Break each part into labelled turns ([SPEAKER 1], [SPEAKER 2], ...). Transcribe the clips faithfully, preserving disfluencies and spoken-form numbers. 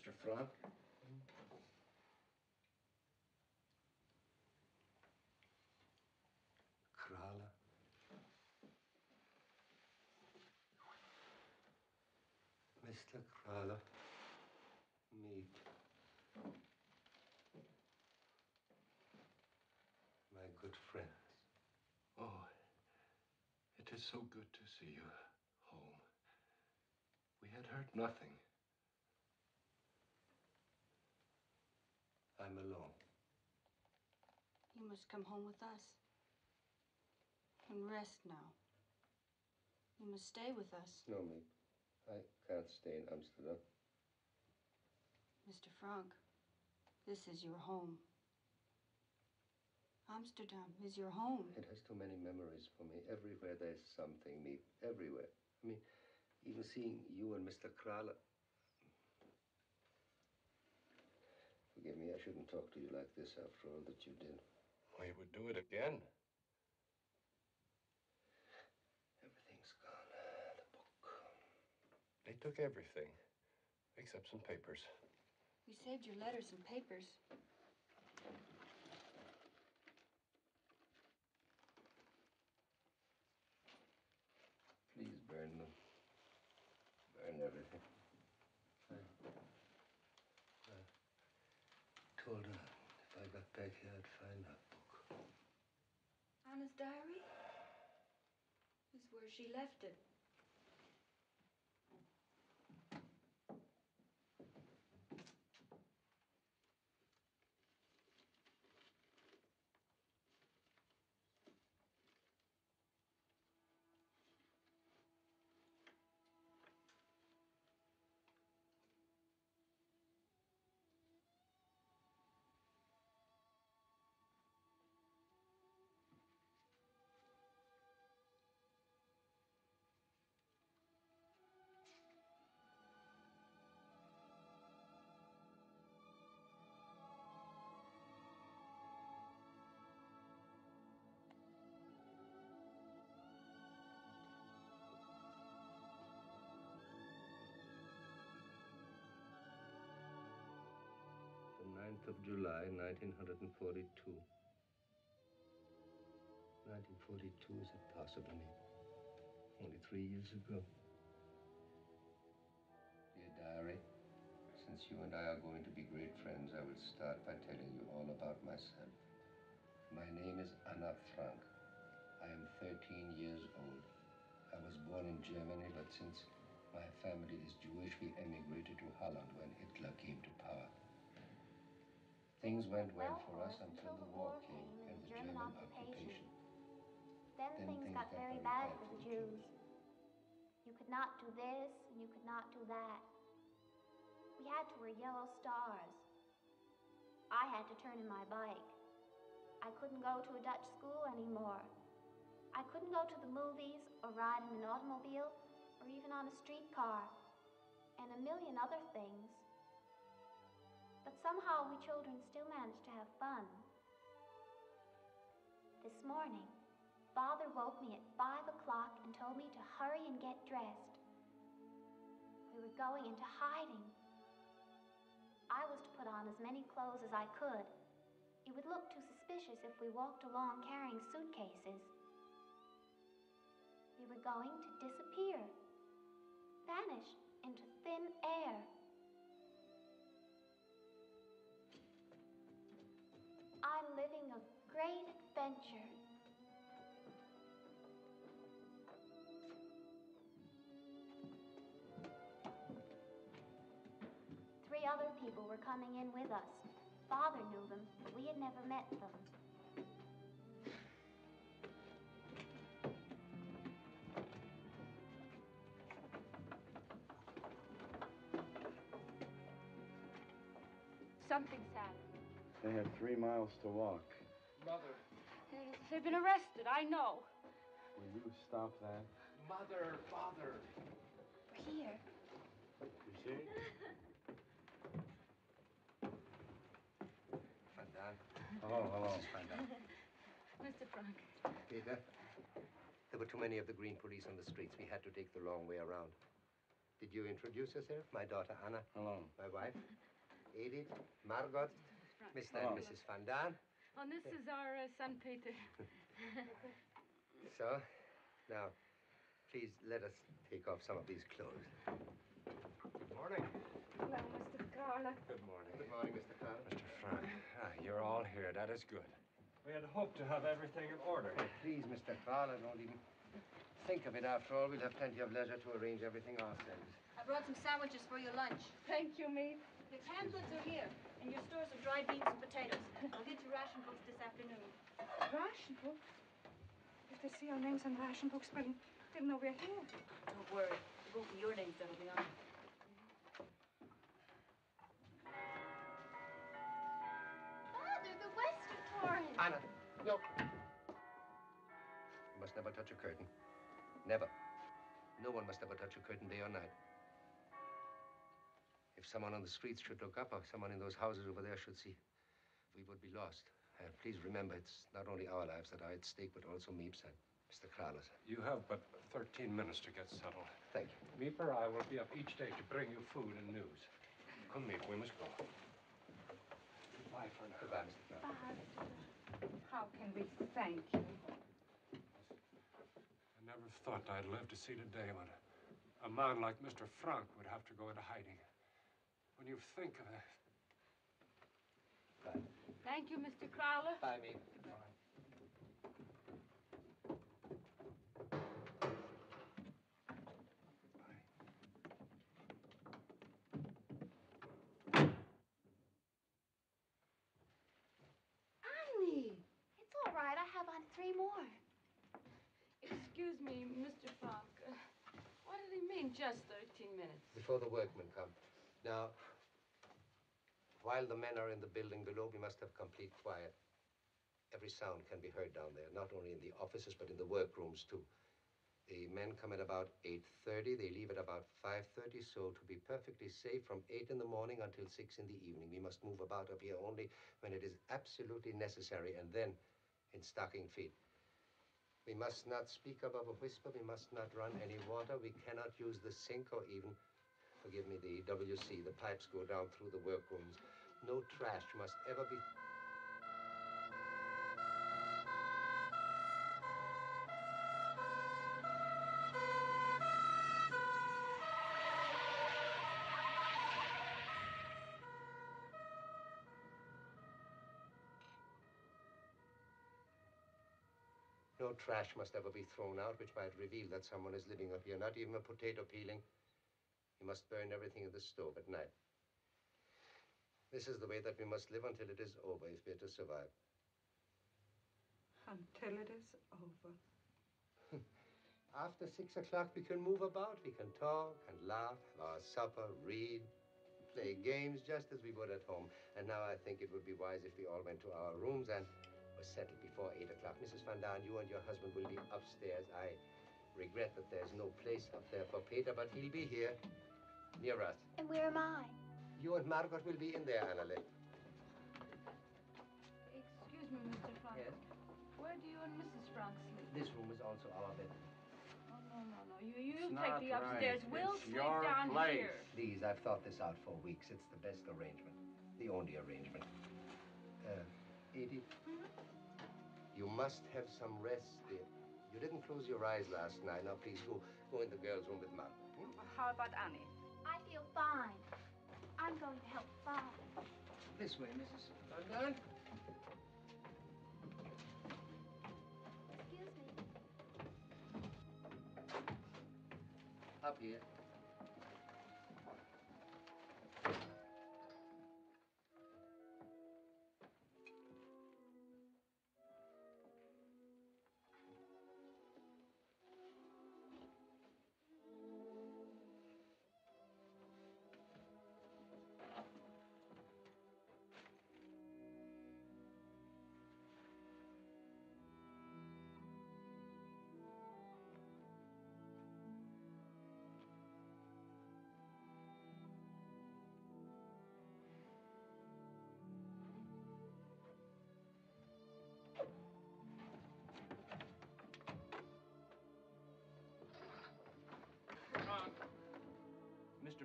[SPEAKER 1] Mister Frank. Krala. Mister Krala, meet my good friends.
[SPEAKER 2] Oh, it is so good to see you home. We had heard nothing.
[SPEAKER 1] I'm alone.
[SPEAKER 3] You must come home with us and rest now. You must stay with us.
[SPEAKER 1] No, me. I can't stay in Amsterdam.
[SPEAKER 3] Mister Frank, this is your home. Amsterdam is your home.
[SPEAKER 1] It has too many memories for me. Everywhere there's something, me. Everywhere. I mean, even seeing you and Mister Krala. Forgive me, I shouldn't talk to you like this after all that you did.
[SPEAKER 2] Well, you would do it again.
[SPEAKER 1] Everything's gone. The book.
[SPEAKER 2] They took everything, except some papers.
[SPEAKER 3] We saved your letters and papers.
[SPEAKER 1] Please burn them. Burn everything. I, I told her if I got back here, I'd find that book.
[SPEAKER 3] Anna's diary? Is where she left it.
[SPEAKER 1] The ninth of July, nineteen forty-two. nineteen forty-two, is it possible? Only three years ago. Dear diary, since you and I are going to be great friends, I will start by telling you all about myself. My name is Anna Frank. I am thirteen years old. I was born in Germany, but since my family is Jewish, we emigrated to Holland when Hitler came to power. Things went well for us until the war came and the German occupation.
[SPEAKER 4] Then,
[SPEAKER 1] Then
[SPEAKER 4] things,
[SPEAKER 1] things
[SPEAKER 4] got,
[SPEAKER 1] got
[SPEAKER 4] very
[SPEAKER 1] very
[SPEAKER 4] bad
[SPEAKER 1] bad
[SPEAKER 4] for
[SPEAKER 1] for
[SPEAKER 4] the
[SPEAKER 1] the
[SPEAKER 4] Jews.
[SPEAKER 1] Jews.
[SPEAKER 4] You could not do this, and you could not do that. We had to wear yellow stars. I had to turn in my bike. I couldn't go to a Dutch school anymore. I couldn't go to the movies, or ride in an automobile, or even on a streetcar, and a million other things. But somehow we children still managed to have fun. This morning, Father woke me at five o'clock and told me to hurry and get dressed. We were going into hiding. I was to put on as many clothes as I could. It would look too suspicious if we walked along carrying suitcases. We were going to disappear, vanish into thin air. I'm living a great adventure. Three other people were coming in with us. Father knew them, but we had never met them.
[SPEAKER 3] Something's happened.
[SPEAKER 5] They have three miles to walk.
[SPEAKER 2] Mother.
[SPEAKER 3] They've been arrested, I know.
[SPEAKER 5] Will you stop that?
[SPEAKER 2] Mother, father.
[SPEAKER 3] We're here.
[SPEAKER 5] You see?
[SPEAKER 1] Van Daan.
[SPEAKER 5] Hello, hello.
[SPEAKER 1] Missus Van Daan.
[SPEAKER 3] Mister Frank.
[SPEAKER 1] Peter, there were too many of the green police on the streets. We had to take the long way around. Did you introduce yourself? My daughter, Anna.
[SPEAKER 5] Hello.
[SPEAKER 1] My wife, Edith, Margot, Mister and Missus Van Daan.
[SPEAKER 6] And this is our uh, son, Peter.
[SPEAKER 1] So, now, please let us take off some of these clothes.
[SPEAKER 2] Good morning.
[SPEAKER 6] Hello, Mister Carla.
[SPEAKER 2] Good morning.
[SPEAKER 1] Good morning, Mister Carl.
[SPEAKER 2] Mister Frank, ah, you're all here. That is good. We had hoped to have everything in order.
[SPEAKER 1] Oh, please, Mister Carl, I don't even think of it. After all, we'll have plenty of leisure to arrange everything ourselves.
[SPEAKER 3] I brought some sandwiches for your lunch.
[SPEAKER 6] Thank you, mate.
[SPEAKER 3] The canned goods are here, and your stores of dried beans and potatoes. I'll get you ration books this afternoon.
[SPEAKER 6] Ration books? If they see our names on ration books, well, they'll know we're here.
[SPEAKER 3] Don't worry. It won't be your names that'll be on them.
[SPEAKER 4] Father, the Western Torrent.
[SPEAKER 1] Anna, no. You must never touch a curtain. Never. No one must ever touch a curtain day or night. If someone on the streets should look up, or someone in those houses over there should see, we would be lost. Uh, please remember, it's not only our lives that are at stake, but also Meep's and Mister Carla's.
[SPEAKER 2] You have but thirteen minutes to get settled.
[SPEAKER 1] Thank you.
[SPEAKER 2] Meep or I will be up each day to bring you food and news. Come, Meep, we must go. Goodbye for now.
[SPEAKER 1] Goodbye, Mister Carla.
[SPEAKER 6] How can we thank you?
[SPEAKER 2] I never thought I'd live to see the day when a man like Mister Frank would have to go into hiding. When you think of it.
[SPEAKER 1] Bye.
[SPEAKER 6] Thank you, Mister Crowler.
[SPEAKER 1] Bye, Meep.
[SPEAKER 6] Annie!
[SPEAKER 4] It's all right. I have on three more.
[SPEAKER 6] Excuse me, Mister Frank. Uh, what did he mean, just thirteen minutes?
[SPEAKER 1] Before the workmen come. Now, while the men are in the building below, we must have complete quiet. Every sound can be heard down there, not only in the offices, but in the workrooms, too. The men come at about eight thirty. They leave at about five thirty, so to be perfectly safe from eight in the morning until six in the evening, we must move about up here only when it is absolutely necessary, and then in stocking feet. We must not speak above a whisper. We must not run any water. We cannot use the sink or even, forgive me, the W C. The pipes go down through the workrooms. No trash must ever be... No trash must ever be thrown out, which might reveal that someone is living up here. Not even a potato peeling. You must burn everything in the stove at night. This is the way that we must live until it is over, if we're to survive.
[SPEAKER 6] Until it is over.
[SPEAKER 1] After six o'clock, we can move about. We can talk and laugh, have our supper, read, play games, just as we would at home. And now I think it would be wise if we all went to our rooms and were settled before eight o'clock. Missus Van Daan, you and your husband will be upstairs. I regret that there's no place up there for Peter, but he'll be here, near us.
[SPEAKER 4] And where am I?
[SPEAKER 1] You and Margot will be in there, Annalyn.
[SPEAKER 6] Excuse me, Mister Frank.
[SPEAKER 1] Yes?
[SPEAKER 6] Where do you and Missus Frank sleep?
[SPEAKER 1] This room is also our bed.
[SPEAKER 6] Oh, no, no, no. You, you
[SPEAKER 5] It's
[SPEAKER 6] take
[SPEAKER 5] not
[SPEAKER 6] the upstairs.
[SPEAKER 5] right.
[SPEAKER 6] We'll
[SPEAKER 5] It's
[SPEAKER 6] sleep
[SPEAKER 5] your
[SPEAKER 6] down
[SPEAKER 5] place.
[SPEAKER 6] here.
[SPEAKER 1] Please, I've thought this out for weeks. It's the best arrangement. The only arrangement. Uh, Edith, you must have some rest, dear. You didn't close your eyes last night. Now, please, go, go in the girls' room with Margot. Hmm?
[SPEAKER 6] How about Annie?
[SPEAKER 4] I feel fine. I'm going to help Father.
[SPEAKER 1] This way, Missus Van Daan.
[SPEAKER 4] Excuse me.
[SPEAKER 1] Up here.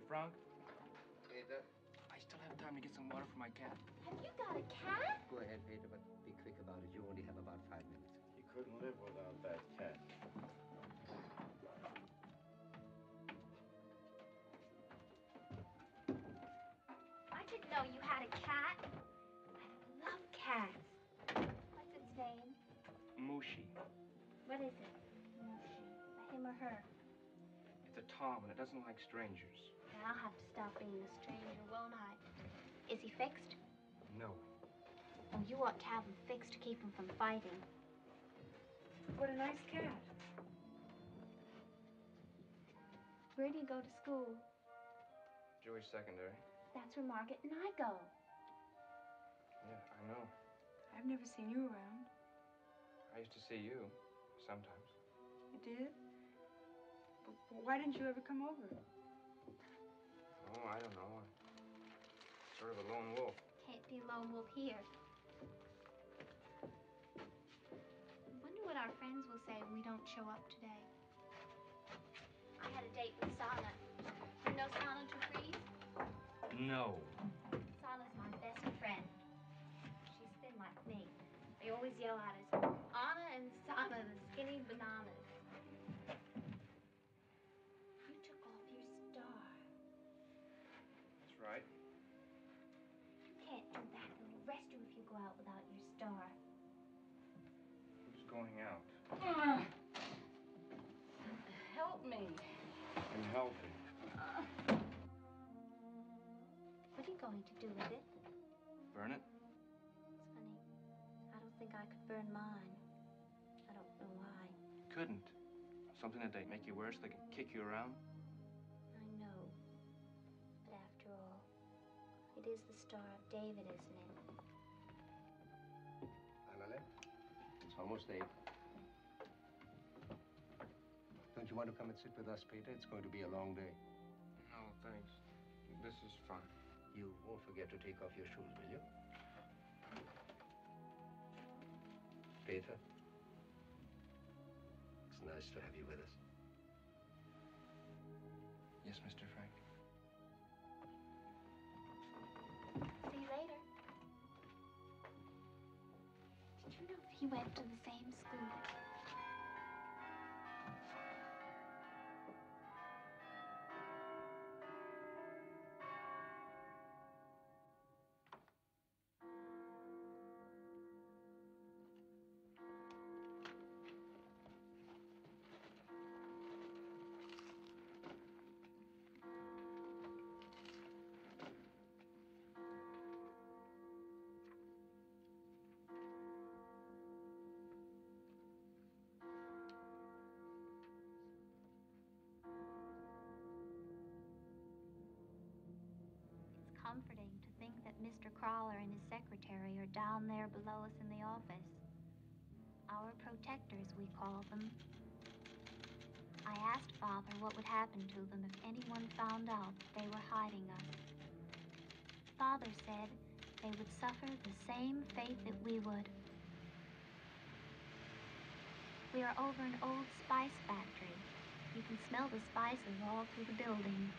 [SPEAKER 7] Frank,
[SPEAKER 1] Peter,
[SPEAKER 7] I still have time to get some water for my cat.
[SPEAKER 4] Have you got a cat?
[SPEAKER 1] go ahead, Peter, but be quick about it. You only have about five minutes.
[SPEAKER 5] He couldn't live without that cat.
[SPEAKER 4] I didn't know you had a cat. I love cats. What's its name?
[SPEAKER 7] Mushi.
[SPEAKER 4] What is it? Mushi. A him or her?
[SPEAKER 7] It's a Tom, and it doesn't like strangers.
[SPEAKER 4] Then I'll have to stop being a stranger, won't I? Is he fixed?
[SPEAKER 7] No.
[SPEAKER 4] Oh, you ought to have him fixed to keep him from fighting.
[SPEAKER 6] What a nice cat.
[SPEAKER 4] Where do you go to school?
[SPEAKER 7] Jewish secondary.
[SPEAKER 4] That's where Margaret and I go.
[SPEAKER 7] Yeah, I know.
[SPEAKER 6] I've never seen you around.
[SPEAKER 7] I used to see you sometimes.
[SPEAKER 6] You did? But why didn't you ever come over?
[SPEAKER 7] Oh, I don't know. I'm sort of a lone wolf.
[SPEAKER 4] Can't be a lone wolf here. I wonder what our friends will say when we don't show up today. I had a date with Sana. You know Sana Jeffries?
[SPEAKER 7] No.
[SPEAKER 4] Sana's my best friend. She's thin like me. They always yell at us, Anna and Sana, the skinny bananas. You took off your star.
[SPEAKER 7] That's right.
[SPEAKER 4] You can't do that. They'll arrest you if you go out without your star.
[SPEAKER 7] Who's going out?
[SPEAKER 6] Uh, help me.
[SPEAKER 5] I'm helping.
[SPEAKER 4] What are you going to do with it?
[SPEAKER 7] Burn it?
[SPEAKER 4] It's funny. I don't think I could burn mine. I don't know why.
[SPEAKER 7] Couldn't. Something that they make you wear so they can kick you around?
[SPEAKER 4] I know. But after all, it is the Star of David, isn't it?
[SPEAKER 1] Annalette, it's almost eight. Don't you want to come and sit with us, Peter? It's going to be a long day.
[SPEAKER 7] No, thanks. This is fine.
[SPEAKER 1] You won't forget to take off your shoes, will you? Peter, it's nice to have you with us.
[SPEAKER 7] Yes, Mister Frank.
[SPEAKER 4] See you later. Did you know that he went to the same school? Comforting to think that Mister Crawler and his secretary are down there below us in the office. Our protectors, we call them. I asked Father what would happen to them if anyone found out that they were hiding us. Father said they would suffer the same fate that we would. We are over an old spice factory. You can smell the spices all through the building.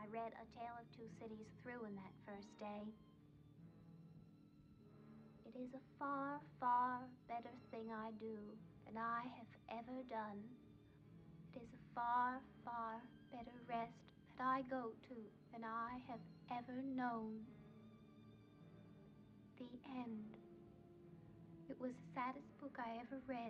[SPEAKER 4] I read A Tale of Two Cities through in that first day. It is a far, far better thing I do than I have ever done. It is a far, far better rest that I go to than I have ever known. The end. It was the saddest book I ever read.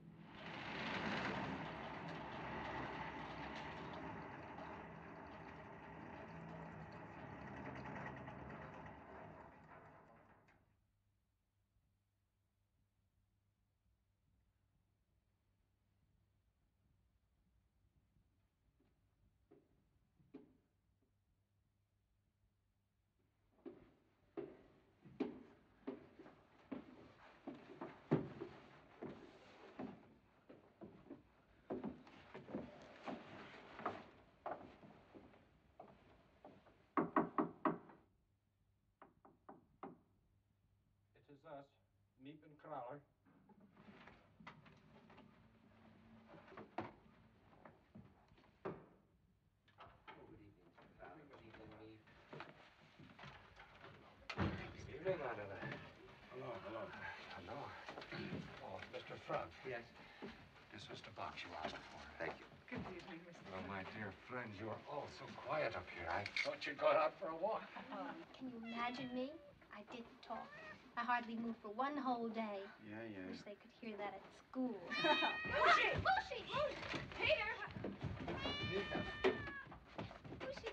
[SPEAKER 7] It is us, Meep and Crowler.
[SPEAKER 1] Oh, good evening, Sir Crowler. Good evening, Meep.
[SPEAKER 2] Good evening, Anna.
[SPEAKER 5] Hello, hello.
[SPEAKER 2] Hello. Oh, Mister Frank.
[SPEAKER 1] Yes?
[SPEAKER 2] This was the box you asked for.
[SPEAKER 1] Thank you.
[SPEAKER 6] Good evening, Mister
[SPEAKER 2] Well, my dear friend, you're all so quiet up here. I thought you'd gone out for a walk.
[SPEAKER 4] Can you imagine me? I didn't talk. I hardly moved for one whole day.
[SPEAKER 5] Yeah, yeah.
[SPEAKER 4] Wish they could hear that at school.
[SPEAKER 6] Mushy! Mushy! Peter!
[SPEAKER 1] Nita.
[SPEAKER 4] Mushy!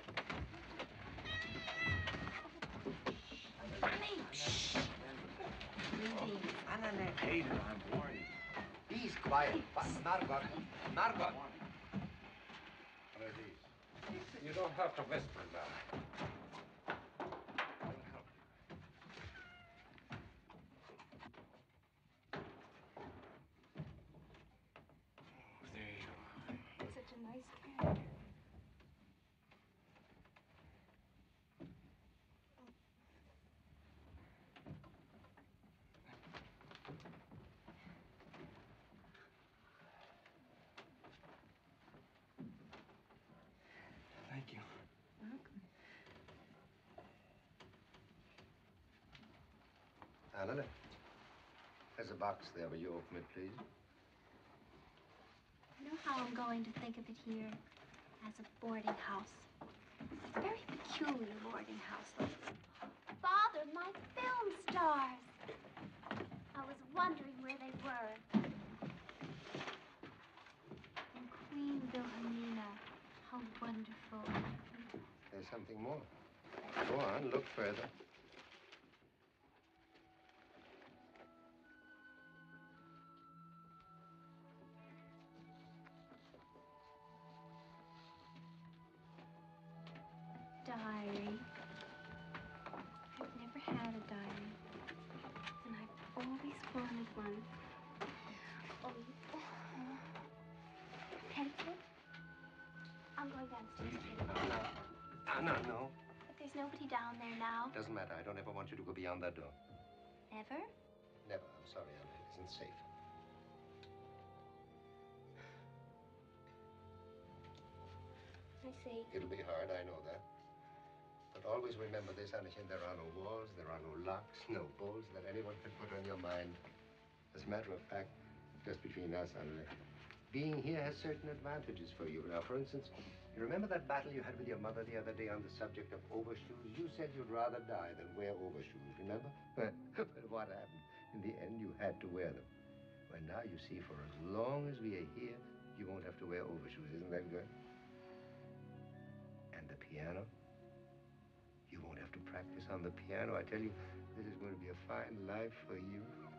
[SPEAKER 1] Anna, Anna,
[SPEAKER 5] Peter, I'm worried.
[SPEAKER 1] please, quiet. Margot. Margot.
[SPEAKER 5] What are these?
[SPEAKER 2] You don't have to whisper now. I'll help you. Oh, there you are.
[SPEAKER 3] Such a nice cat.
[SPEAKER 2] Thank you.
[SPEAKER 1] Anna, there's a box there. Will you open it, please?
[SPEAKER 4] You know how I'm going to think of it here? As a boarding house. A very peculiar boarding house. Father, my film stars! I was wondering where they were. And Queen Wilhelmina, how wonderful.
[SPEAKER 1] There's something more. Go on, look further.
[SPEAKER 4] Diary. I've never had a diary. And I've always wanted one. Oh, pencil? I'm going downstairs.
[SPEAKER 1] Anna. Anna, no.
[SPEAKER 4] But there's nobody down there now.
[SPEAKER 1] Doesn't matter. I don't ever want you to go beyond that door.
[SPEAKER 4] Never?
[SPEAKER 1] Never. I'm sorry, Anna. It isn't safe.
[SPEAKER 4] I see.
[SPEAKER 1] It'll be hard, I know that. But always remember this, Annchen. There are no walls, there are no locks, no bolts that anyone can put on your mind. As a matter of fact, just between us, Anna, being here has certain advantages for you. Now, for instance, you remember that battle you had with your mother the other day on the subject of overshoes? You said you'd rather die than wear overshoes, remember? But what happened? In the end, you had to wear them. Well, now, you see, for as long as we are here, you won't have to wear overshoes. Isn't that good? And the piano? You won't have to practice on the piano. I tell you, this is going to be a fine life for you.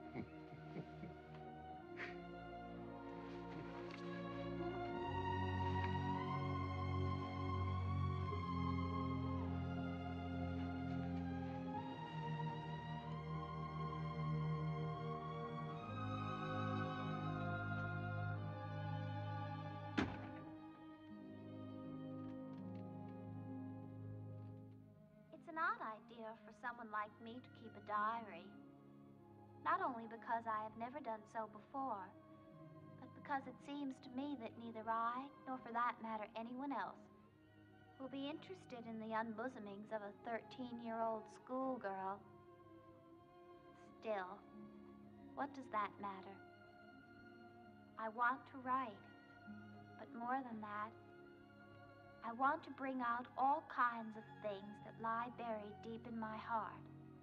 [SPEAKER 4] It's an odd idea for someone like me to keep a diary. Not only because I have never done so before, but because it seems to me that neither I, nor for that matter anyone else, who'll be interested in the unbosomings of a thirteen-year-old schoolgirl. Still, what does that matter? I want to write, but more than that, I want to bring out all kinds of things that lie buried deep in my heart.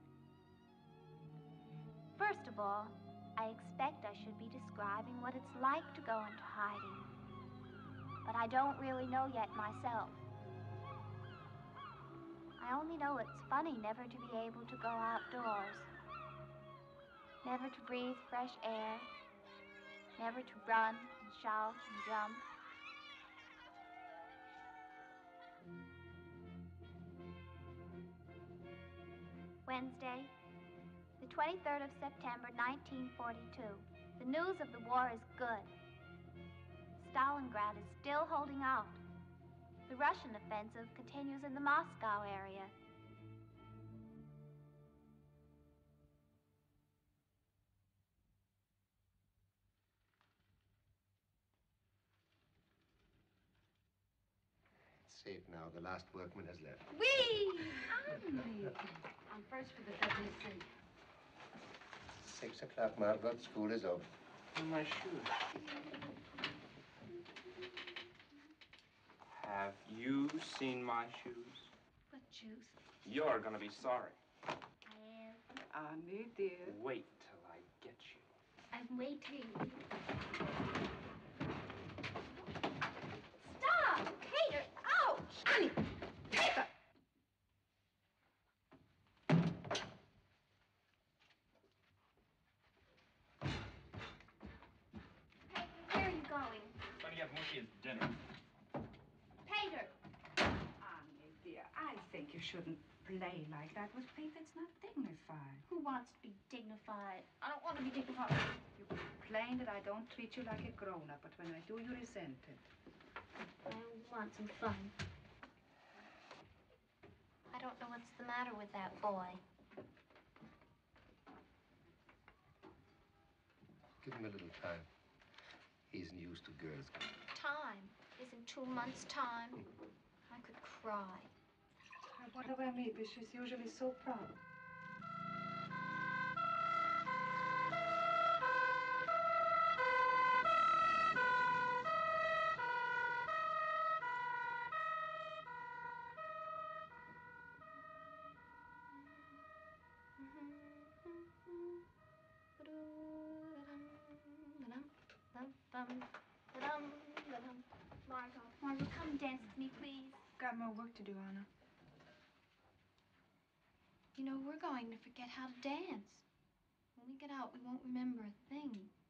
[SPEAKER 4] First of all, I expect I should be describing what it's like to go into hiding. But I don't really know yet myself. I only know it's funny never to be able to go outdoors. Never to breathe fresh air. Never to run and shout and jump. Wednesday, the twenty-third of September, nineteen forty-two. The news of the war is good. Stalingrad is still holding out. The Russian offensive continues in the Moscow area.
[SPEAKER 1] It's safe now. The last workman has left.
[SPEAKER 3] Whee! I'm first for the W C.
[SPEAKER 1] Six o'clock, Margot. School is over.
[SPEAKER 7] And my shoes. Have you seen my shoes?
[SPEAKER 4] What shoes?
[SPEAKER 7] You're gonna be sorry.
[SPEAKER 4] I am.
[SPEAKER 8] Annie, dear.
[SPEAKER 7] Wait till I get you.
[SPEAKER 4] I'm waiting. Stop! Peter! Ouch!
[SPEAKER 8] Annie! Peter!
[SPEAKER 4] Where are you going?
[SPEAKER 7] Gonna get Mushy's dinner.
[SPEAKER 4] Peter!
[SPEAKER 8] Annie, dear, I think you shouldn't play like that with Pete. It's not dignified.
[SPEAKER 4] Who wants to be dignified? I don't want to be dignified.
[SPEAKER 8] You complain that I don't treat you like a grown-up, but when I do, you resent it.
[SPEAKER 4] I want some fun. I don't know what's the matter with that boy.
[SPEAKER 1] Give him a little time. He isn't used to girls.
[SPEAKER 4] Time. Isn't two months' time? I could cry.
[SPEAKER 8] Whatever I meet with, she's usually so proud.
[SPEAKER 4] Margot, Margot, come dance with me, please.
[SPEAKER 8] Got more work to do, Anna.
[SPEAKER 3] You know, we're going to forget how to dance. When we get out, we won't remember a thing.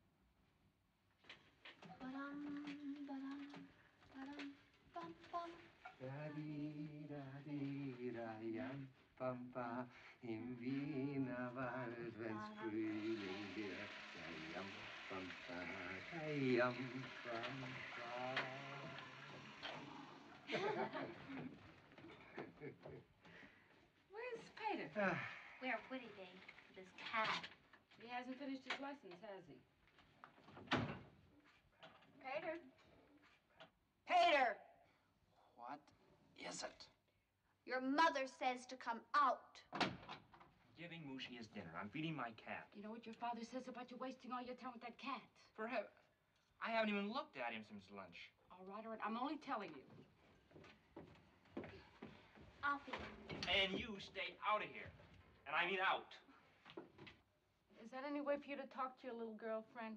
[SPEAKER 3] Ba-dum, ba-dum, ba-dum, bum, bum.
[SPEAKER 1] Da-dee-da-dee-da-yam, pam-pa, in Wiener Wald, wenn's Frühling wird. Da-yam, pam-pa, da-yam, pam-pa.
[SPEAKER 8] Where's Peter?
[SPEAKER 1] Ah,
[SPEAKER 4] Where would he be with his cat?
[SPEAKER 6] He hasn't finished his lessons, has he?
[SPEAKER 4] Peter?
[SPEAKER 8] Peter!
[SPEAKER 7] What is it?
[SPEAKER 4] Your mother says to come out.
[SPEAKER 7] Giving Mushy his dinner. I'm feeding my cat.
[SPEAKER 6] You know what your father says about you wasting all your time with that cat?
[SPEAKER 7] For him, I haven't even looked at him since lunch.
[SPEAKER 6] All right, all right. I'm only telling you.
[SPEAKER 4] I'll feed him.
[SPEAKER 7] And you stay out of here. And I mean out.
[SPEAKER 6] Is that any way for you to talk to your little girlfriend?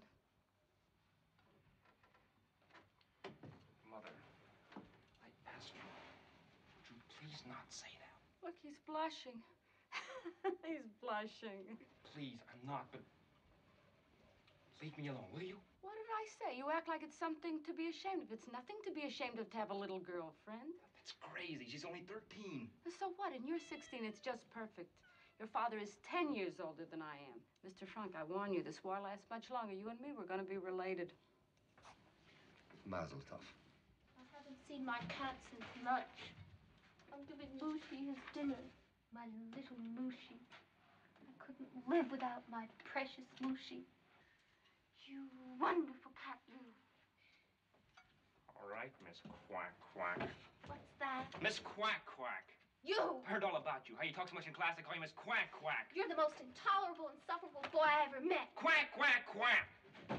[SPEAKER 7] Mother, I asked you, would you please not say that?
[SPEAKER 6] Look, he's blushing. He's blushing.
[SPEAKER 7] Please, I'm not, but leave me alone, will you?
[SPEAKER 6] What did I say? You act like it's something to be ashamed of. It's nothing to be ashamed of to have a little girlfriend.
[SPEAKER 7] That's crazy. She's only thirteen.
[SPEAKER 6] So what? And you're sixteen. It's just perfect. Your father is ten years older than I am. Mister Frank, I warn you, this war lasts much longer. You and me, we're going to be related.
[SPEAKER 1] Mazel tov.
[SPEAKER 4] I haven't seen my cat since lunch. I'm giving Mushy his dinner. My little Mushy. I couldn't live without my precious Mushy. You wonderful cat, you.
[SPEAKER 7] All right. right, Miss Quack Quack?
[SPEAKER 4] What's that?
[SPEAKER 7] Miss Quack Quack.
[SPEAKER 4] You!
[SPEAKER 7] I heard all about you. How you talk so much in class, they call you Miss Quack Quack.
[SPEAKER 4] You're the most intolerable, insufferable boy I ever met.
[SPEAKER 7] Quack, quack, quack.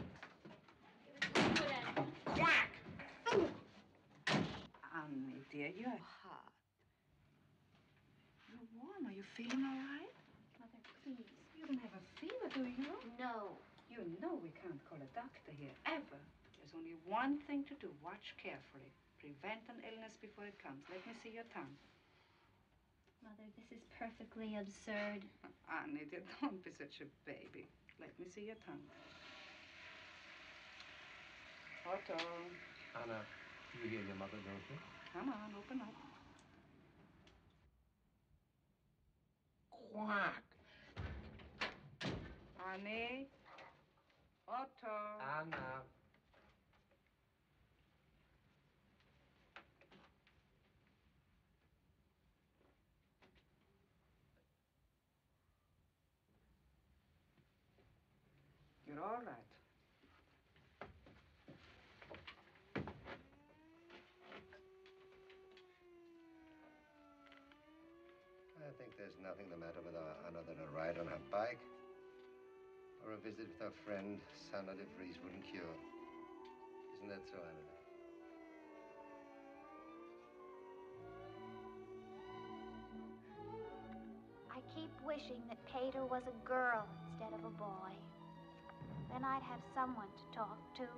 [SPEAKER 4] Good at it.
[SPEAKER 7] Quack!
[SPEAKER 8] Annie, dear, you're hot. You're warm. Are you feeling all right?
[SPEAKER 4] Mother, please.
[SPEAKER 8] You don't have a fever, do you?
[SPEAKER 4] No.
[SPEAKER 8] You know we can't call a doctor here, ever. There's only one thing to do. Watch carefully. Prevent an illness before it comes. Let me see your tongue.
[SPEAKER 4] Mother, this is perfectly absurd.
[SPEAKER 8] Annie, dear, don't be such a baby. Let me see your tongue. Otto.
[SPEAKER 1] Anna, you hear your mother, don't you?
[SPEAKER 8] Come on, open up.
[SPEAKER 7] Quack.
[SPEAKER 8] Annie. Otto.
[SPEAKER 1] Anna.
[SPEAKER 8] You're all right.
[SPEAKER 1] I think there's nothing the matter with our Anna than a ride on her bike or a visit with her friend, Sanna de Vries wouldn't cure. Isn't that so, Anna?
[SPEAKER 4] I keep wishing that Peter was a girl instead of a boy. Then I'd have someone to talk to.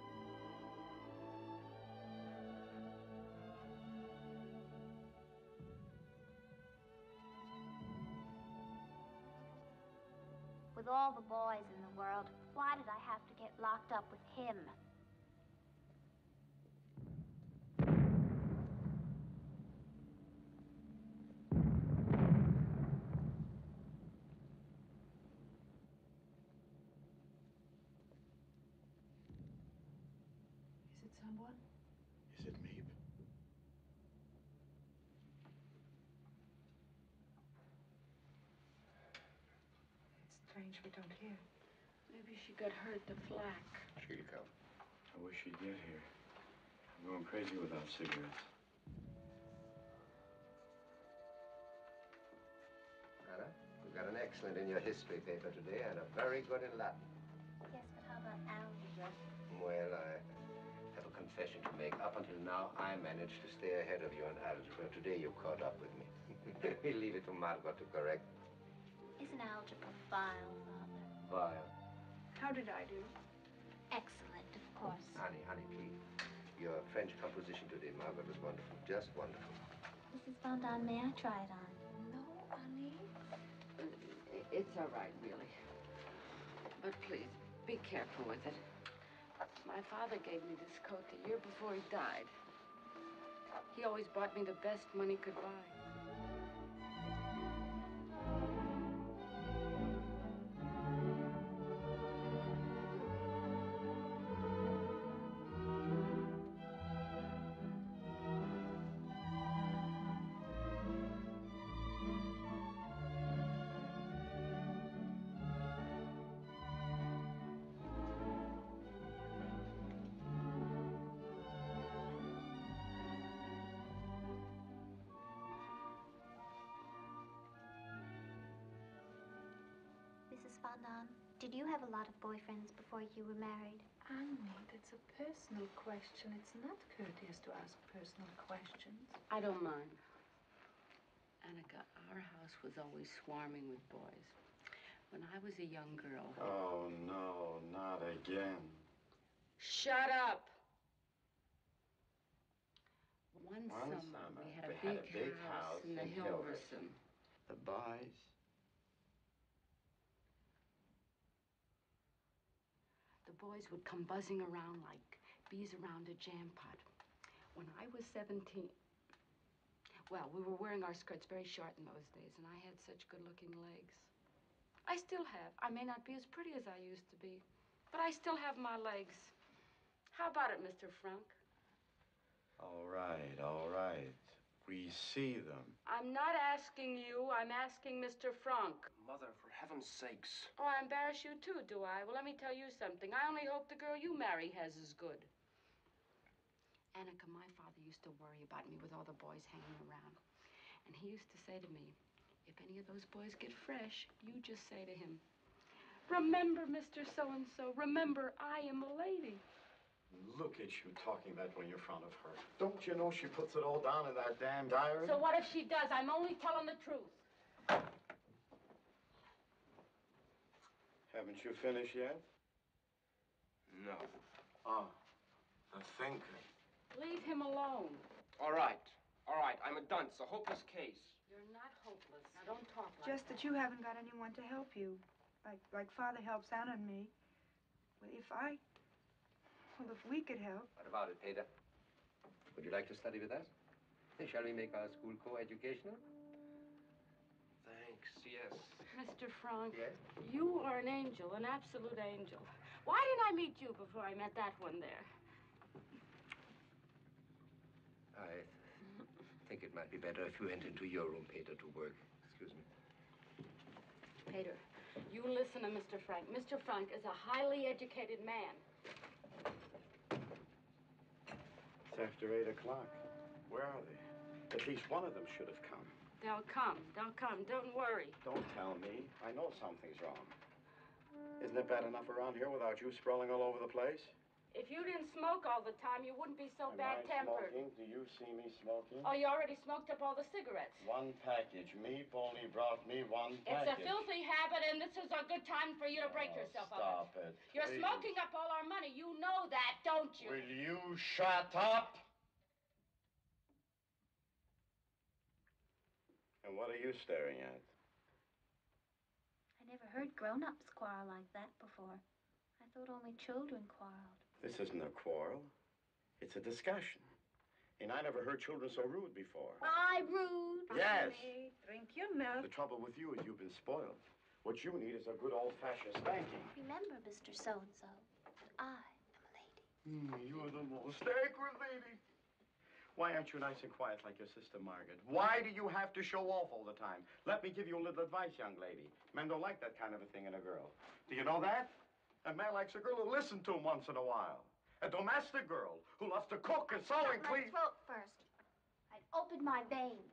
[SPEAKER 4] With all the boys in the world, why did I have to get locked up with him?
[SPEAKER 8] Is it someone?
[SPEAKER 5] Is it Maeve?
[SPEAKER 8] It's strange we don't hear. Maybe she got hurt the flak.
[SPEAKER 1] She'll come.
[SPEAKER 5] I wish she'd get here. I'm going crazy without cigarettes.
[SPEAKER 1] Anna, we got an excellent in your history paper today and a very good in Latin.
[SPEAKER 4] Yes, but how about algebra?
[SPEAKER 1] Well, I have a confession to make. Up until now, I managed to stay ahead of you in algebra. Today, you caught up with me. We'll leave it to Margot to correct.
[SPEAKER 4] Isn't algebra vile, Father?
[SPEAKER 1] Vile.
[SPEAKER 8] How did I do?
[SPEAKER 4] Excellent, of course.
[SPEAKER 1] Honey, honey, please. Your French composition today, Margaret, was wonderful. Just wonderful.
[SPEAKER 4] Missus Von Don, may I try it on?
[SPEAKER 8] No, Annie.
[SPEAKER 6] It's all right, really. But please, be careful with it. My father gave me this coat the year before he died. He always bought me the best money could buy.
[SPEAKER 4] Missus Von Don, did you have a lot of boyfriends before you were married?
[SPEAKER 8] Annie, that's a personal question. It's not courteous to ask personal questions.
[SPEAKER 6] I don't mind. Annika, our house was always swarming with boys. When I was a young girl...
[SPEAKER 5] Oh, no, not again.
[SPEAKER 6] Shut up! One,
[SPEAKER 5] One
[SPEAKER 6] summer,
[SPEAKER 5] summer,
[SPEAKER 6] we had a,
[SPEAKER 5] we
[SPEAKER 6] big,
[SPEAKER 5] had a big
[SPEAKER 6] house,
[SPEAKER 5] house
[SPEAKER 6] in the
[SPEAKER 5] in
[SPEAKER 6] Hilversum.
[SPEAKER 5] The boys.
[SPEAKER 6] The boys would come buzzing around like bees around a jam pot. When I was seventeen, well, we were wearing our skirts very short in those days, and I had such good-looking legs. I still have. I may not be as pretty as I used to be, but I still have my legs. How about it, Mister Frank?
[SPEAKER 5] All right, all right. We see them.
[SPEAKER 6] I'm not asking you. I'm asking Mister Frank.
[SPEAKER 7] Mother, for heaven's sakes.
[SPEAKER 6] Oh, I embarrass you too, do I? Well, let me tell you something. I only hope the girl you marry has as good. Annika, my father used to worry about me with all the boys hanging around. And he used to say to me, if any of those boys get fresh, you just say to him, remember, Mister So-and-so, remember, I am a lady.
[SPEAKER 5] Look at you talking that way in front of her. Don't you know she puts it all down in that damn diary?
[SPEAKER 6] So what if she does? I'm only telling the truth.
[SPEAKER 5] Haven't you finished yet?
[SPEAKER 7] No.
[SPEAKER 5] Ah, the thinker.
[SPEAKER 6] Leave him alone.
[SPEAKER 7] All right. All right. I'm a dunce, a hopeless case.
[SPEAKER 6] You're not hopeless. Now, don't talk like
[SPEAKER 3] Just that you haven't got anyone to help you, like like Father helps Anna and me. Well, if I, well, if we could help.
[SPEAKER 1] What about it, Peter? Would you like to study with us? Hey, shall we make our school co-educational?
[SPEAKER 7] Thanks, yes.
[SPEAKER 6] Mister Frank,
[SPEAKER 1] Yes?
[SPEAKER 6] you are an angel, an absolute angel. Why didn't I meet you before I met that one there?
[SPEAKER 1] I think it might be better if you went into your room, Peter, to work. Excuse me.
[SPEAKER 6] Peter, you listen to Mister Frank. Mister Frank is a highly educated man.
[SPEAKER 5] It's after eight o'clock. Where are they? At least one of them should have come.
[SPEAKER 6] They'll come. They'll come. Don't worry.
[SPEAKER 5] Don't tell me. I know something's wrong. Isn't it bad enough around here without you sprawling all over the place?
[SPEAKER 6] If you didn't smoke all the time, you wouldn't be so
[SPEAKER 5] Am I
[SPEAKER 6] bad-tempered.
[SPEAKER 5] smoking? Do you see me smoking?
[SPEAKER 6] Oh, you already smoked up all the cigarettes.
[SPEAKER 5] One package. Meep only brought me one
[SPEAKER 6] It's
[SPEAKER 5] package.
[SPEAKER 6] a filthy habit, and this is a good time for you to break
[SPEAKER 5] Oh,
[SPEAKER 6] yourself of
[SPEAKER 5] stop
[SPEAKER 6] it.
[SPEAKER 5] it.
[SPEAKER 6] You're
[SPEAKER 5] please.
[SPEAKER 6] smoking up all our money. You know that, don't you?
[SPEAKER 5] Will you shut up? And what are you staring at?
[SPEAKER 4] I never heard grown-ups quarrel like that before. I thought only children quarreled.
[SPEAKER 5] This isn't a quarrel. It's a discussion. And I never heard children so rude before.
[SPEAKER 4] I rude.
[SPEAKER 5] Yes.
[SPEAKER 3] Honey, drink your milk.
[SPEAKER 5] The trouble with you is you've been spoiled. What you need is a good old-fashioned spanking.
[SPEAKER 4] Remember, Mister So-and-so, I am a lady.
[SPEAKER 5] Mm, you are the most sacred lady. Why aren't you nice and quiet like your sister Margaret? Why do you have to show off all the time? Let me give you a little advice, young lady. Men don't like that kind of a thing in a girl. Do you know that? A man likes a girl who listens to him once in a while. A domestic girl who loves to cook and sew and
[SPEAKER 4] Cut
[SPEAKER 5] clean.
[SPEAKER 4] my throat first. I'd open my veins.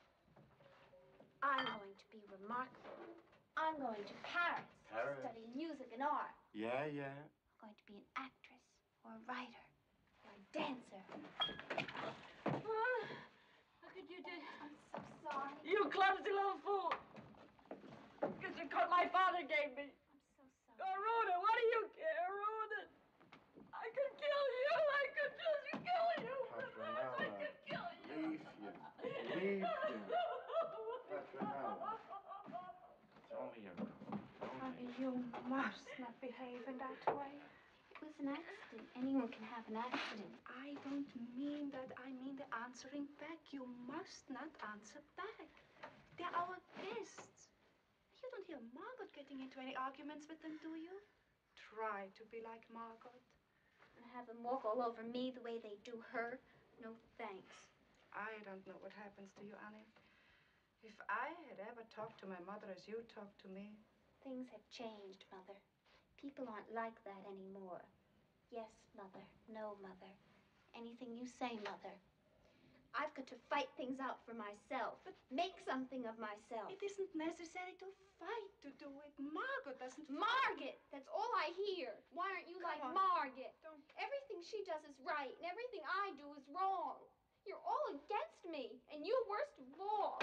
[SPEAKER 4] I'm going to be remarkable. I'm going to Paris,
[SPEAKER 5] Paris?
[SPEAKER 4] to study music and art.
[SPEAKER 5] Yeah, yeah.
[SPEAKER 4] I'm going to be an actress or a writer or a dancer.
[SPEAKER 6] Ah, look what you did.
[SPEAKER 4] I'm so sorry.
[SPEAKER 6] You clumsy little fool. It's a coat my father gave me.
[SPEAKER 4] I'm so sorry.
[SPEAKER 6] Oh, Rhoda, what do you care, Rhoda? I could kill you. I could just kill you.
[SPEAKER 5] Petronella,
[SPEAKER 6] I could kill you.
[SPEAKER 5] leave you. Leave you. Petronella. It's only a girl.
[SPEAKER 3] Honey, you must not behave in that way.
[SPEAKER 4] It was an accident. Anyone can have an accident.
[SPEAKER 3] I don't mean that. I mean the answering back. You must not answer back. They're our guests. You don't hear Margot getting into any arguments with them, do you? Try to be like Margot.
[SPEAKER 4] And have them walk all over me the way they do her. No thanks.
[SPEAKER 3] I don't know what happens to you, Annie. If I had ever talked to my mother as you talk to me.
[SPEAKER 4] Things have changed, Mother. People aren't like that anymore. Yes, Mother. No, Mother. Anything you say, Mother. I've got to fight things out for myself. But make something of myself.
[SPEAKER 3] It isn't necessary to fight to do it. Margot doesn't.
[SPEAKER 4] Margaret! That's all I hear. Why aren't you like
[SPEAKER 3] on.
[SPEAKER 4] Margaret?
[SPEAKER 3] Don't.
[SPEAKER 4] Everything she does is right, and everything I do is wrong. You're all against me, and you worst of all.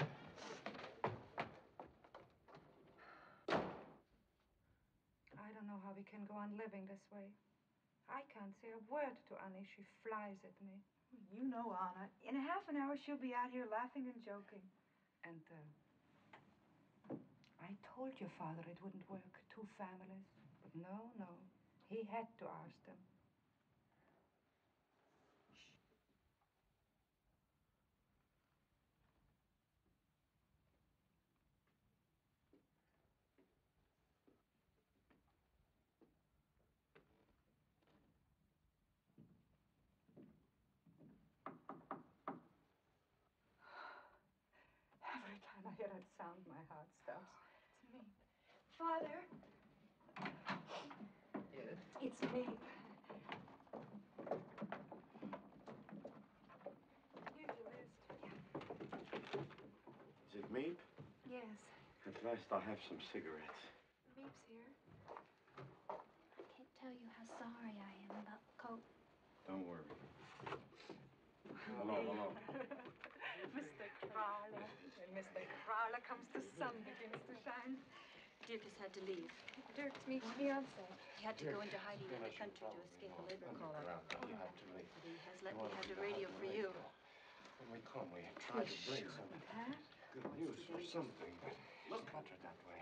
[SPEAKER 3] I don't know how we can go on living this way. I can't say a word to Annie. She flies at me. You know, Anna. In a half an hour, she'll be out here laughing and joking. And, uh, I told your father it wouldn't work. Two families. But no, no. He had to ask them. Every time I hear that sound, my heart stops. It's me. Father.
[SPEAKER 1] Yes?
[SPEAKER 3] It's me.
[SPEAKER 5] At last I'll have some cigarettes.
[SPEAKER 4] Reeves here. I can't tell you how sorry I am about the coat.
[SPEAKER 5] Don't worry. Hello, hello.
[SPEAKER 3] Mister Crowler. When Mister Crowler comes, the sun begins to shine.
[SPEAKER 9] Dirk has had to leave.
[SPEAKER 3] Dirk's meeting fiance.
[SPEAKER 9] He had to go into hiding in the country to escape a labor call-up.
[SPEAKER 2] We have to leave.
[SPEAKER 9] But he has let me have the radio for you.
[SPEAKER 2] When we come, we try to bring some good news or something, but it's better that way.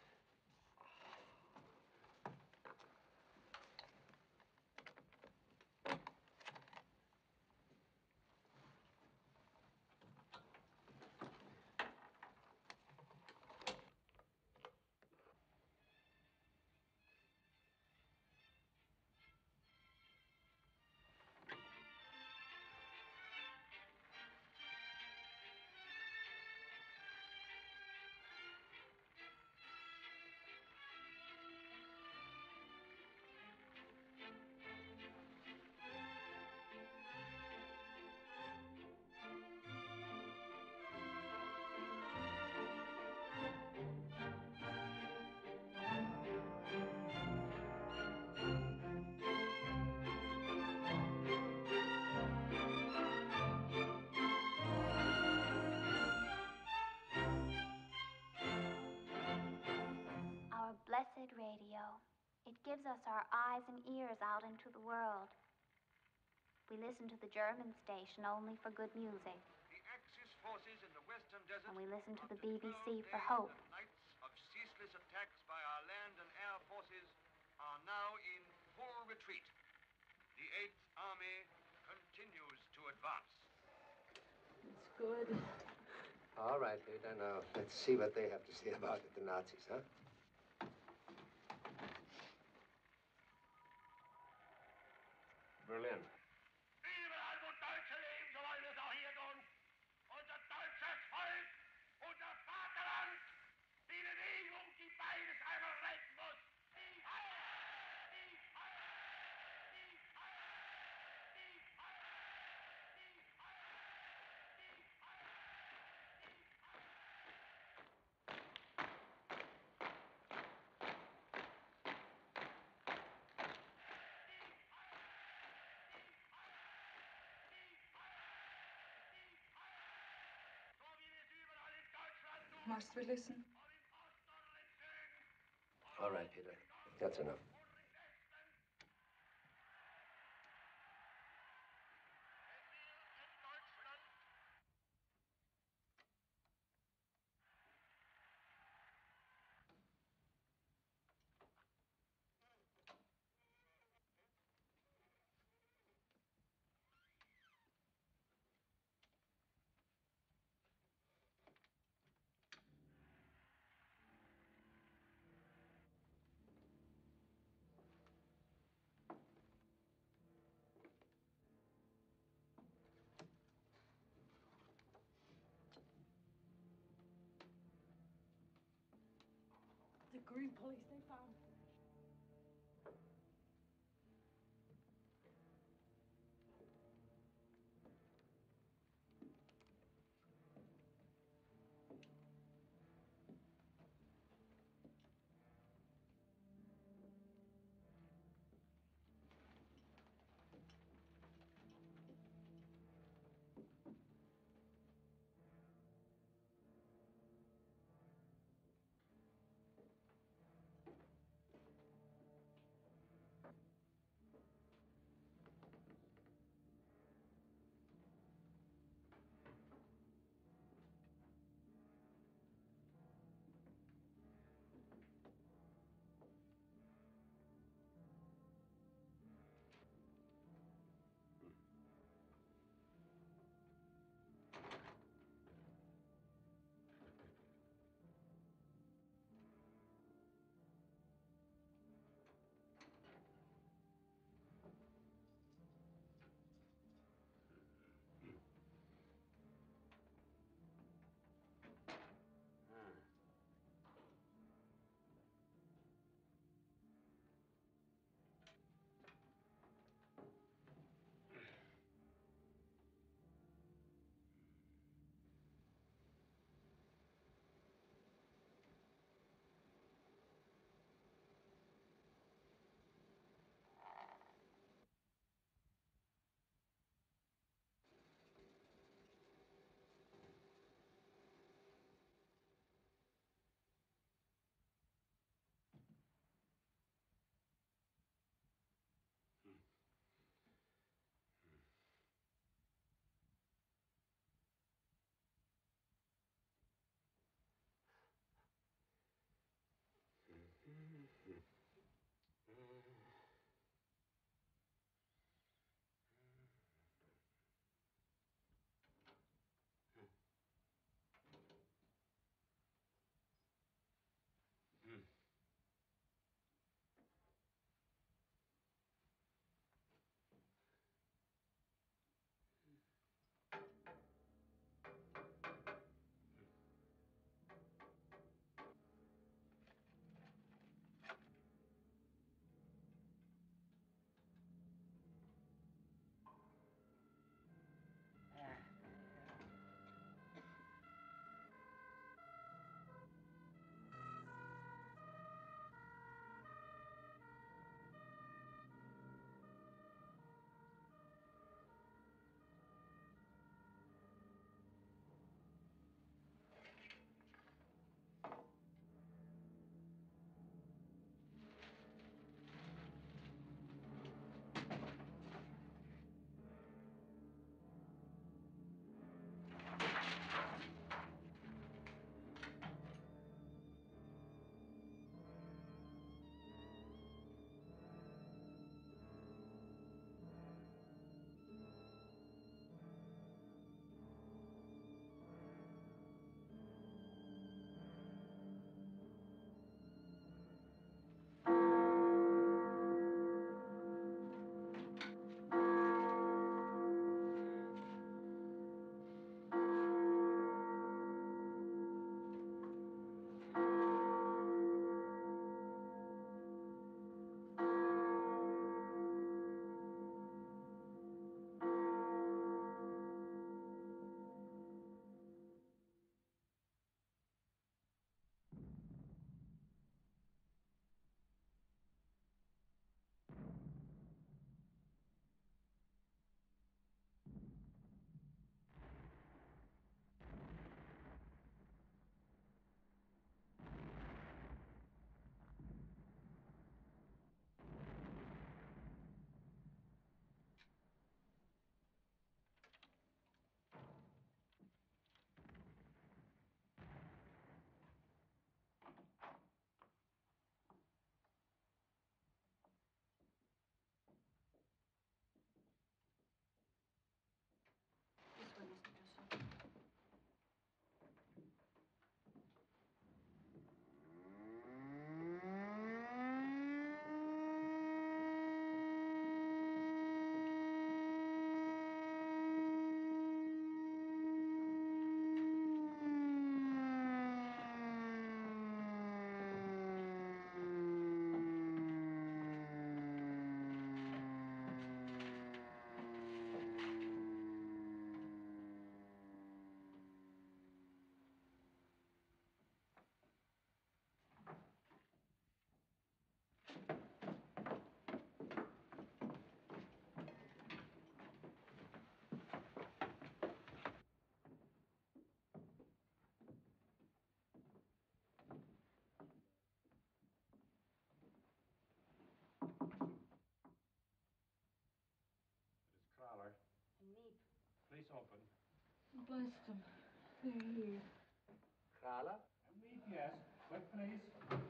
[SPEAKER 4] Our blessed radio. It gives us our eyes and ears out into the world. We listen to the German station only for good music.
[SPEAKER 10] The Axis forces in the western desert,
[SPEAKER 4] And we listen to the
[SPEAKER 10] after
[SPEAKER 4] B B C
[SPEAKER 10] twelve
[SPEAKER 4] for
[SPEAKER 10] days
[SPEAKER 4] hope.
[SPEAKER 10] and nights of ceaseless attacks by our land and air forces, are now in full retreat. The Eighth Army continues to advance.
[SPEAKER 6] It's good.
[SPEAKER 1] All right, Ada, now let's see what they have to say about it, the Nazis, huh?
[SPEAKER 2] Berlin.
[SPEAKER 10] Liebe also deutsche Leben, so wollen wir es auch hier tun. Unser deutsches Volk, unser Vaterland, die Bewegung, die beides einmal retten muss. Die Freiheit! Die Freiheit! Die Freiheit! Die Freiheit! Die Freiheit! Die Freiheit! Die Freiheit!
[SPEAKER 3] Must we listen?
[SPEAKER 1] All right, Peter. That's enough.
[SPEAKER 3] The green police, they found him.
[SPEAKER 9] This way, Mister Driscoll.
[SPEAKER 2] Crowler.
[SPEAKER 9] And Meep.
[SPEAKER 2] Please open.
[SPEAKER 6] Bless them. They're here.
[SPEAKER 2] Crowler? Me, yes. Quick, please.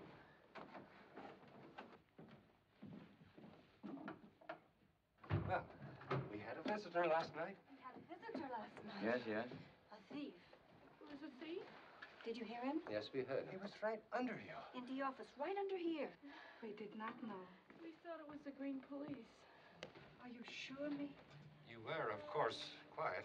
[SPEAKER 2] Well, we had a visitor last night.
[SPEAKER 9] We had a visitor last night.
[SPEAKER 2] Yes, yes.
[SPEAKER 9] A thief.
[SPEAKER 6] Who's a thief?
[SPEAKER 9] Did you hear him?
[SPEAKER 1] Yes, we heard
[SPEAKER 2] He
[SPEAKER 1] him.
[SPEAKER 2] was right under you.
[SPEAKER 9] In the office, right under here.
[SPEAKER 3] We did not know.
[SPEAKER 6] We thought it was the Green Police.
[SPEAKER 3] Are you sure, me?
[SPEAKER 2] You were, of course, quiet.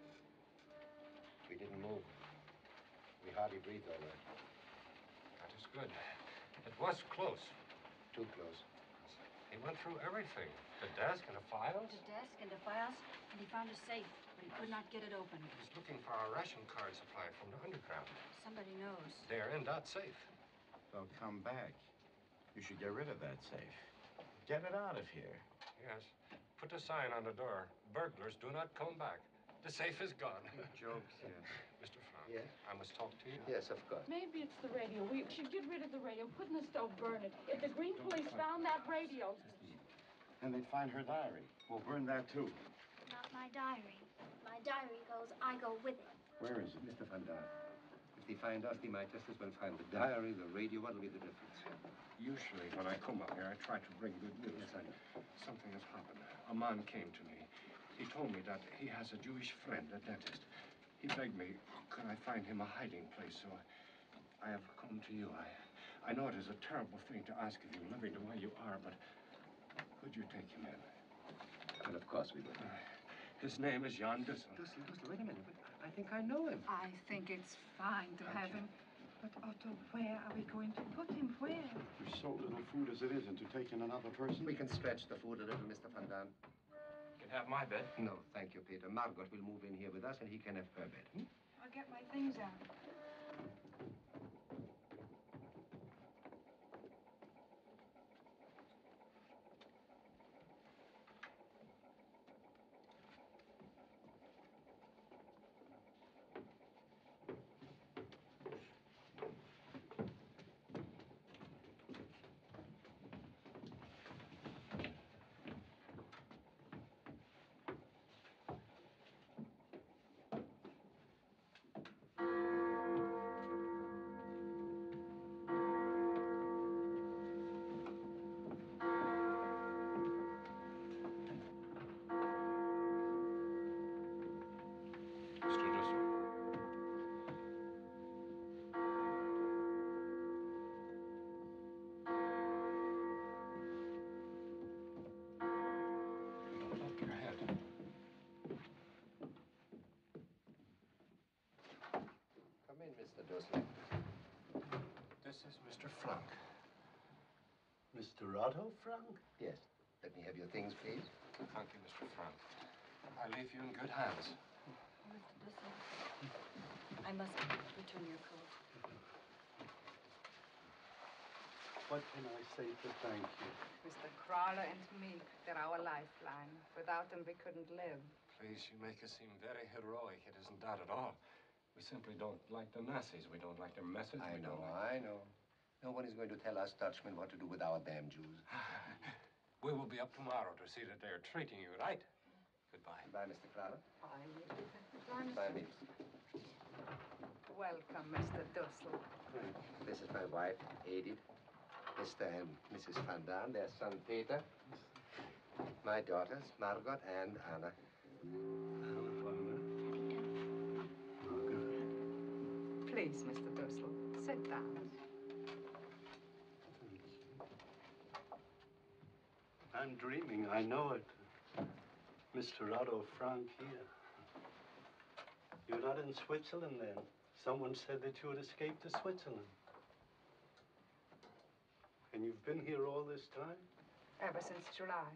[SPEAKER 1] We didn't move. We hardly breathed all right.
[SPEAKER 2] That is good. It was close.
[SPEAKER 1] Too close.
[SPEAKER 2] He went through everything. The desk and the files.
[SPEAKER 9] The desk and the files, and he found a safe, but he could not get it open.
[SPEAKER 2] He's looking for our ration card supply from the underground.
[SPEAKER 9] Somebody knows.
[SPEAKER 2] They're in that safe.
[SPEAKER 5] Well, come back. You should get rid of that safe. Get it out of here.
[SPEAKER 2] Yes. Put a sign on the door. Burglars do not come back. The safe is gone.
[SPEAKER 5] Jokes, yes.
[SPEAKER 2] Mister Frank.
[SPEAKER 1] Yes?
[SPEAKER 2] I must talk to you.
[SPEAKER 1] Yes, of course.
[SPEAKER 6] Maybe it's the radio. We should get rid of the radio. Put in the stove, burn it. If the Green Police found that radio...
[SPEAKER 5] And they'd find her diary. We'll burn that, too.
[SPEAKER 4] Not my diary. My diary goes, I go with it.
[SPEAKER 5] Where is it?
[SPEAKER 1] Mister Van Daan, If they find us, they might just as well find the diary, the radio. What'll be the difference?
[SPEAKER 2] Usually when I come up here, I try to bring good news.
[SPEAKER 1] Yes, I know.
[SPEAKER 2] Something has happened. A man came to me. He told me that he has a Jewish friend, a dentist. He begged me, could I find him a hiding place, so I have come to you. I, I know it is a terrible thing to ask of you, living the way you are, but could you take him in?
[SPEAKER 1] Well, of course we will.
[SPEAKER 2] Uh, his name is Jan Dussel.
[SPEAKER 1] Dussel, Dussel, wait a minute. I think I know him.
[SPEAKER 3] I think it's fine to have him. But, Otto, where are we going to put him? Where?
[SPEAKER 5] There's so little food as it is, and to take in another person.
[SPEAKER 1] We can stretch the food a little, Mister Van Daan.
[SPEAKER 7] You can have my bed.
[SPEAKER 1] No, thank you, Peter. Margot will move in here with us, and he can have her bed. Hmm?
[SPEAKER 3] I'll get my things out.
[SPEAKER 2] Mister Dussel. Up your head.
[SPEAKER 1] Come in, Mister Dussel.
[SPEAKER 2] This is Mister Frank.
[SPEAKER 11] Mister Otto Frank?
[SPEAKER 1] Yes. Let me have your things, please.
[SPEAKER 2] Thank you, Mister Frank. I leave you in good hands.
[SPEAKER 9] Mister Dussel, I must return your coat.
[SPEAKER 11] What can I say to thank you?
[SPEAKER 8] Mister Crawler and me, they're our lifeline. Without them, we couldn't live.
[SPEAKER 2] Please, you make us seem very heroic. It isn't that at all. We simply don't like the Nazis. We don't like their methods.
[SPEAKER 1] I
[SPEAKER 2] we
[SPEAKER 1] know,
[SPEAKER 2] don't like...
[SPEAKER 1] I know. No one is going to tell us Dutchmen what to do with our damn Jews.
[SPEAKER 2] We will be up tomorrow to see that they are treating you right. Goodbye.
[SPEAKER 1] Goodbye, Mister Clara.
[SPEAKER 8] Bye.
[SPEAKER 1] Goodbye, Miss.
[SPEAKER 8] Welcome, Mister Dussel.
[SPEAKER 1] This is my wife, Edith. Mister and Missus Van Daan, their son, Peter. My daughters, Margot and Anna.
[SPEAKER 8] Please, Mister Dussel, sit down.
[SPEAKER 11] I'm dreaming, I know it. Mister Otto Frank here. You're not in Switzerland then? Someone said that you had escaped to Switzerland. And you've been here all this time?
[SPEAKER 3] Ever since July.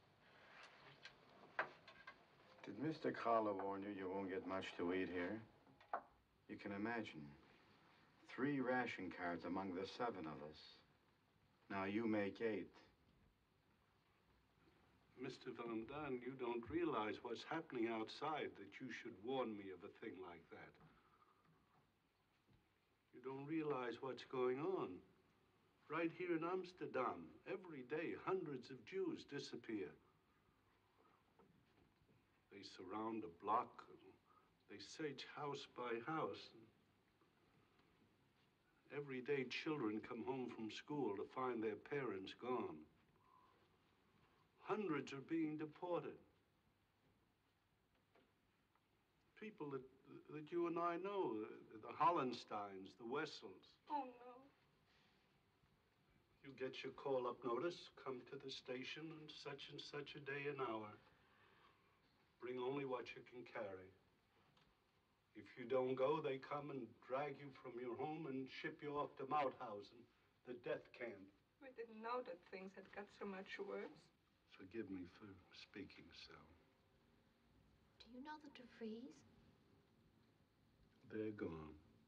[SPEAKER 5] Did Mister Carla warn you you won't get much to eat here? You can imagine. Three ration cards among the seven of us. Now you make eight.
[SPEAKER 11] Mister Van Daan, you don't realize what's happening outside that you should warn me of a thing like that. You don't realize what's going on. Right here in Amsterdam, every day, hundreds of Jews disappear. They surround a block, and they search house by house. Every day, children come home from school to find their parents gone. Hundreds are being deported. People that, that you and I know, the Hollensteins, the Wessels.
[SPEAKER 3] Oh, no.
[SPEAKER 11] You get your call-up notice, come to the station on such and such a day and hour. Bring only what you can carry. If you don't go, they come and drag you from your home and ship you off to Mauthausen, the death camp.
[SPEAKER 3] We didn't know that things had got so much worse.
[SPEAKER 11] Forgive me for speaking so.
[SPEAKER 4] Do you know the DeVries?
[SPEAKER 11] They're gone.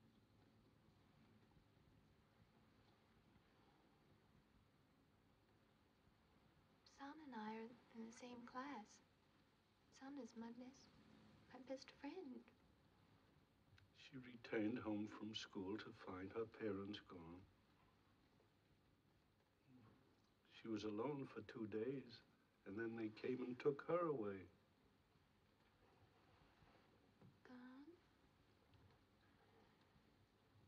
[SPEAKER 4] Son and I are in the same class. Son is my best, my best friend.
[SPEAKER 11] She returned home from school to find her parents gone. She was alone for two days, and then they came and took her away.
[SPEAKER 4] Gone?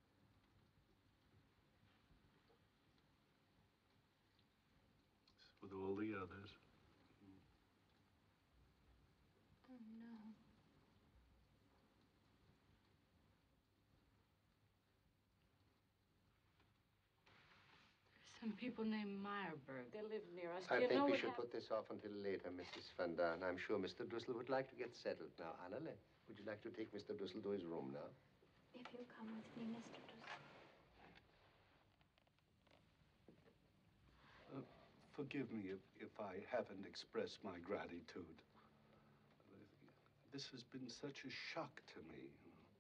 [SPEAKER 11] the others.
[SPEAKER 4] Oh, no.
[SPEAKER 6] Some people named Meyerberg. They live near us. Do
[SPEAKER 1] I
[SPEAKER 6] you
[SPEAKER 1] think
[SPEAKER 6] know
[SPEAKER 1] we
[SPEAKER 6] what
[SPEAKER 1] should
[SPEAKER 6] hap-
[SPEAKER 1] put this off until later, Missus Van Daan. I'm sure Mister Dussel would like to get settled now. Annale, would you like to take Mister Dussel to his room now?
[SPEAKER 4] If you'll come with me, Mister Dussel.
[SPEAKER 11] Uh, forgive me if, if I haven't expressed my gratitude. This has been such a shock to me.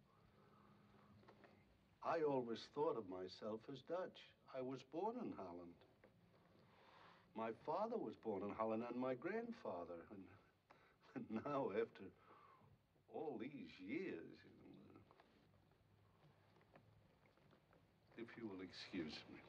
[SPEAKER 11] I always thought of myself as Dutch. I was born in Holland. My father was born in Holland and my grandfather. And, and now, after all these years, if you will excuse me.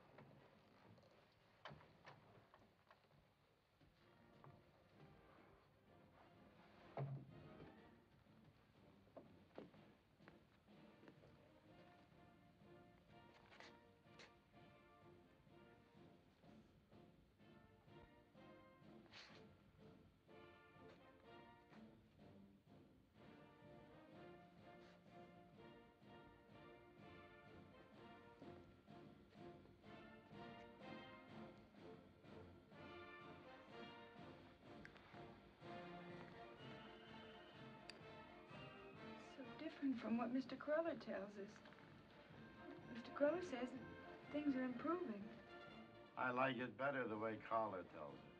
[SPEAKER 3] So different from what Mister Cruller tells us. Mister Cruller says that things are improving.
[SPEAKER 5] I like it better the way Carla tells it.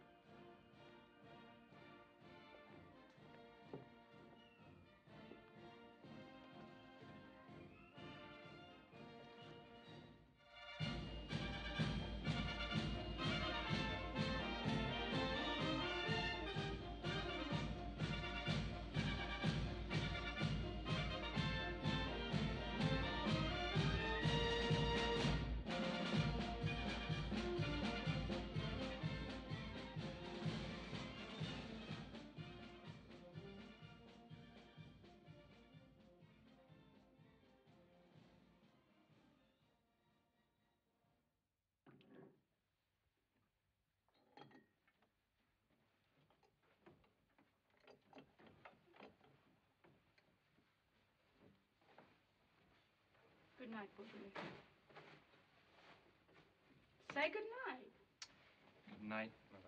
[SPEAKER 6] Good night, Boogie. Say good night.
[SPEAKER 7] Good night, Mother.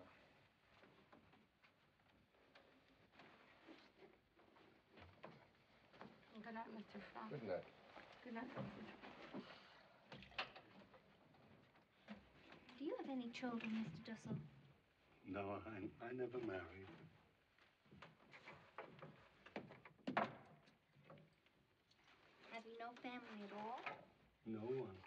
[SPEAKER 6] Good night, Mister Frank.
[SPEAKER 1] Good night.
[SPEAKER 6] Good night, Mister
[SPEAKER 4] Do you have any children, Mister Dussel?
[SPEAKER 11] No, I, I never married.
[SPEAKER 4] Have you no family at all?
[SPEAKER 11] No one.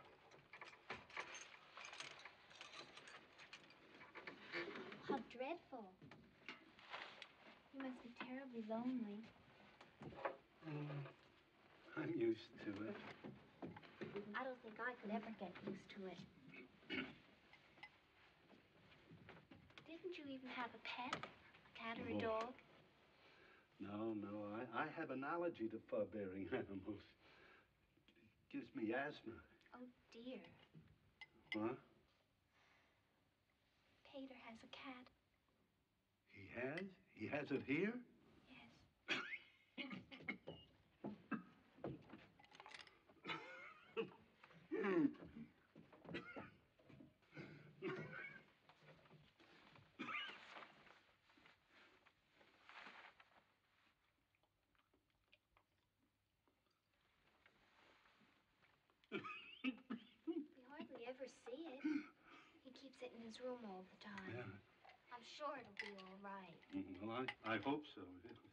[SPEAKER 4] How dreadful. You must be terribly lonely.
[SPEAKER 11] Mm, I'm used to it.
[SPEAKER 4] I don't think I could ever get used to it. Didn't you even have a pet? A cat or a
[SPEAKER 11] No.
[SPEAKER 4] dog?
[SPEAKER 11] No, no, I, I have an allergy to fur-bearing animals. It gives me asthma.
[SPEAKER 4] Oh, dear.
[SPEAKER 11] Huh?
[SPEAKER 4] Peter has a cat.
[SPEAKER 11] He has? He has it here?
[SPEAKER 4] Yes. We hardly ever see it. He keeps it in his room all the time.
[SPEAKER 11] Yeah.
[SPEAKER 4] I'm sure it'll be all right.
[SPEAKER 11] Mm, Well, I, I hope so.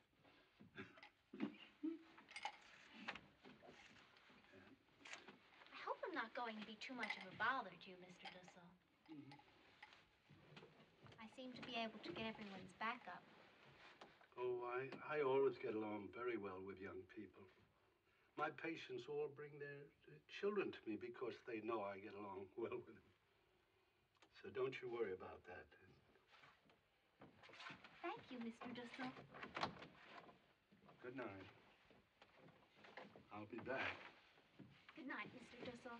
[SPEAKER 4] I hope I'm not going to be too much of a bother to you, Mister Dussel. I seem to be able to get everyone's back up.
[SPEAKER 11] Oh, I, I always get along very well with young people. My patients all bring their uh, children to me because they know I get along well with them. So don't you worry about that.
[SPEAKER 4] Thank you, Mister Dussel.
[SPEAKER 11] Good night. I'll be back.
[SPEAKER 4] Good night, Mister Dussel.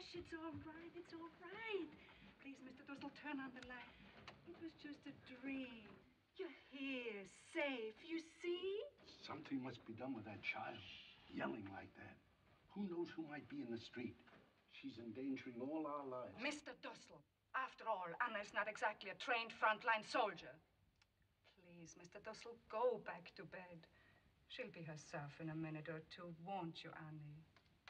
[SPEAKER 8] hush. It's all right. It's all right. Please, Mister Dussel, turn on the light. It was just a dream. You're here, safe. You see?
[SPEAKER 11] Something must be done with that child. Yelling like that. Who knows who might be in the street? She's endangering all our lives.
[SPEAKER 8] Mister Dussel, after all, Anna is not exactly a trained frontline soldier. Please, Mister Dussel, go back to bed. She'll be herself in a minute or two, won't you, Annie?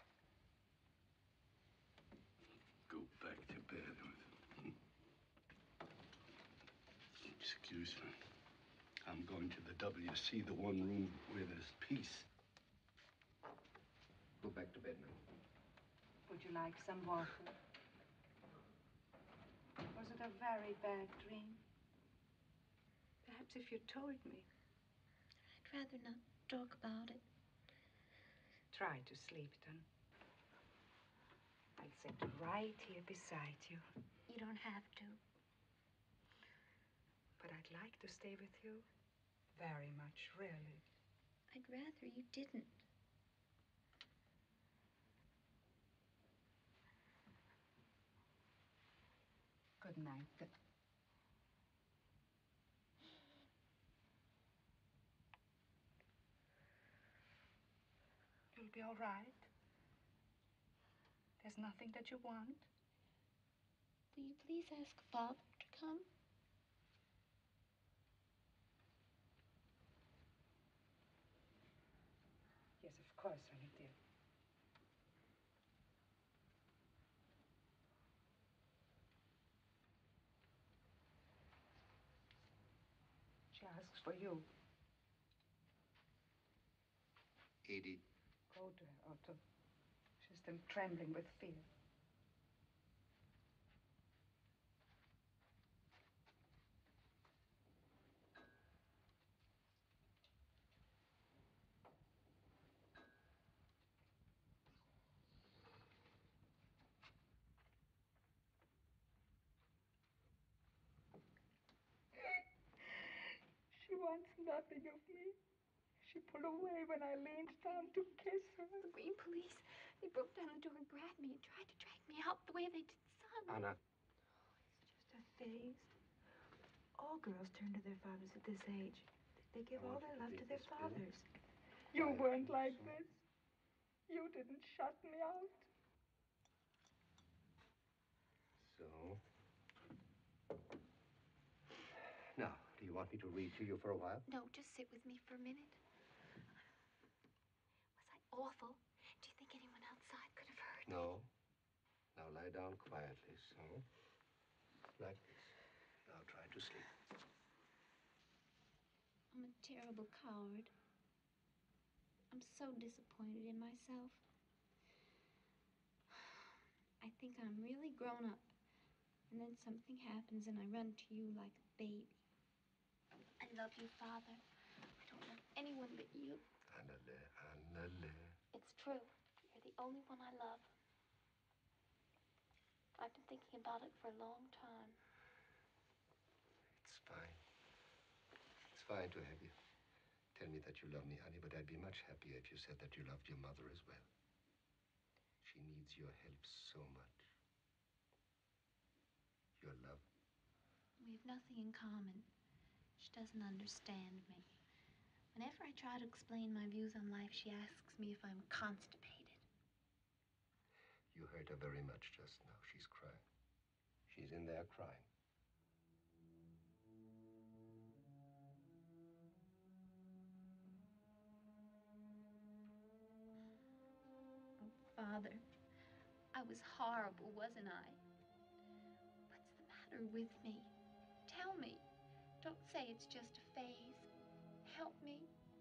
[SPEAKER 11] Go back to bed. Excuse me. I'm going to the W C, the one room where there's peace.
[SPEAKER 1] Go back to bed now.
[SPEAKER 8] Would you like some water? Was it a very bad dream? Perhaps if you told me.
[SPEAKER 4] I'd rather not talk about it.
[SPEAKER 8] Try to sleep, then. I'll sit right here beside you.
[SPEAKER 4] You don't have to.
[SPEAKER 8] But I'd like to stay with you very much, really.
[SPEAKER 4] I'd rather you didn't.
[SPEAKER 8] Good night. You'll be all right. There's nothing that you want.
[SPEAKER 4] Will you please ask Father to come?
[SPEAKER 8] Yes, of course, honey dear. She asks for you.
[SPEAKER 1] Edie.
[SPEAKER 8] Go to her, Otto. She's still trembling with fear. She wants nothing of me. She pulled away when I leaned down to kiss her.
[SPEAKER 4] The Green Police, they broke down the door and grabbed me and tried to drag me out the way they did Son.
[SPEAKER 7] Anna.
[SPEAKER 3] It's just a phase. All girls turn to their fathers at this age. They give all their love to their fathers.
[SPEAKER 8] You weren't like this. You didn't shut me out.
[SPEAKER 1] So? Now, do you want me to read to you for a while?
[SPEAKER 4] No, just sit with me for a minute. Was I awful? Do you think anyone outside could have heard
[SPEAKER 1] No. Now lie down quietly, so. Like this. Now try to sleep.
[SPEAKER 4] I'm a terrible coward. I'm so disappointed in myself. I think I'm really grown up. And then something happens and I run to you like a baby. I love you, Father. I don't love anyone but you.
[SPEAKER 1] Annale, Annale.
[SPEAKER 4] It's true. You're the only one I love. I've been thinking about it for a long time.
[SPEAKER 1] It's fine. It's fine to have you tell me that you love me, honey, but I'd be much happier if you said that you loved your mother as well. She needs your help so much. Your love.
[SPEAKER 4] We have nothing in common. She doesn't understand me. Whenever I try to explain my views on life, she asks me if I'm constipated.
[SPEAKER 1] You hurt her very much just now. She's crying. She's in there crying.
[SPEAKER 4] Oh, Father, I was horrible, wasn't I? What's the matter with me? Tell me. Don't say it's just a phase. Help me.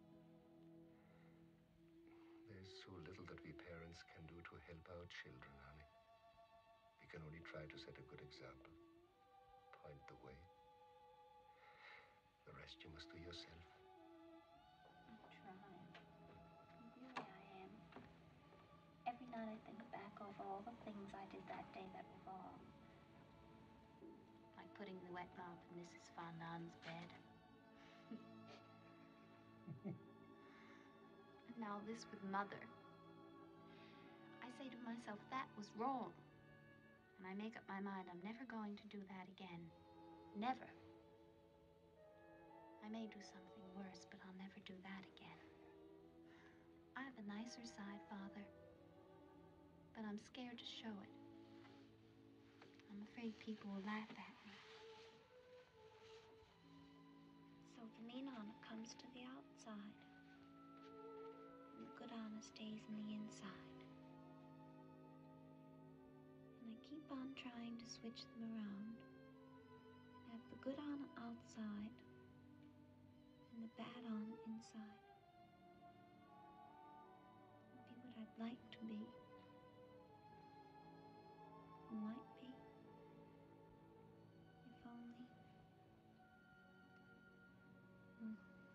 [SPEAKER 1] There's so little that we parents can do to help our children, honey. We can only try to set a good example. Point the way. The rest you must do yourself.
[SPEAKER 4] I'm trying. Really, I am. Every night I think back over all the things I did that day that were wrong. Like putting the wet mop in Missus Fondant's bed. And now this with Mother. I say to myself, that was wrong. when I make up my mind I'm never going to do that again. Never. I may do something worse, but I'll never do that again. I have a nicer side, Father, but I'm scared to show it. I'm afraid people will laugh at me. So the mean Anna comes to the outside, and the good Anna stays in the inside. And I keep on trying to switch them around. Have the good Anna outside, and the bad Anna inside. Be what I'd like to be. Might be. If only. Hmm.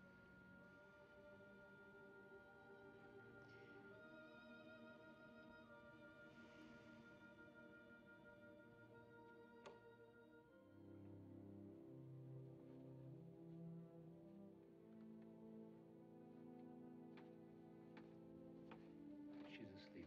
[SPEAKER 1] She's asleep.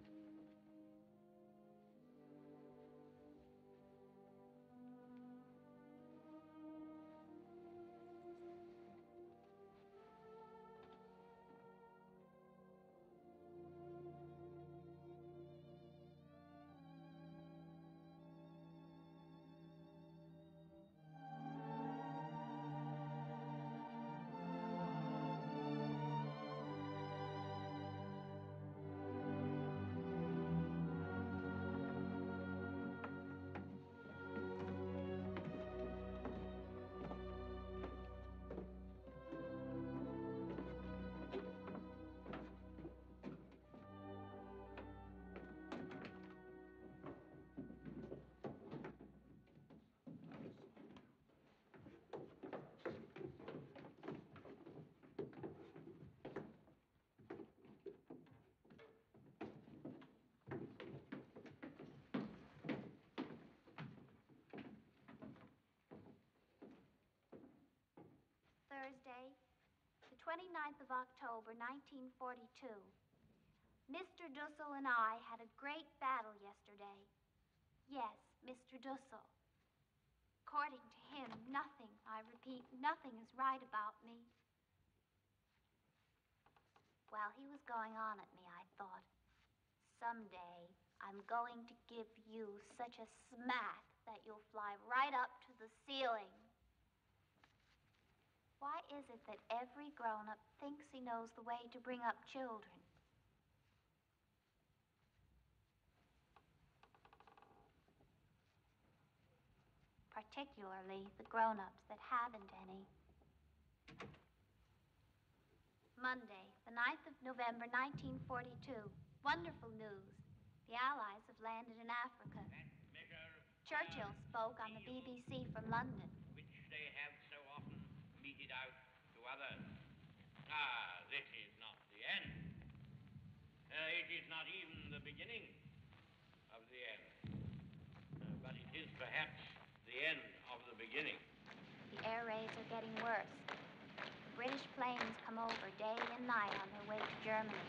[SPEAKER 4] Thursday, the twenty-ninth of October, nineteen forty-two. Mister Dussel and I had a great battle yesterday. Yes, Mister Dussel. According to him, nothing, I repeat, nothing is right about me. While he was going on at me, I thought, someday I'm going to give you such a smack that you'll fly right up to the ceiling. Why is it that every grown-up thinks he knows the way to bring up children? Particularly the grown-ups that haven't any. Monday, the ninth of November, nineteen forty-two. Wonderful news. The Allies have landed in Africa. Churchill spoke on the B B C from London.
[SPEAKER 10] Which they have so often meted out to others. Ah, this is not the end. Uh, it is not even the beginning of the end. Uh, but it is perhaps the end of the beginning.
[SPEAKER 4] The air raids are getting worse. The British planes come over day and night on their way to Germany.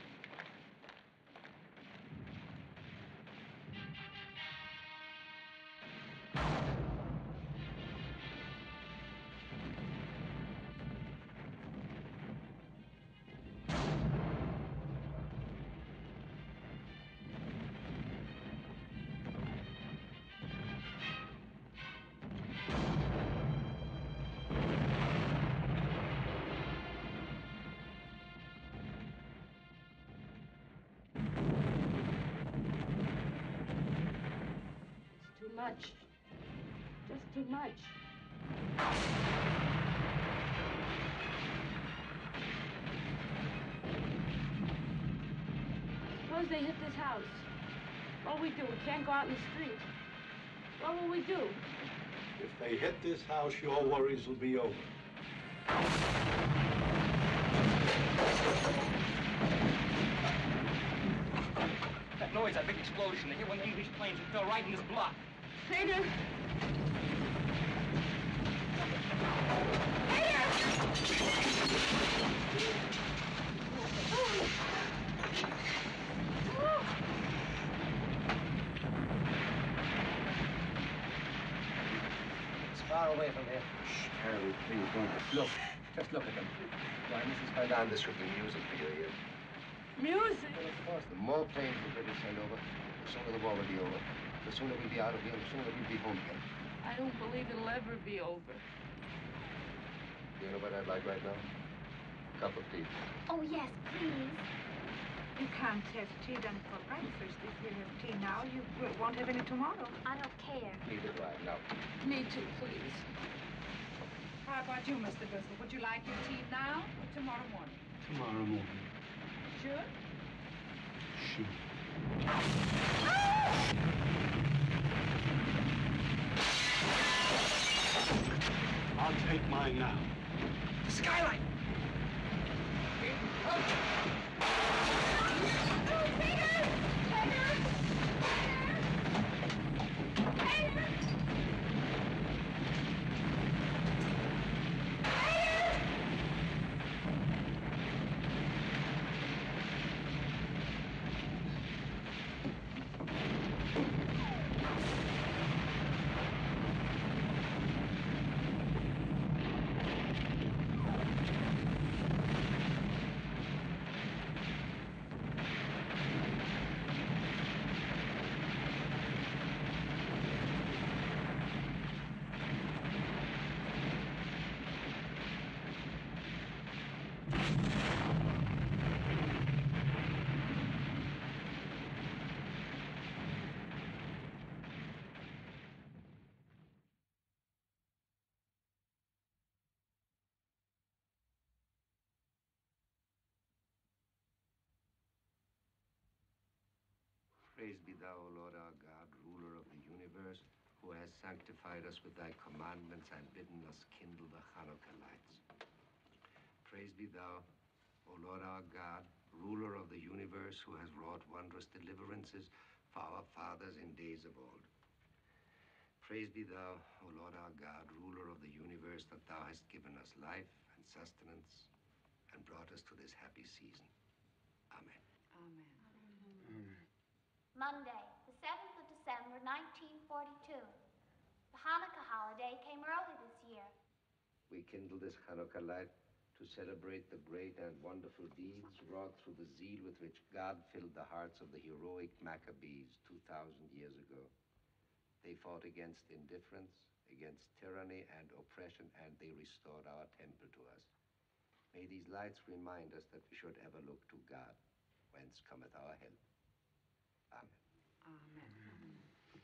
[SPEAKER 6] Too much. Just too much. Suppose they hit this house. What will we do? We can't go out in the street. What will we do?
[SPEAKER 11] If they hit this house, your worries will be over.
[SPEAKER 7] That noise, that big explosion, they hit one of the English planes and fell right in this block.
[SPEAKER 6] Hader! Hader!
[SPEAKER 1] far away from here.
[SPEAKER 2] Shh, Carrie, please don't.
[SPEAKER 1] Look, just look at them. Why, Missus Van Dam, this should be music for your ears.
[SPEAKER 6] Music?
[SPEAKER 1] Well, of course, the more planes the British send over, the sooner the war will be over. The sooner we'll be out of here, the sooner we'll be home again.
[SPEAKER 6] I don't believe it'll ever be over.
[SPEAKER 1] You know what I'd like right now? A cup of tea.
[SPEAKER 4] Oh, yes, please.
[SPEAKER 3] You can't have tea then for breakfast. If you have tea now, you won't have any tomorrow.
[SPEAKER 4] I don't care.
[SPEAKER 1] Neither do I. No.
[SPEAKER 6] Me too, please.
[SPEAKER 8] How about you, Mister Driscoll? Would you like your tea now or tomorrow morning?
[SPEAKER 11] Tomorrow morning.
[SPEAKER 8] Sure?
[SPEAKER 11] Sure. I'll take mine now.
[SPEAKER 2] The skylight!
[SPEAKER 1] Praise be thou, O Lord our God, ruler of the universe, who has sanctified us with thy commandments and bidden us kindle the Hanukkah lights. Praise be thou, O Lord our God, ruler of the universe, who has wrought wondrous deliverances for our fathers in days of old. Praise be thou, O Lord our God, ruler of the universe, that thou hast given us life and sustenance and brought us to this happy season. Amen.
[SPEAKER 8] Amen.
[SPEAKER 4] Monday, the seventh of December, nineteen forty-two. The Hanukkah holiday came early this year.
[SPEAKER 1] We kindle this Hanukkah light to celebrate the great and wonderful deeds wrought through the zeal with which God filled the hearts of the heroic Maccabees two thousand years ago. They fought against indifference, against tyranny and oppression, and they restored our temple to us. May these lights remind us that we should ever look to God, whence cometh our help. Amen.
[SPEAKER 8] Amen.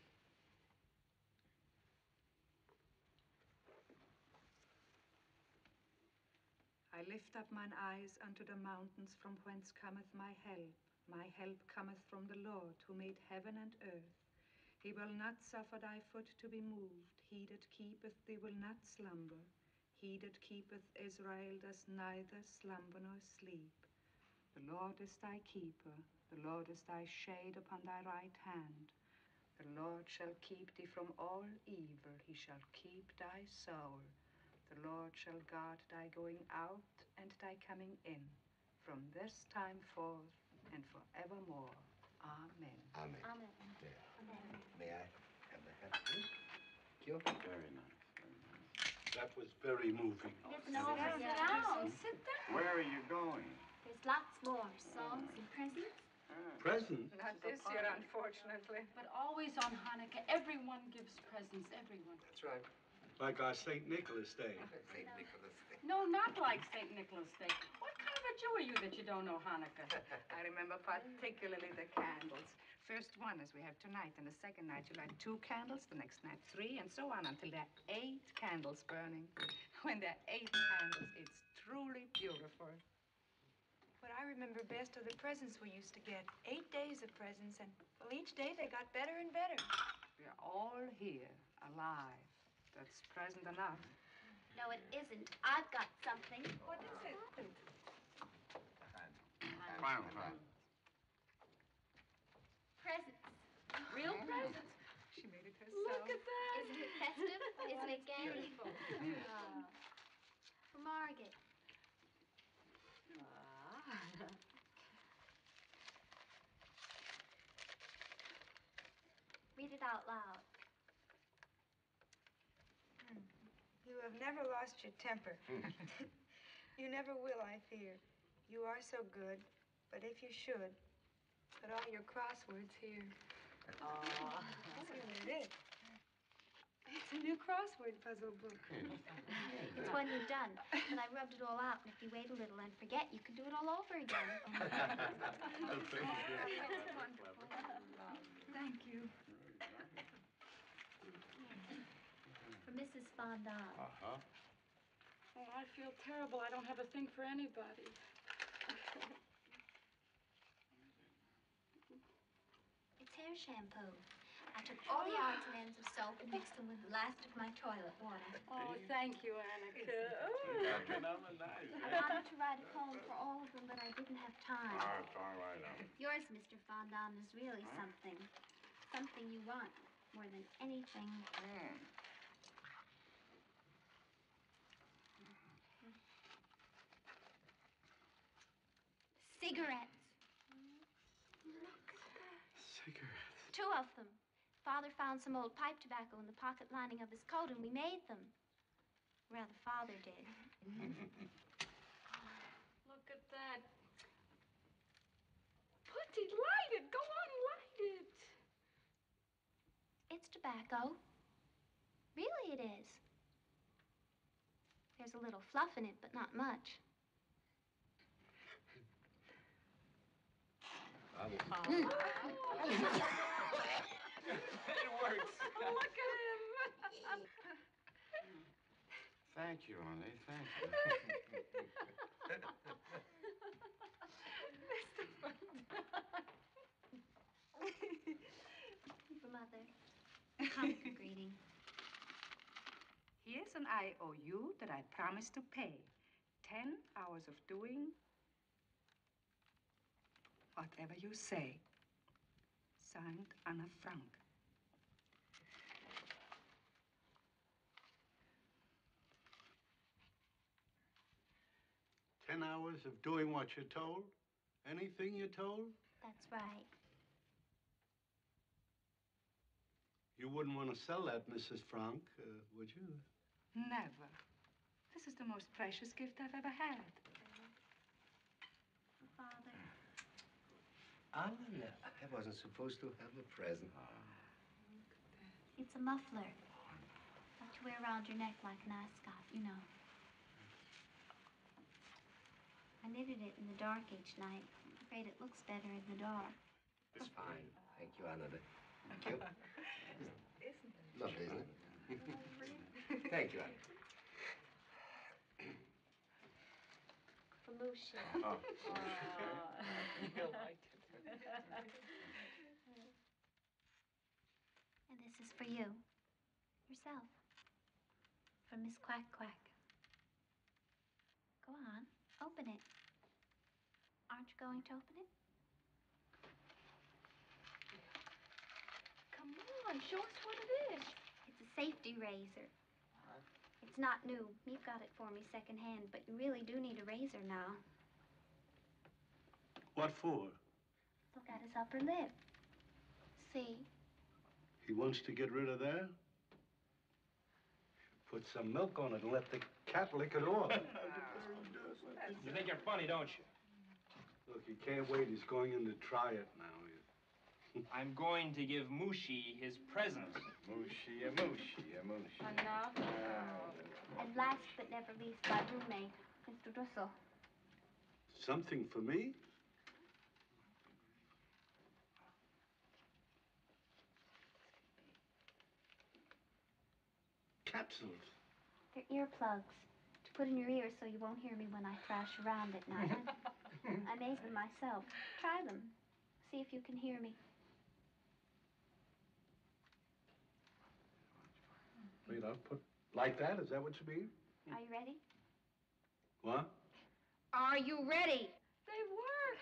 [SPEAKER 8] I lift up mine eyes unto the mountains, from whence cometh my help. My help cometh from the Lord, who made heaven and earth. He will not suffer thy foot to be moved. He that keepeth thee will not slumber. He that keepeth Israel does neither slumber nor sleep. The Lord is thy keeper. The Lord is thy shade upon thy right hand. The Lord shall keep thee from all evil. He shall keep thy soul. The Lord shall guard thy going out and thy coming in, from this time forth and forevermore. Amen.
[SPEAKER 1] Amen.
[SPEAKER 4] Amen.
[SPEAKER 1] May, may I have the hat, please? Thank you.
[SPEAKER 11] Very nice. Very nice. That was very moving.
[SPEAKER 4] Listen over, sit down.
[SPEAKER 8] Sit down.
[SPEAKER 5] Where are you going?
[SPEAKER 4] There's lots more songs and presents.
[SPEAKER 11] Present?
[SPEAKER 8] Not this year, unfortunately.
[SPEAKER 6] But always on Hanukkah, everyone gives presents, everyone.
[SPEAKER 1] That's right.
[SPEAKER 11] Like our Saint Nicholas Day.
[SPEAKER 1] Saint Nicholas Day.
[SPEAKER 6] No, not like Saint Nicholas Day. What kind of a Jew are you that you don't know Hanukkah?
[SPEAKER 8] I remember particularly the candles. First one, as we have tonight, and the second night you light two candles, the next night three, and so on until there are eight candles burning. When there are eight candles, it's truly beautiful.
[SPEAKER 3] What I remember best are the presents we used to get. Eight days of presents, and well, each day they got better and better.
[SPEAKER 8] We're all here, alive. That's present enough.
[SPEAKER 4] No, it isn't. I've got something.
[SPEAKER 3] What is it?
[SPEAKER 5] Fine, fine.
[SPEAKER 4] Presents.
[SPEAKER 6] Real presents?
[SPEAKER 8] She made it herself.
[SPEAKER 6] Look at that.
[SPEAKER 4] Isn't it festive? Isn't it gay?
[SPEAKER 8] Beautiful.
[SPEAKER 4] Ah. For Margaret. Read it out loud.
[SPEAKER 3] You have never lost your temper. You never will, I fear. You are so good, but if you should, put all your crosswords here.
[SPEAKER 6] Oh.
[SPEAKER 3] That's what it is. It's a new crossword puzzle book.
[SPEAKER 4] It's one you've done, but I rubbed it all out, and if you wait a little and forget, you can do it all over again.
[SPEAKER 3] Thank you.
[SPEAKER 4] For Missus Fondant.
[SPEAKER 5] Uh-huh.
[SPEAKER 6] Oh, I feel terrible. I don't have a thing for anybody.
[SPEAKER 4] It's hair shampoo. I took all the odds and ends of soap and mixed them with the last of my toilet water.
[SPEAKER 6] Oh, thank you, Annika.
[SPEAKER 4] I wanted to write a poem for all of them, but I didn't have time.
[SPEAKER 5] All right, all right. Now.
[SPEAKER 4] Yours, Mister Fondant, is really something. Something you want more than anything.
[SPEAKER 5] Mm.
[SPEAKER 4] Cigarettes.
[SPEAKER 3] Look at that.
[SPEAKER 11] Cigarettes.
[SPEAKER 4] Two of them. Father found some old pipe tobacco in the pocket lining of his coat, and we made them. Rather, Father did.
[SPEAKER 6] Look at that. Put it, light it. Go on, light it.
[SPEAKER 4] It's tobacco. Really, it is. There's a little fluff in it, but not much.
[SPEAKER 1] I will.
[SPEAKER 2] It works.
[SPEAKER 6] Look at him.
[SPEAKER 5] Thank you, honey. Thank you.
[SPEAKER 4] For Mother. Hanukkah greeting.
[SPEAKER 8] Here's an I O U that I promised to pay. Ten hours of doing whatever you say. Signed, Anna Frank.
[SPEAKER 11] Ten hours of doing what you're told? Anything you're told?
[SPEAKER 4] That's right.
[SPEAKER 11] You wouldn't want to sell that, Missus Frank, uh, would you?
[SPEAKER 8] Never. This is the most precious gift I've ever had.
[SPEAKER 4] Father.
[SPEAKER 1] Anna, I wasn't supposed to have a present.
[SPEAKER 4] It's a muffler. That you wear around your neck like an ascot, you know. I knitted it in the dark each night. I'm afraid it looks better in the dark.
[SPEAKER 1] It's fine. Thank you, Anna. Thank you.
[SPEAKER 3] Isn't it?
[SPEAKER 1] Lovely, isn't it? Thank you, Anna.
[SPEAKER 4] For Mushy.
[SPEAKER 5] Oh.
[SPEAKER 6] You like it.
[SPEAKER 4] And this is for you. Yourself. From Miss Quack Quack. Go on. Open it. Aren't you going to open it?
[SPEAKER 6] Come on, show us what it is.
[SPEAKER 4] It's a safety razor. It's not new. Meep got it for me secondhand, but you really do need a razor now.
[SPEAKER 11] What for?
[SPEAKER 4] Look at his upper lip. See?
[SPEAKER 11] He wants to get rid of that? Put some milk on it and let the cat lick it off.
[SPEAKER 7] You think you're funny, don't you?
[SPEAKER 11] Look, he can't wait. He's going in to try it now.
[SPEAKER 7] I'm going to give Mushi his present.
[SPEAKER 5] Mushi, a mushi, a mushi.
[SPEAKER 6] Enough.
[SPEAKER 4] And last but never least, my roommate, Mister Dussel.
[SPEAKER 11] Something for me? Capsules.
[SPEAKER 4] They're earplugs to put in your ears so you won't hear me when I thrash around at night. I made them myself. Try them. See if you can hear me.
[SPEAKER 11] Wait, I'll put like that? Is that what you mean?
[SPEAKER 4] Are you ready?
[SPEAKER 11] What?
[SPEAKER 4] Are you ready?
[SPEAKER 6] They work.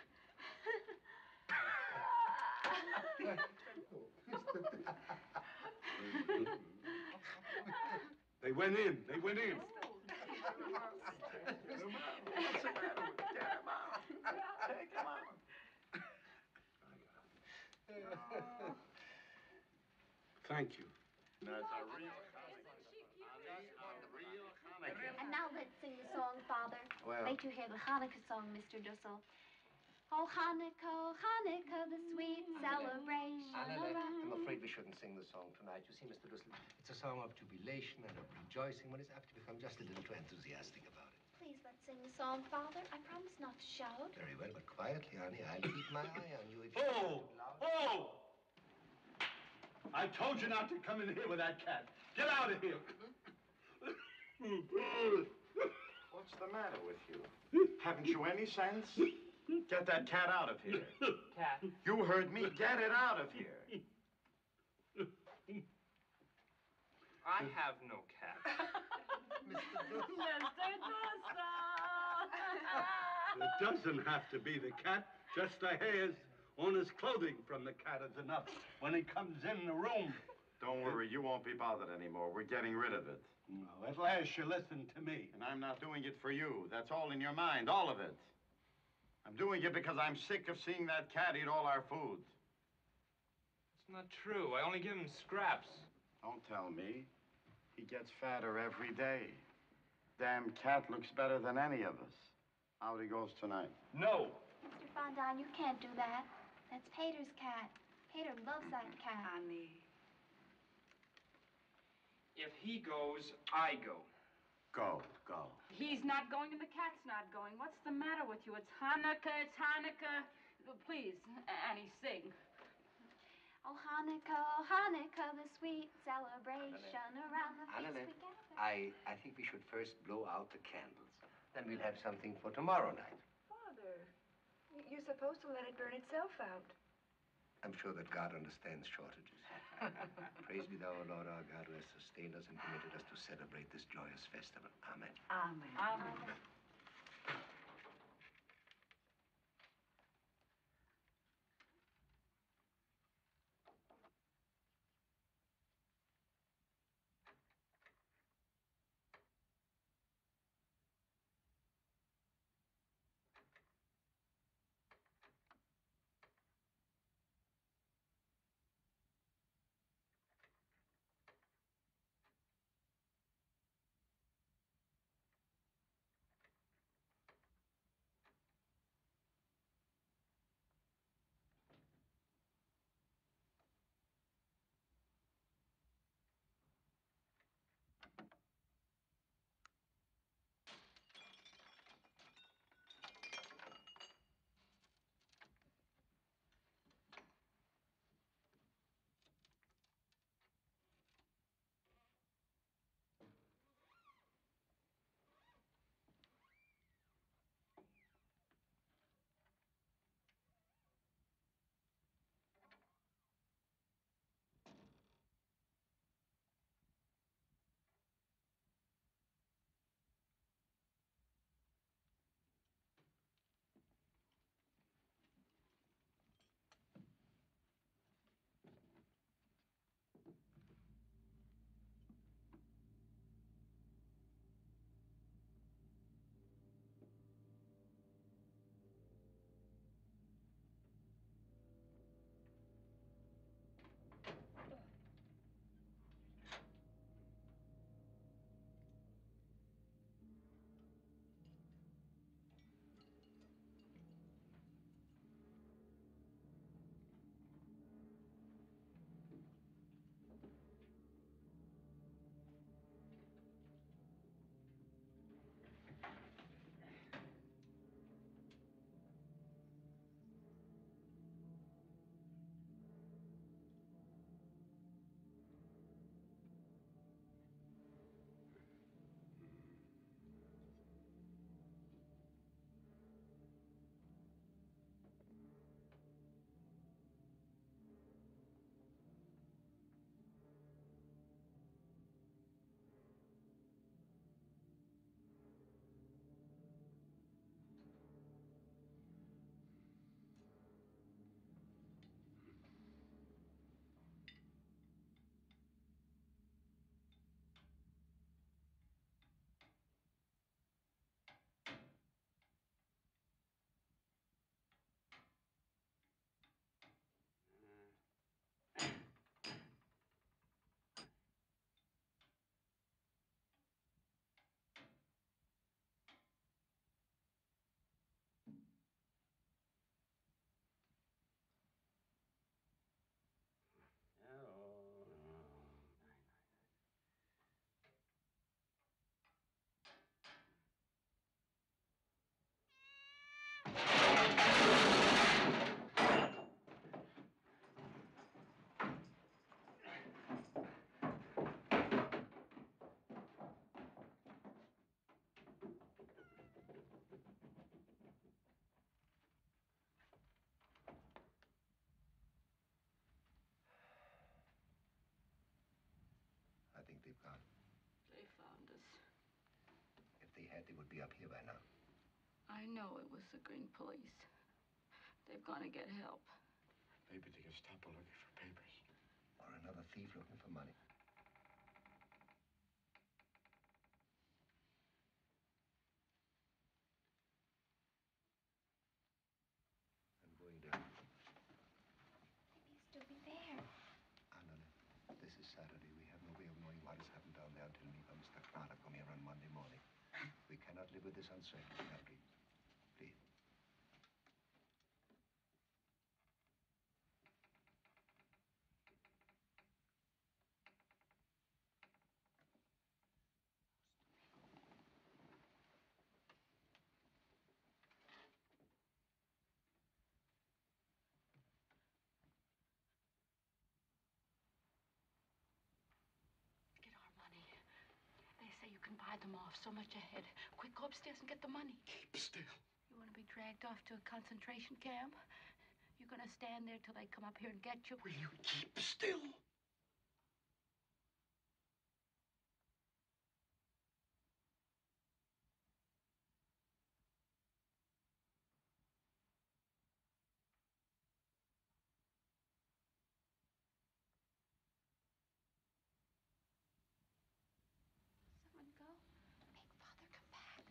[SPEAKER 11] They went in. They went in. Thank you.
[SPEAKER 5] That's a real Thank you.
[SPEAKER 4] And now let's sing the song, Father.
[SPEAKER 1] Well-
[SPEAKER 4] Wait to hear the Hanukkah song, Mister Dussel. Oh, Hanukkah, Hanukkah, the sweet celebration.
[SPEAKER 1] Annalette,
[SPEAKER 4] around-
[SPEAKER 1] I'm afraid we shouldn't sing the song tonight. You see, Mister Dussel, it's a song of jubilation and of rejoicing. One is apt to become just a little too enthusiastic about it.
[SPEAKER 4] Please, let's sing the song, Father. I promise not to shout.
[SPEAKER 1] Very well, but quietly, honey. I'll keep my eye on you if you
[SPEAKER 11] Oh! Oh! I told you not to come in here with that cat. Get out of here.
[SPEAKER 5] What's the matter with you? Haven't you any sense? Get that cat out of here.
[SPEAKER 7] Cat.
[SPEAKER 5] You heard me. Get it out of here.
[SPEAKER 7] I have no cat.
[SPEAKER 1] Mister Dussel.
[SPEAKER 11] It doesn't have to be the cat. Just the hairs on his clothing from the cat is enough when he comes in the room.
[SPEAKER 5] Don't worry, you won't be bothered anymore. We're getting rid of it.
[SPEAKER 11] No, at last you listen to me.
[SPEAKER 5] And I'm not doing it for you. That's all in your mind, all of it. I'm doing it because I'm sick of seeing that cat eat all our food.
[SPEAKER 7] It's not true. I only give him scraps.
[SPEAKER 5] Don't tell me. He gets fatter every day. Damn cat looks better than any of us. Out he goes tonight.
[SPEAKER 11] No.
[SPEAKER 4] Mister Fondant, you can't do that. That's Pater's cat. Pater loves that cat.
[SPEAKER 8] Annie.
[SPEAKER 7] If he goes, I go.
[SPEAKER 5] Go, go.
[SPEAKER 6] He's not going and the cat's not going. What's the matter with you? It's Hanukkah, it's Hanukkah. Please, Annie, sing.
[SPEAKER 4] Oh, Hanukkah, Hanukkah, the sweet celebration around the feast
[SPEAKER 1] Annalette,
[SPEAKER 4] we gather.
[SPEAKER 1] I, I think we should first blow out the candles. Then we'll have something for tomorrow night.
[SPEAKER 3] Father, y- you're supposed to let it burn itself out.
[SPEAKER 1] I'm sure that God understands shortages. Praise be thou, O Lord our God, who has sustained us and permitted us to celebrate this joyous festival. Amen.
[SPEAKER 8] Amen.
[SPEAKER 6] Amen.
[SPEAKER 1] they've gone?
[SPEAKER 6] They found us.
[SPEAKER 1] If they had, they would be up here by now.
[SPEAKER 6] I know it was the Green Police. They've gone to get help.
[SPEAKER 2] Maybe the Gestapo looking for papers.
[SPEAKER 1] Or another thief looking for money. I'm going down.
[SPEAKER 4] Maybe still be there.
[SPEAKER 1] Anna, this is Saturday. We have no way of knowing what has happened down there until me and Mister Craddock come here on Monday morning. We cannot live with this uncertainty. Now, please. Please.
[SPEAKER 6] Get our money. They say you can buy them off so much ahead. Quick, go upstairs and get the money.
[SPEAKER 2] Keep still.
[SPEAKER 6] You want to be dragged off to a concentration camp? You're going to stand there till they come up here and get you?
[SPEAKER 2] Will you keep still?
[SPEAKER 6] Someone go. Make Father come back.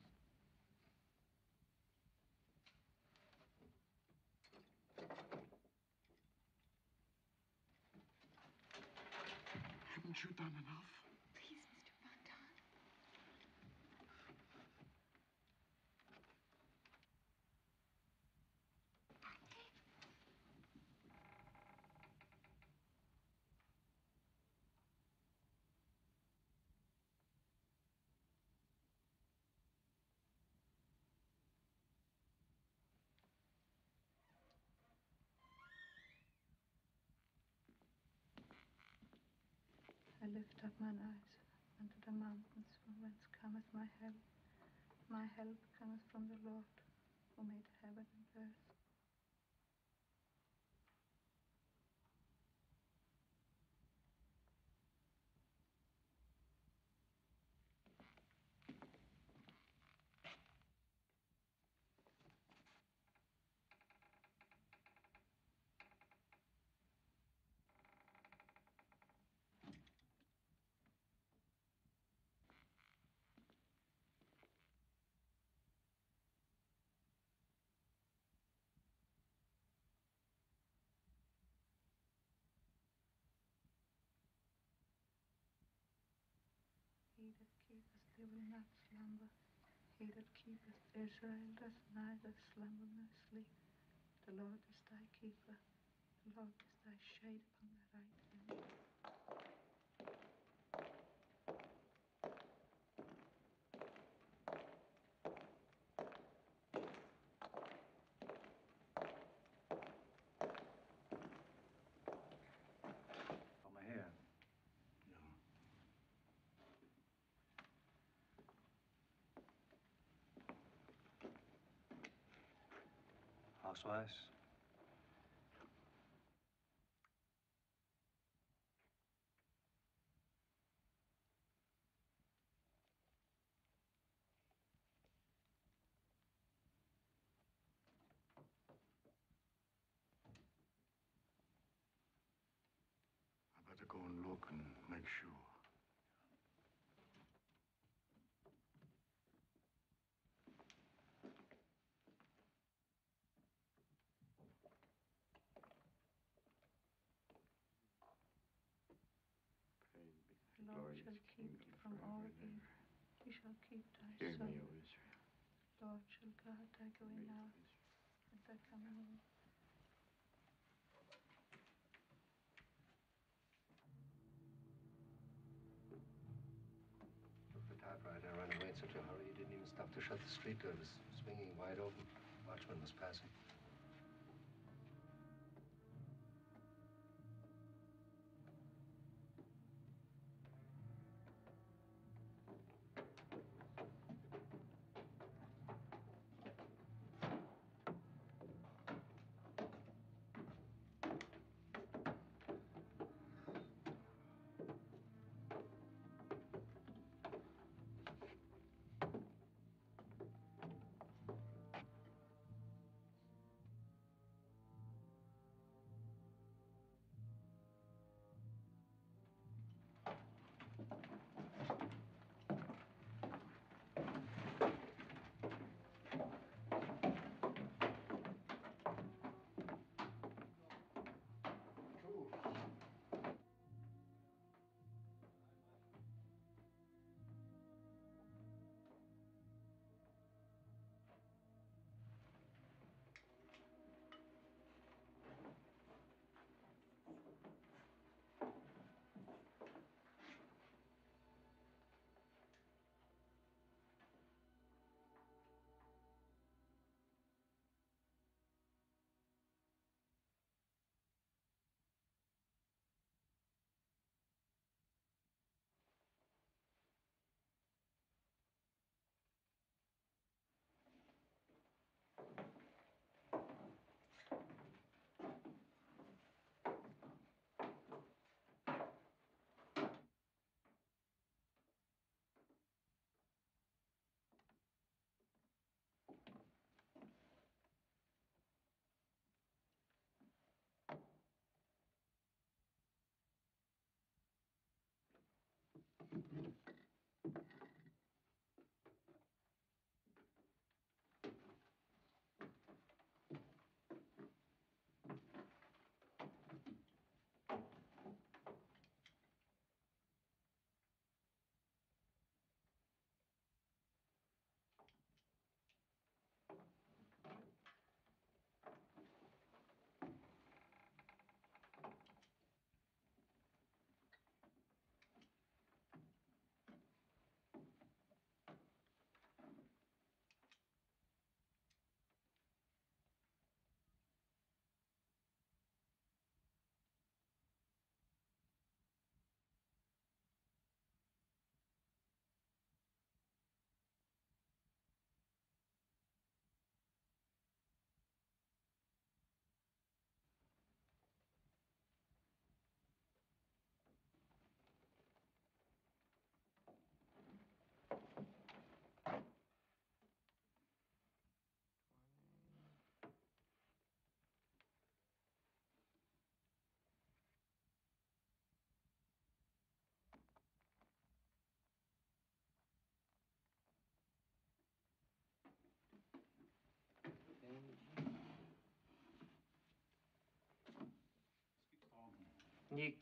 [SPEAKER 2] Haven't you done enough?
[SPEAKER 6] Please, Mister Fontaine.
[SPEAKER 3] I lift up mine eyes unto the mountains, from whence cometh my help. My help cometh from the Lord, who made heaven and earth. He that keepeth thee will not slumber. He that keepeth Israel doth neither slumber nor sleep. The Lord is thy keeper. The Lord is thy shade upon thy right hand.
[SPEAKER 2] For my hair.
[SPEAKER 11] Yeah.
[SPEAKER 2] Housewives? I better go and look and make sure.
[SPEAKER 3] The Lord shall keep thee from all evil. He shall keep thy
[SPEAKER 2] Hear
[SPEAKER 3] soul.
[SPEAKER 2] me, O Israel.
[SPEAKER 3] The Lord shall guard thy going out and thy coming in.
[SPEAKER 1] Took the typewriter and ran away in such a hurry he didn't even stop to shut the street door. It was swinging wide open. Watchman was passing.
[SPEAKER 7] Nick.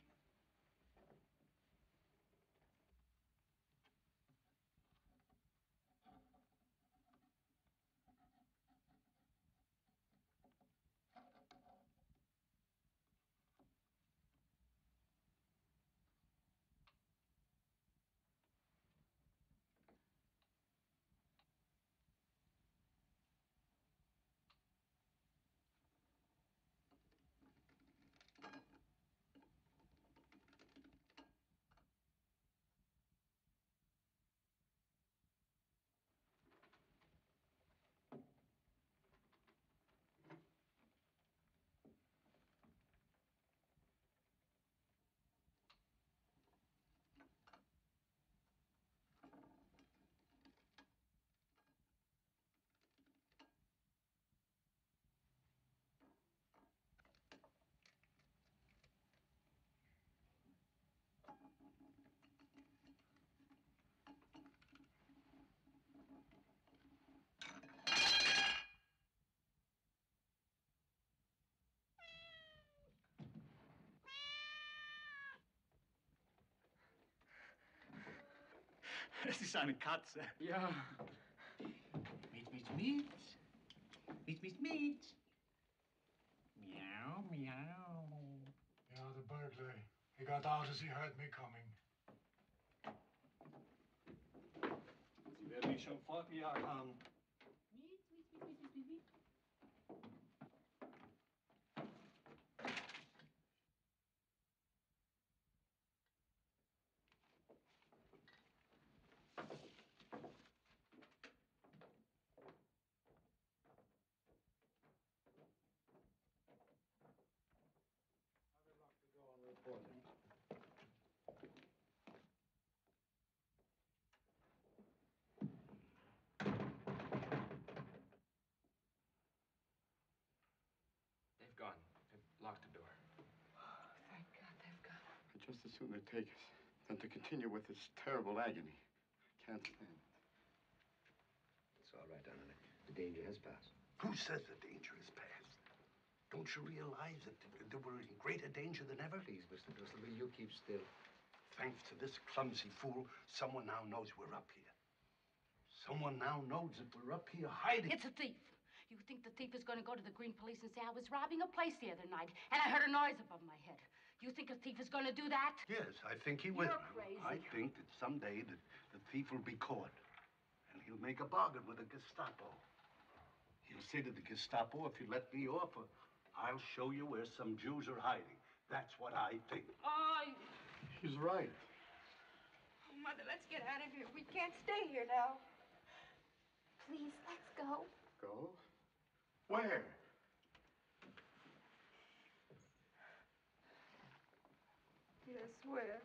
[SPEAKER 12] Es ist eine Katze.
[SPEAKER 7] Ja.
[SPEAKER 12] Miet, miet, miet. Miet, miet, miet. Meow, meow.
[SPEAKER 13] Yeah, the burglar. He got out as he heard me coming.
[SPEAKER 11] Sie werden mich schon fortgejagt haben.
[SPEAKER 7] They've gone. They've locked the door.
[SPEAKER 6] Thank God they've gone.
[SPEAKER 5] I'd just as soon they take us than to continue with this terrible agony. Can't stand it.
[SPEAKER 1] It's all right, Anna. The danger has passed.
[SPEAKER 14] Who says the danger is past? Don't you realize that, that we're in greater danger than ever?
[SPEAKER 1] Please, Mister Dussel, will you keep still?
[SPEAKER 14] Thanks to this clumsy fool, someone now knows we're up here. Someone now knows that we're up here hiding.
[SPEAKER 6] It's a thief. You think the thief is going to go to the Green Police and say, I was robbing a place the other night, and I heard a noise above my head. You think a thief is going to do that?
[SPEAKER 14] Yes, I think he will.
[SPEAKER 6] You're crazy.
[SPEAKER 14] I think that someday the, the thief will be caught, and he'll make a bargain with the Gestapo. He'll say to the Gestapo, if you let me off, uh, I'll show you where some Jews are hiding. That's what I think.
[SPEAKER 6] Oh,
[SPEAKER 5] He's right.
[SPEAKER 3] Oh, Mother, let's get out of here. We can't stay here now.
[SPEAKER 4] Please, let's go.
[SPEAKER 5] Go? Where?
[SPEAKER 3] Yes, where?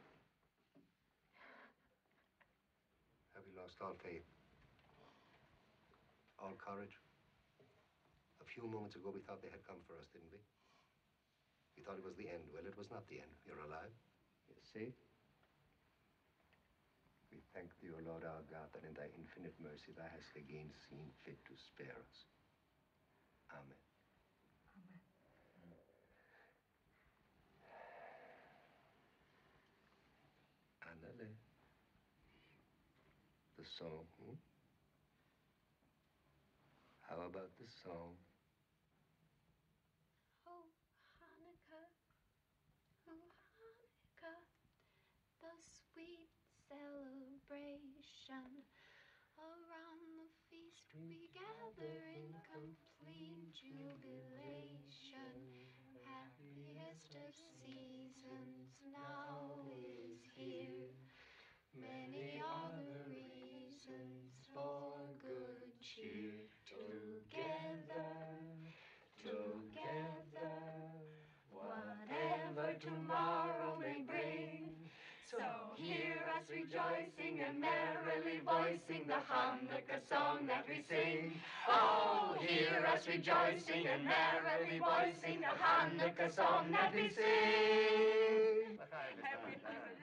[SPEAKER 1] Have we lost all faith? All courage? A few moments ago, we thought they had come for us, didn't we? We thought it was the end. Well, it was not the end. You're alive. You're safe. thank thee, O Lord our God, that in thy infinite mercy thou hast again seen fit to spare us. Amen.
[SPEAKER 3] Amen.
[SPEAKER 1] Andale. The song, hmm? How about the song?
[SPEAKER 4] Oh, Hanukkah, oh, Hanukkah, the sweet celebration. Around the feast we gather in complete jubilation. Happiest of seasons now is here. Many are the reasons for good cheer. Together, together, whatever tomorrow may bring. So hear us rejoicing and merrily voicing the Hanukkah song that we sing. Oh, hear us rejoicing and merrily voicing the Hanukkah song that we sing.
[SPEAKER 3] Happy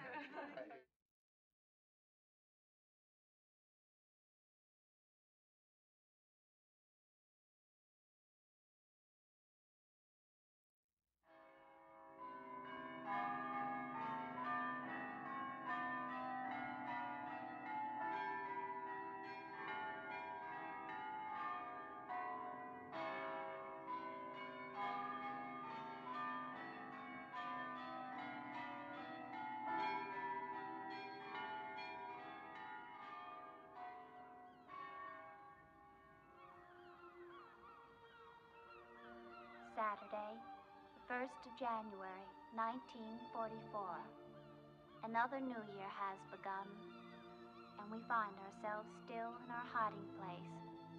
[SPEAKER 4] Saturday, the first of January, nineteen forty-four. Another new year has begun, and we find ourselves still in our hiding place.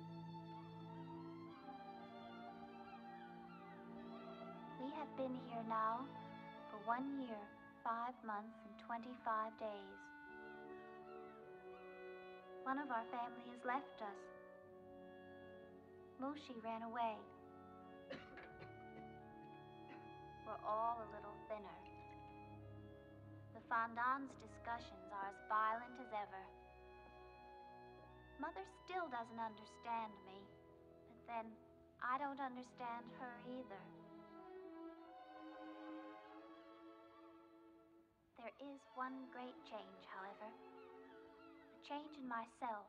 [SPEAKER 4] We have been here now for one year, five months, and twenty-five days. One of our family has left us. Mushi ran away. We're all a little thinner. The fondant's discussions are as violent as ever. Mother still doesn't understand me, but then I don't understand her either. There is one great change, however. A change in myself.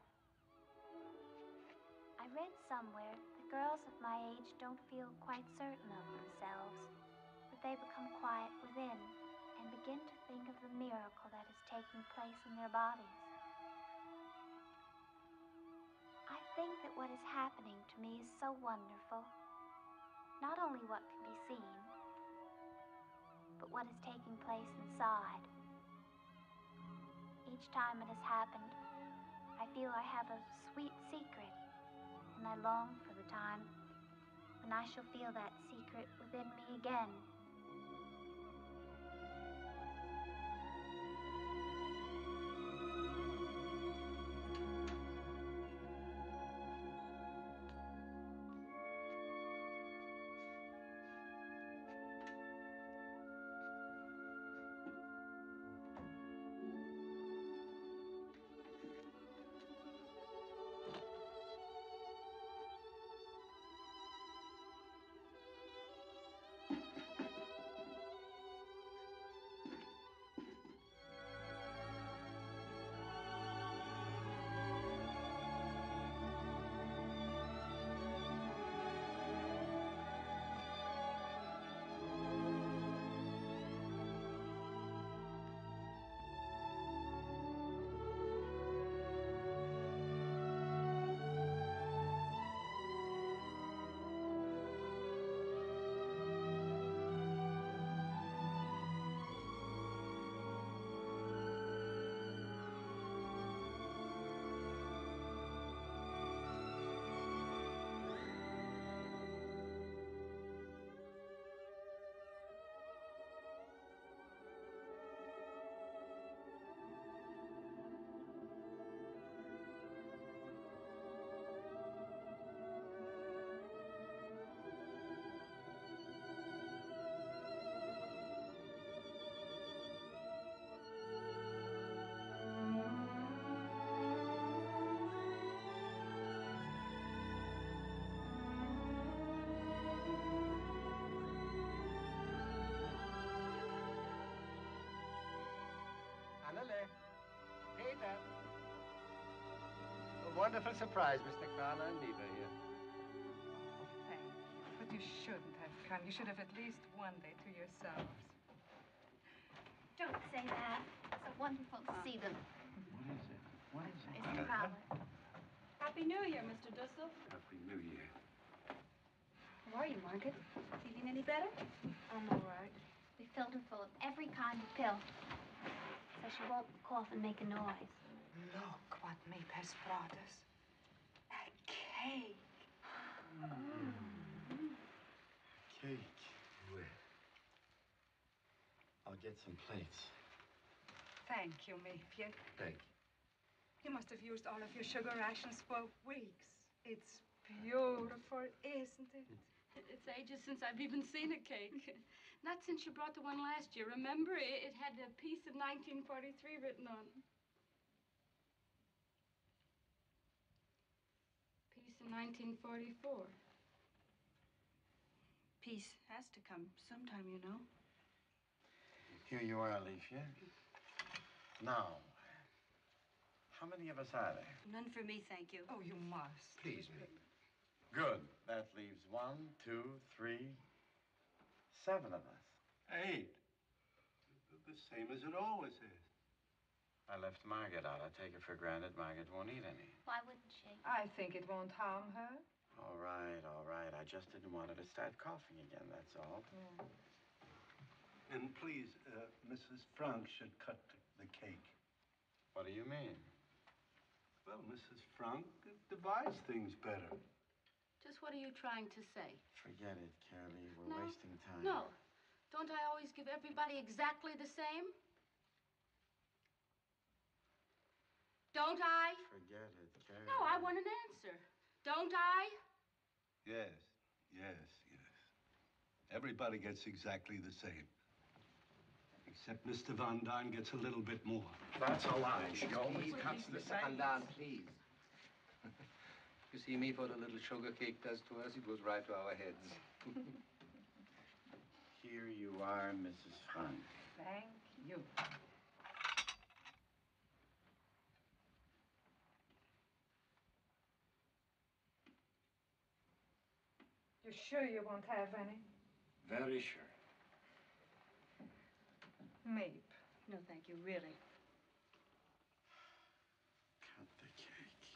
[SPEAKER 4] I read somewhere that girls of my age don't feel quite certain of themselves. They become quiet within and begin to think of the miracle that is taking place in their bodies. I think that what is happening to me is so wonderful. Not only what can be seen, but what is taking place inside. Each time it has happened, I feel I have a sweet secret, and I long for the time when I shall feel that secret within me again.
[SPEAKER 1] Cap. A wonderful surprise, Mister Carla and Neva here.
[SPEAKER 8] Thank you. But you shouldn't have come. You should have at least one day to yourselves.
[SPEAKER 4] Don't say that. It's so wonderful to see them.
[SPEAKER 14] What is it? What is it?
[SPEAKER 4] Mister Fowler.
[SPEAKER 9] Happy New Year, Mister Dussel.
[SPEAKER 14] Happy New Year.
[SPEAKER 9] How are you, Margaret? Feeling any better?
[SPEAKER 3] I'm all right.
[SPEAKER 4] We filled her full of every kind of pill, so she won't cough and make a noise.
[SPEAKER 8] Look what Meep has brought us. A cake.
[SPEAKER 5] Mm. Cake.
[SPEAKER 14] Well.
[SPEAKER 5] I'll get some plates.
[SPEAKER 8] Thank you, Meep. You,
[SPEAKER 1] Thank you.
[SPEAKER 8] you must have used all of your sugar rations for weeks. It's beautiful, isn't it?
[SPEAKER 6] It's ages since I've even seen a cake. Not since you brought the one last year. Remember? It, it had a piece of nineteen forty-three written on it. Piece of nineteen forty-four.
[SPEAKER 9] Peace has to come sometime, you know.
[SPEAKER 5] Here you are, Alicia. Now, how many of us are there?
[SPEAKER 9] None for me, thank you.
[SPEAKER 8] Oh, you must.
[SPEAKER 1] Please, Meep.
[SPEAKER 5] Good. That leaves one, two, three, seven of us.
[SPEAKER 11] Eight. The same as it always is.
[SPEAKER 5] I left Margaret out. I take it for granted Margaret won't eat any.
[SPEAKER 4] Why wouldn't she?
[SPEAKER 8] I think it won't harm her.
[SPEAKER 5] All right, all right. I just didn't want her to start coughing again, that's all.
[SPEAKER 8] Yeah.
[SPEAKER 11] And please, uh, Missus Frank should cut the cake.
[SPEAKER 5] What do you mean?
[SPEAKER 11] Well, Missus Frank divides things better.
[SPEAKER 6] Just what are you trying to say?
[SPEAKER 5] Forget it, Curly. We're
[SPEAKER 6] No.
[SPEAKER 5] wasting time.
[SPEAKER 6] No. Don't I always give everybody exactly the same? Don't I?
[SPEAKER 5] Forget it, Curly.
[SPEAKER 6] No, I want an answer. Don't I?
[SPEAKER 11] Yes, yes, yes. Everybody gets exactly the same. Except Mister Van Dyne gets a little bit more.
[SPEAKER 5] That's a lie. She always
[SPEAKER 1] Please,
[SPEAKER 5] cuts the
[SPEAKER 1] Mister
[SPEAKER 5] same.
[SPEAKER 1] Van Daan, please. You see, Meep, what a little sugar cake does to us? It goes right to our heads.
[SPEAKER 5] Here you are, Missus Frank.
[SPEAKER 8] Thank you. You're sure you won't have any?
[SPEAKER 2] Very sure.
[SPEAKER 8] Meep.
[SPEAKER 9] No, thank you, really.
[SPEAKER 5] Cut the cake.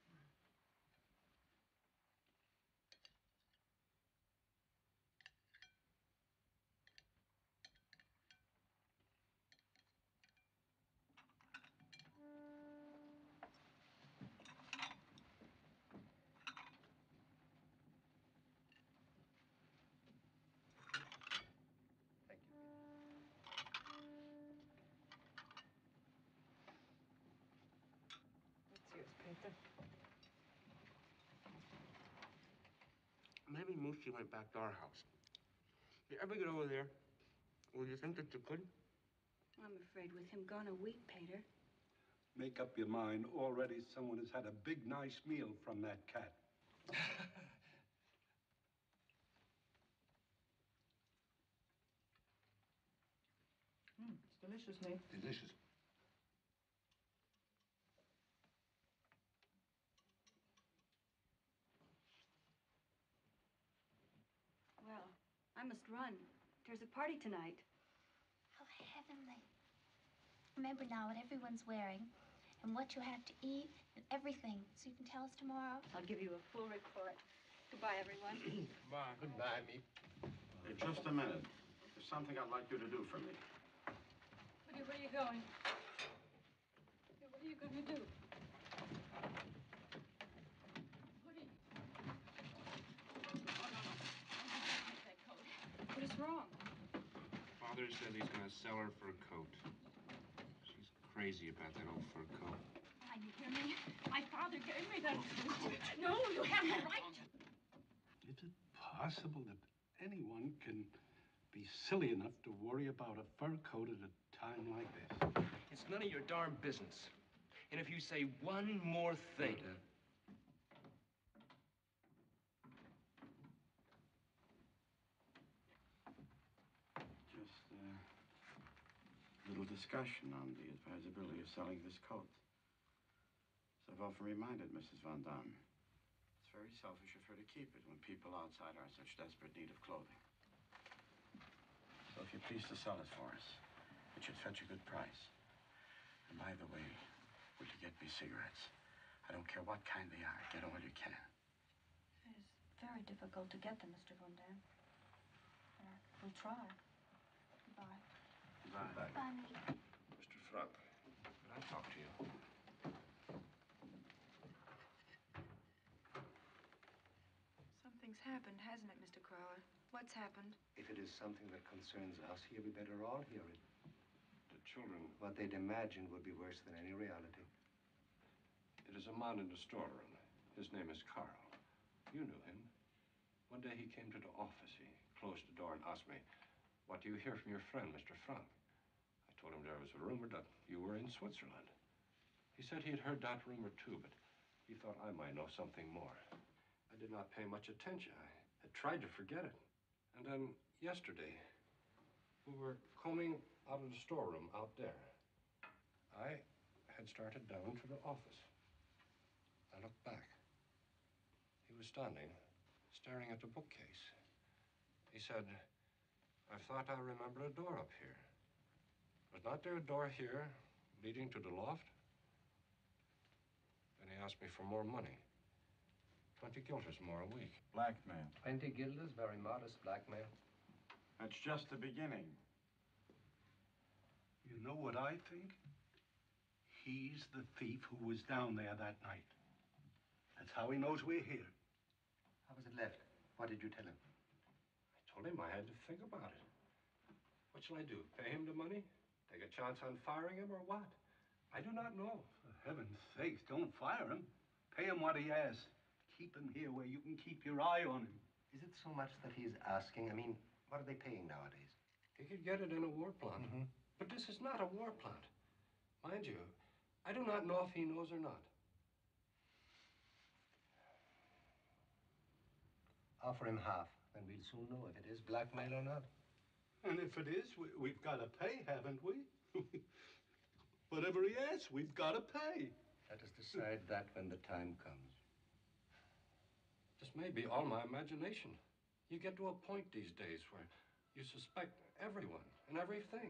[SPEAKER 1] Thank you.
[SPEAKER 8] It's yours, Peter.
[SPEAKER 7] Maybe Moosey went back to our house. You ever get over there? Will you think that you could?
[SPEAKER 9] I'm afraid with him gone a week, Peter.
[SPEAKER 11] Make up your mind. Already someone has had a big, nice meal from that cat.
[SPEAKER 8] Mm, it's delicious, Meep.
[SPEAKER 14] Delicious.
[SPEAKER 9] Well, I must run. There's a party tonight.
[SPEAKER 4] How heavenly. Remember now what everyone's wearing and what you have to eat and everything, so you can tell us tomorrow.
[SPEAKER 9] I'll give you a full report. Goodbye, everyone.
[SPEAKER 1] Bye. Goodbye, Meep.
[SPEAKER 5] Hey, just a minute. There's something I'd like you to do for me.
[SPEAKER 6] Woody, where are you going? What are you going to do? Woody. Oh, no, no. Take that coat.
[SPEAKER 8] What is wrong?
[SPEAKER 7] Father said he's going to sell her for a coat. She's crazy about that old fur coat.
[SPEAKER 6] Ah, you hear me? My father gave me that coat. No, you have no right to.
[SPEAKER 11] Is it possible that anyone can be silly enough to worry about a fur coat at a time like this?
[SPEAKER 7] It's none of your darn business. And if you say one more thing...
[SPEAKER 5] Just a little discussion on the advisability of selling this coat. So I've often reminded Missus Van Damme. It's very selfish of her to keep it when people outside are in such desperate need of clothing. So if you're pleased to sell it for us, it should fetch a good price. And by the way, will you get me cigarettes? I don't care what kind they are. Get all you can.
[SPEAKER 9] It is very difficult to get them, Mister Van Damme. Uh, we'll try. Goodbye.
[SPEAKER 5] Goodbye.
[SPEAKER 4] Goodbye, Mead.
[SPEAKER 2] Mister Frank, can I talk to you?
[SPEAKER 3] Something's happened, hasn't it, Mister Crowler? What's happened?
[SPEAKER 1] If it is something that concerns us here, we better all hear it.
[SPEAKER 2] The children...
[SPEAKER 1] What they'd imagined would be worse than any reality.
[SPEAKER 2] It is a man in the storeroom. His name is Carl. You knew him. One day he came to the office. He closed the door and asked me, "What do you hear from your friend, Mister Frank?" I told him there was a rumor that you were in Switzerland. He said he had heard that rumor too, but he thought I might know something more. I did not pay much attention. I had tried to forget it. And then yesterday, we were coming out of the storeroom out there. I had started down to the office. I looked back. He was standing, staring at the bookcase. He said, "I thought I remembered a door up here. Was not there a door here leading to the loft?" Then he asked me for more money. Twenty guilders more a week.
[SPEAKER 5] Blackmail.
[SPEAKER 1] Twenty guilders, very modest blackmail.
[SPEAKER 5] That's just the beginning.
[SPEAKER 14] You know what I think? He's the thief who was down there that night. That's how he knows we're here.
[SPEAKER 1] How was it left? What did you tell him?
[SPEAKER 2] I told him I had to think about it. What shall I do? Pay him the money? Take a chance on firing him or what? I do not know.
[SPEAKER 14] For heaven's sakes, don't fire him. Pay him what he asks. Keep him here where you can keep your eye on him.
[SPEAKER 1] Is it so much that he's asking? I mean, what are they paying nowadays?
[SPEAKER 2] He could get it in a war plant.
[SPEAKER 1] Mm-hmm.
[SPEAKER 2] But this is not a war plant. Mind you, I do not know if he knows or not.
[SPEAKER 1] Offer him half, then we'll soon know if it is blackmail or not.
[SPEAKER 14] And if it is, we, we've got to pay, haven't we? Whatever he asks, we've got to pay.
[SPEAKER 1] Let us decide that when the time comes.
[SPEAKER 2] This may be all my imagination. You get to a point these days where you suspect everyone and everything.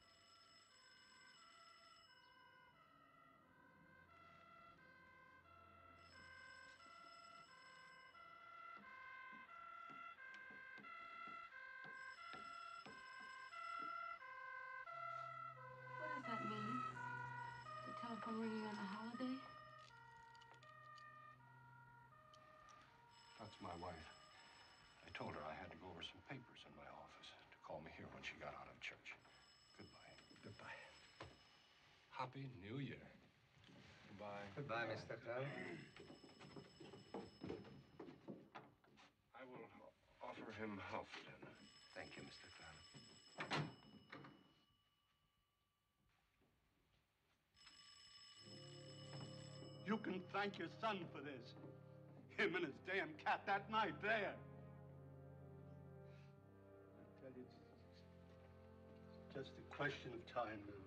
[SPEAKER 6] What does that mean? The telephone ringing on a holiday?
[SPEAKER 2] That's my wife. I told her I had to go over some papers in my office to call me here when she got out of church. Goodbye.
[SPEAKER 1] Goodbye.
[SPEAKER 2] Happy New Year.
[SPEAKER 1] Goodbye. Goodbye, Mister Crowley.
[SPEAKER 2] I will offer him half then.
[SPEAKER 1] Thank you, Mister Crowley.
[SPEAKER 14] You can thank your son for this. Him and his damn cat that night there. I tell you, it's just a question of time now.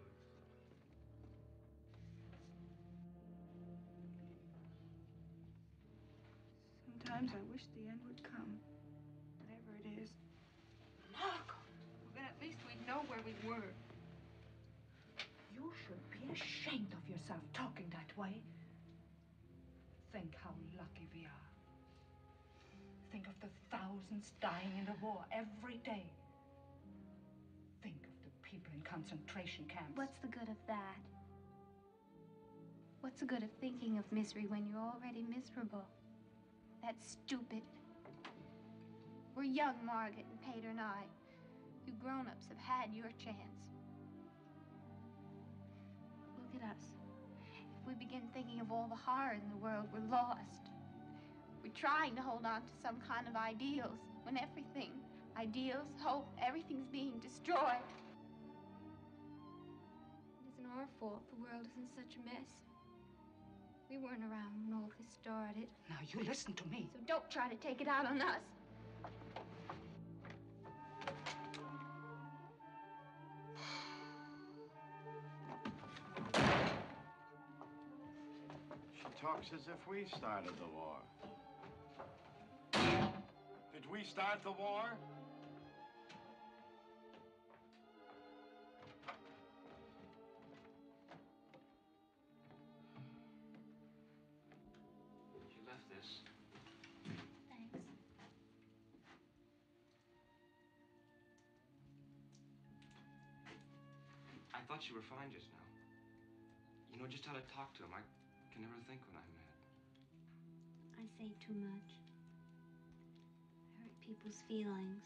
[SPEAKER 3] Sometimes I wish the end would come. Whatever it is. Marco! Well, then at least we'd know where we were. You should be ashamed of yourself talking that way.
[SPEAKER 8] Think how lucky we are. Think of the thousands dying in the war every day. Think of the people in concentration camps.
[SPEAKER 4] What's the good of that? What's the good of thinking of misery when you're already miserable? That's stupid. We're young, Margaret and Pater and I. You grown-ups have had your chance. Look at us. If we begin thinking of all the horror in the world, we're lost. We're trying to hold on to some kind of ideals when everything, ideals, hope, everything's being destroyed. It isn't our fault the world is in such a mess. We weren't around when all this started.
[SPEAKER 8] Now, you listen to me.
[SPEAKER 4] So don't try to take it out on us.
[SPEAKER 5] She talks as if we started the war. Did we start the war?
[SPEAKER 7] You left this.
[SPEAKER 4] Thanks.
[SPEAKER 7] I thought you were fine just now. You know just how to talk to him. I can never think when I'm mad.
[SPEAKER 4] I say too much. I hurt people's feelings.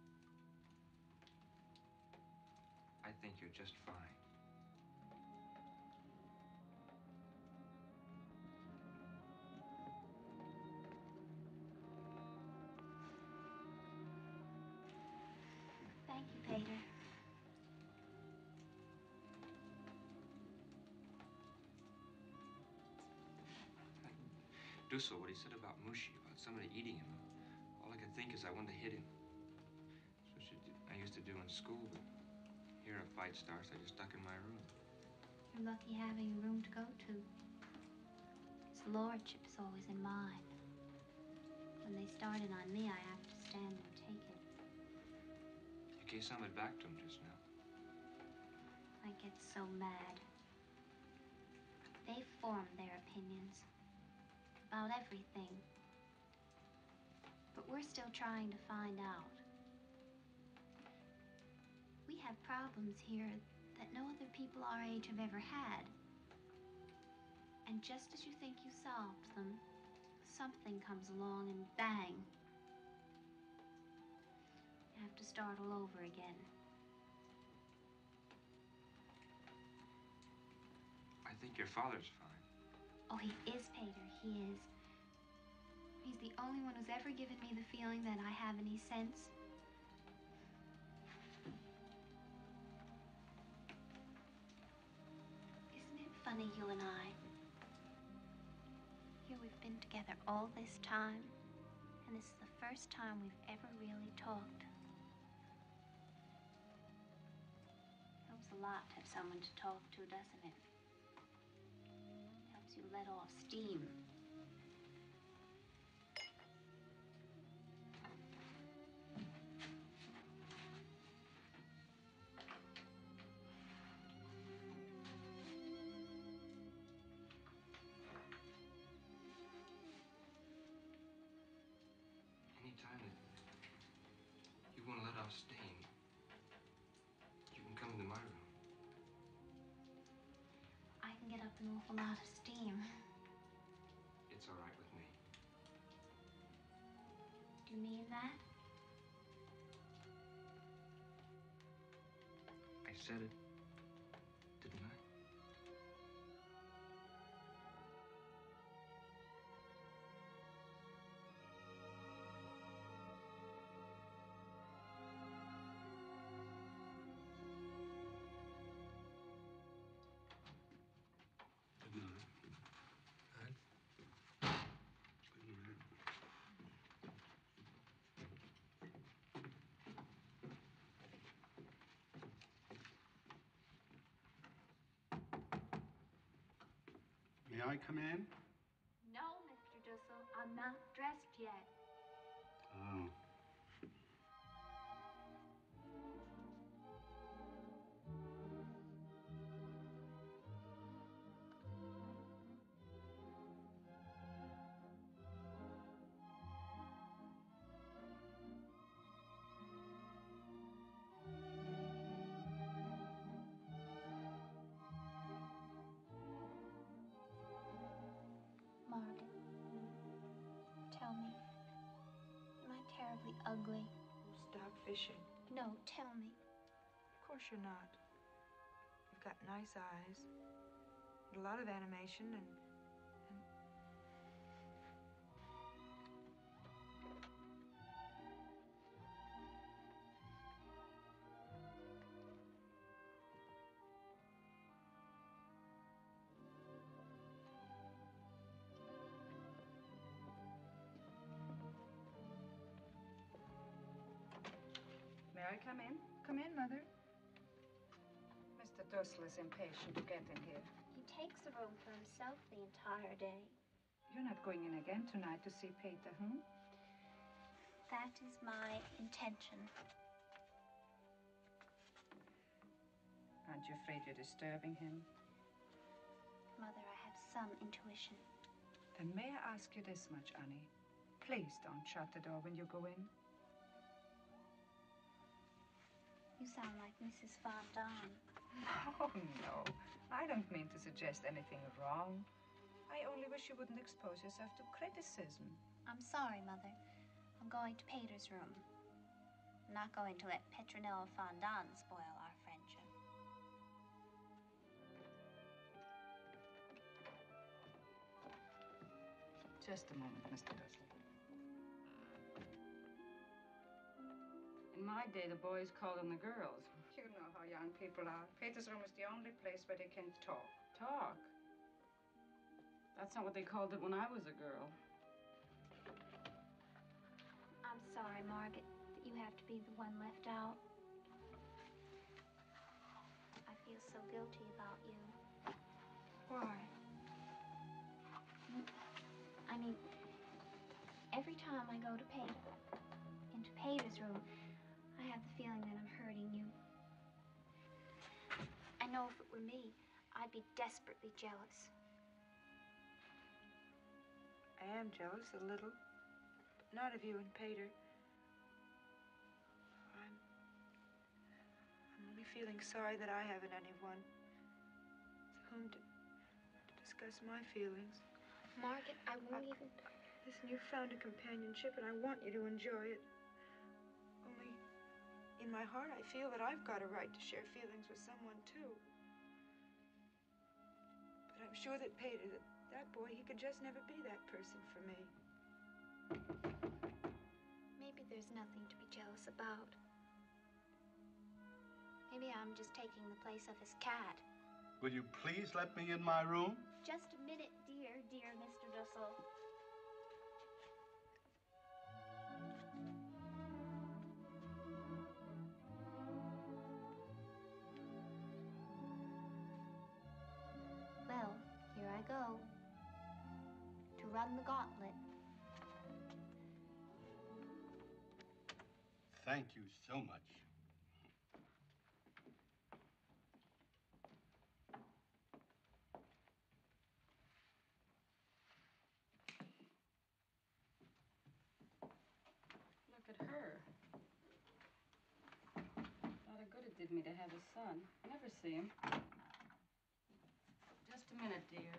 [SPEAKER 7] I think you're just fine.
[SPEAKER 4] Thank you, Peter.
[SPEAKER 7] Dussel, what he said about Mushi, about somebody eating him, all I could think is I wanted to hit him. That's what I used to do in school, but here a fight starts, I just stuck in my room.
[SPEAKER 4] You're lucky having a room to go to. His lordship's always in mine. When they started on me, I have to stand and take it.
[SPEAKER 7] You gave some of it back to him just now.
[SPEAKER 4] I get so mad. They form their opinions about everything. But we're still trying to find out. We have problems here that no other people our age have ever had. And just as you think you solved them, something comes along and bang. You have to start all over again.
[SPEAKER 7] I think your father's fine.
[SPEAKER 4] Oh, he is, Peter, he is. He's the only one who's ever given me the feeling that I have any sense. Isn't it funny, you and I? Here we've been together all this time, and this is the first time we've ever really talked. Helps a lot to have someone to talk to, doesn't it? Helps you let off steam.
[SPEAKER 7] Anytime that you want to let off steam, you can come into my room.
[SPEAKER 4] I can get up an awful lot of steam.
[SPEAKER 7] It's all right with me.
[SPEAKER 4] Do you mean that?
[SPEAKER 7] I said it, didn't I?
[SPEAKER 11] Good night.
[SPEAKER 7] Huh?
[SPEAKER 11] Good night. May I come in?
[SPEAKER 4] No, Mister Dussel, I'm not dressed yet.
[SPEAKER 11] Oh.
[SPEAKER 4] Margaret, tell me, am I terribly ugly?
[SPEAKER 3] Stop fishing.
[SPEAKER 4] No, tell me.
[SPEAKER 3] Of course you're not. You've got nice eyes, and a lot of animation, and, and...
[SPEAKER 8] May I come in?
[SPEAKER 3] Come in, Mother.
[SPEAKER 8] Mister Dussel is impatient to get in here.
[SPEAKER 4] He takes the room for himself the entire day.
[SPEAKER 8] You're not going in again tonight to see Peter, hmm?
[SPEAKER 4] That is my intention.
[SPEAKER 8] Aren't you afraid you're disturbing him?
[SPEAKER 4] Mother, I have some intuition.
[SPEAKER 8] Then may I ask you this much, Annie? Please don't shut the door when you go in.
[SPEAKER 4] You sound like Missus Fondant.
[SPEAKER 8] Oh, no. I don't mean to suggest anything wrong. I only wish you wouldn't expose yourself to criticism.
[SPEAKER 4] I'm sorry, Mother. I'm going to Pater's room. I'm not going to let Petronella Fondant spoil our friendship.
[SPEAKER 8] Just a moment, Mister Dussel.
[SPEAKER 6] In my day, the boys called them the girls.
[SPEAKER 8] You know how young people are. Peter's room is the only place where they can talk.
[SPEAKER 6] Talk? That's not what they called it when I was a girl.
[SPEAKER 4] I'm sorry, Margaret, that you have to be the one left out. I feel so guilty about you.
[SPEAKER 8] Why?
[SPEAKER 4] I mean, every time I go to Pater, into Pater's room, I have the feeling that I'm hurting you. I know if it were me, I'd be desperately jealous.
[SPEAKER 3] I am jealous a little, but not of you and Pater. I'm, I'm only feeling sorry that I haven't anyone to whom to, to discuss my feelings.
[SPEAKER 4] Margaret, I won't
[SPEAKER 3] I,
[SPEAKER 4] even...
[SPEAKER 3] Listen, you've found a companionship, and I want you to enjoy it. Only, in my heart, I feel that I've got a right to share feelings with someone, too. But I'm sure that Pater, that, that boy, he could just never be that person for me.
[SPEAKER 4] Maybe there's nothing to be jealous about. Maybe I'm just taking the place of his cat.
[SPEAKER 11] Will you please let me in my room?
[SPEAKER 4] Just a minute, dear, dear Mister Dussel. Well, here I go. To run the gauntlet.
[SPEAKER 11] Thank you so much.
[SPEAKER 6] Look at her. Not a good it did me to have a son. Never see him. Just a minute, dear.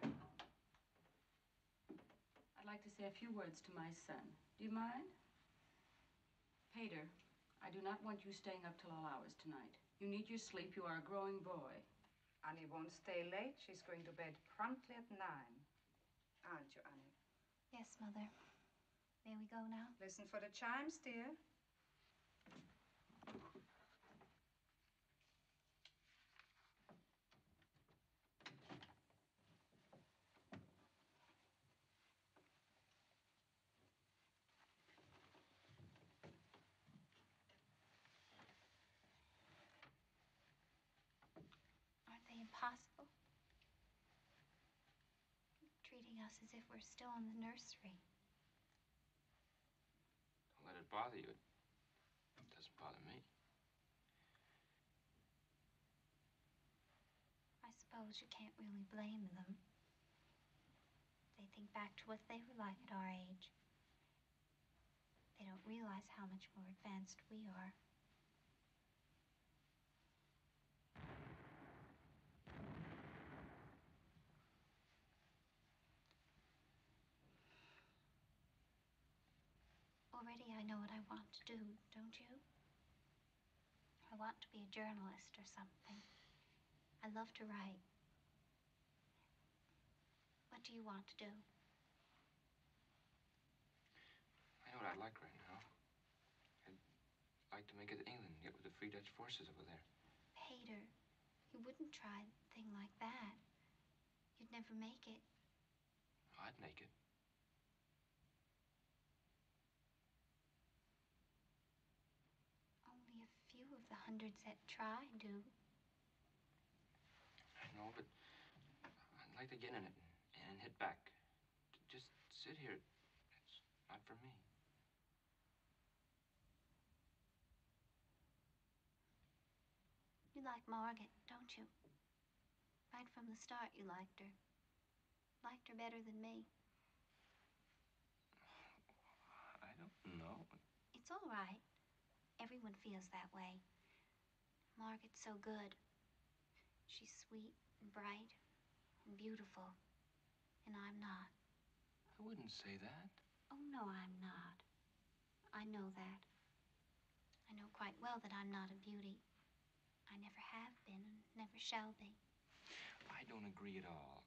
[SPEAKER 6] I'd like to say a few words to my son. Do you mind? Pater, I do not want you staying up till all hours tonight. You need your sleep. You are a growing boy.
[SPEAKER 8] Annie won't stay late. She's going to bed promptly at nine. Aren't you, Annie?
[SPEAKER 4] Yes, Mother. May we go now?
[SPEAKER 8] Listen for the chimes, dear.
[SPEAKER 4] Aren't they impossible? Treating us as if we're still in the nursery.
[SPEAKER 7] Don't let it bother you. It doesn't bother me.
[SPEAKER 4] I suppose you can't really blame them. They think back to what they were like at our age. They don't realize how much more advanced we are. Already I know what I want to do, don't you? I want to be a journalist or something. I love to write. What do you want to do?
[SPEAKER 7] I know what I'd like right now. I'd like to make it to England and get with the Free Dutch forces over there.
[SPEAKER 4] Pater, you wouldn't try a thing like that. You'd never make it.
[SPEAKER 7] I'd make it.
[SPEAKER 4] Only a few of the hundreds that try do.
[SPEAKER 7] I know, but I'd like to get in it and hit back. Just sit here. It's not for me.
[SPEAKER 4] You like Margaret, don't you? Right from the start, you liked her. Liked her better than me.
[SPEAKER 7] I don't know.
[SPEAKER 4] It's all right. Everyone feels that way. Margaret's so good. She's sweet and bright and beautiful. And I'm not.
[SPEAKER 7] I wouldn't say that.
[SPEAKER 4] Oh, no, I'm not. I know that. I know quite well that I'm not a beauty. I never have been and never shall be.
[SPEAKER 7] I don't agree at all.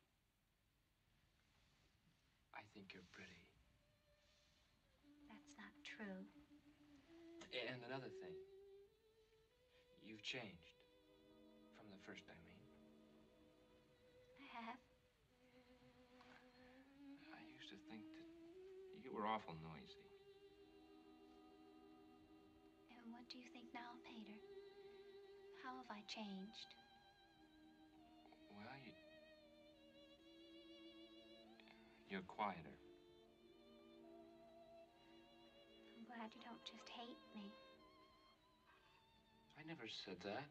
[SPEAKER 7] I think you're pretty.
[SPEAKER 4] That's not true.
[SPEAKER 7] And another thing. You've changed. From the first, I mean.
[SPEAKER 4] I have.
[SPEAKER 7] I used to think that you were awful noisy.
[SPEAKER 4] And what do you think now, Peter? How have I changed?
[SPEAKER 7] Well, you... You're quieter.
[SPEAKER 4] I'm glad you don't just hate me.
[SPEAKER 7] I never said that.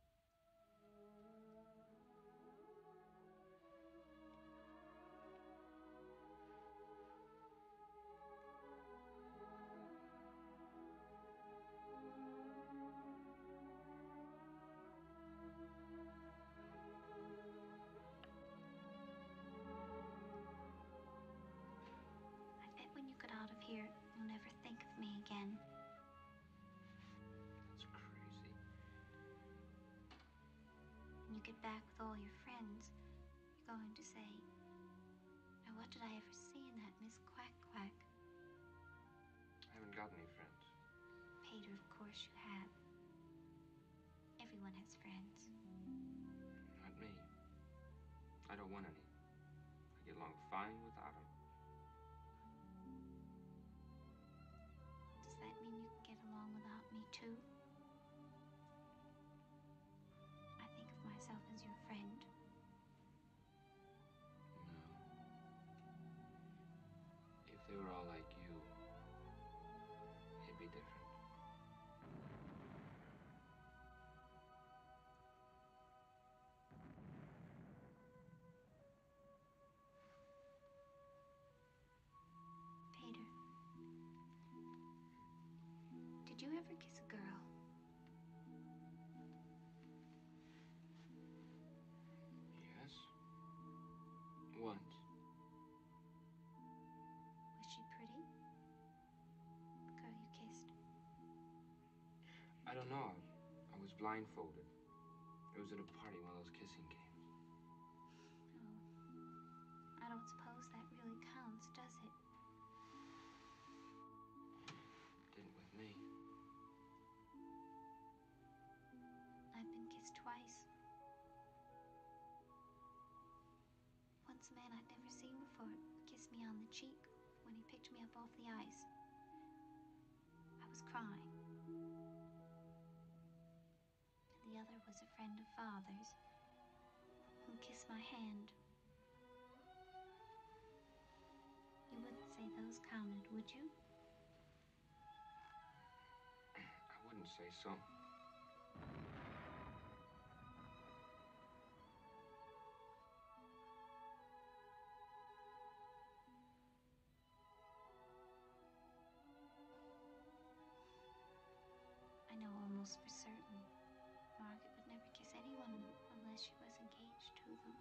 [SPEAKER 4] I bet when you get out of here, you'll never think of me again.
[SPEAKER 7] That's crazy.
[SPEAKER 4] When you get back with all your friends, you're going to say, now what did I ever see in that Miss Quack Quack?
[SPEAKER 7] I haven't got any friends.
[SPEAKER 4] Peter, of course you have. Everyone has friends.
[SPEAKER 7] Not me. I don't want any. I get along fine without them.
[SPEAKER 4] Does that mean you can get along without me, too? I think of myself as your friend.
[SPEAKER 7] No. If they were all like you, it'd be different.
[SPEAKER 4] Peter, did you ever kiss a girl?
[SPEAKER 7] Yes. Once.
[SPEAKER 4] Was she pretty? The girl you kissed.
[SPEAKER 7] I don't know. I was blindfolded. It was at a party, one of those kissing games.
[SPEAKER 4] Oh, I don't suppose that really counts, does it?
[SPEAKER 7] Didn't with me.
[SPEAKER 4] I've been kissed twice. Once a man I'd never seen before kissed me on the cheek when he picked me up off the ice. I was crying. The other was a friend of Father's who kissed my hand. You wouldn't say those counted, would you?
[SPEAKER 7] I wouldn't say so.
[SPEAKER 4] I know almost for certain Margaret would never kiss anyone unless she was engaged to them.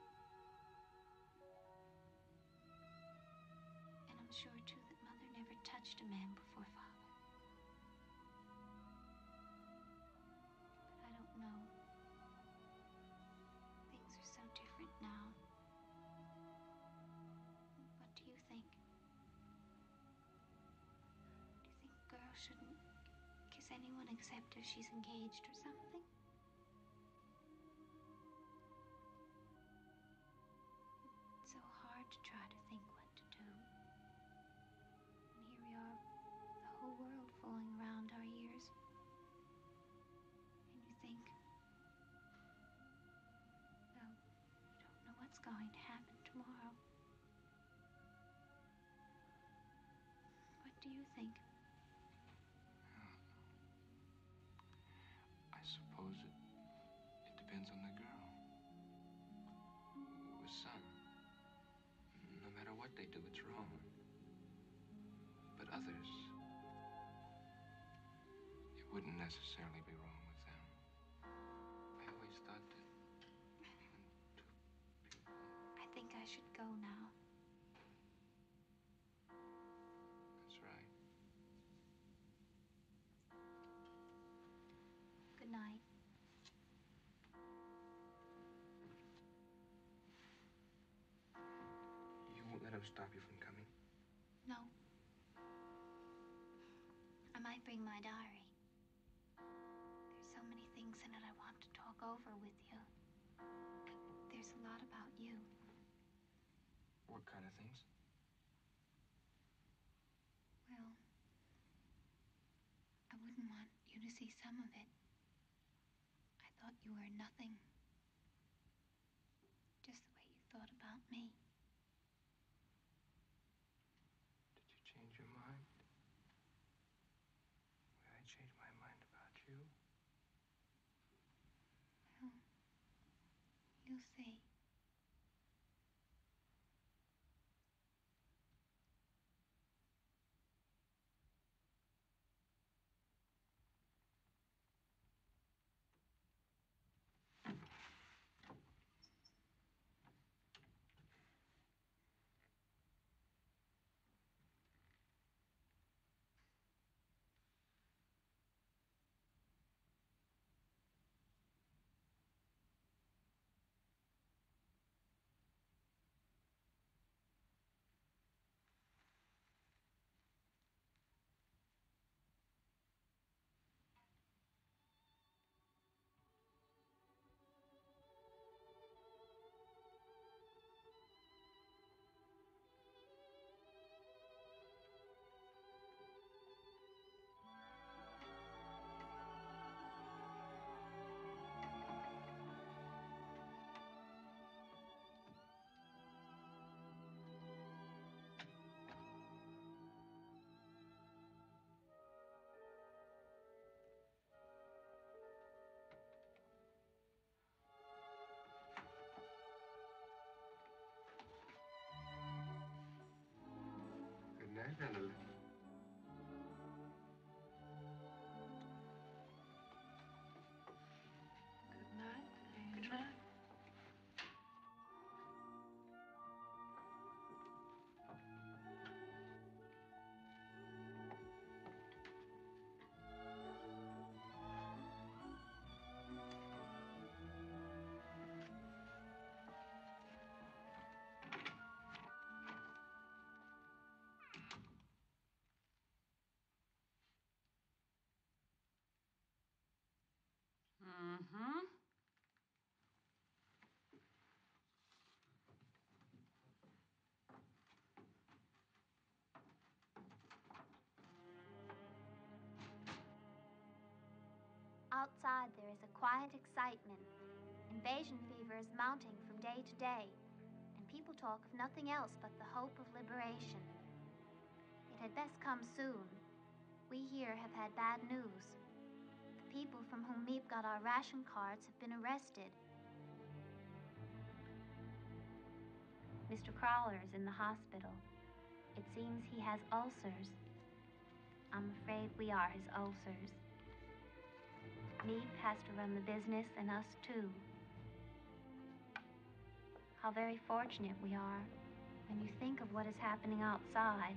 [SPEAKER 4] And I'm sure, too, that Mother never touched a man before Father. But I don't know. Things are so different now. What do you think? Do you think a girl shouldn't kiss anyone except if she's engaged or something? It's so hard to try to think what to do. And here we are, the whole world falling around our ears. And you think, well, you don't know what's going to happen tomorrow.
[SPEAKER 15] think?
[SPEAKER 7] I suppose it, it depends on the girl. With some, no matter what they do, it's wrong. But others, it wouldn't necessarily be wrong with them. I always thought that
[SPEAKER 15] I think I should go now.
[SPEAKER 7] that's right.
[SPEAKER 15] Good night.
[SPEAKER 7] You won't let him stop you from coming?
[SPEAKER 15] No. I might bring my diary. There's so many things in it I want to talk over with you. There's a lot about you.
[SPEAKER 7] What kind of things?
[SPEAKER 15] Well, I wouldn't want you to see some of it. I thought you were nothing. Just the way you thought about me.
[SPEAKER 7] Did you change your mind? Will I change my mind about you?
[SPEAKER 15] Well, you'll see.
[SPEAKER 1] Good night, Annalyn.
[SPEAKER 6] Good night, Angel. Mm-hmm.
[SPEAKER 4] Outside, there is a quiet excitement. Invasion fever is mounting from day to day, and people talk of nothing else but the hope of liberation. It had best come soon. We here have had bad news. The people from whom Meep got our ration cards have been arrested. Mister Crowler is in the hospital. It seems he has ulcers. I'm afraid we are his ulcers. Meep has to run the business and us too. How very fortunate we are when you think of what is happening outside.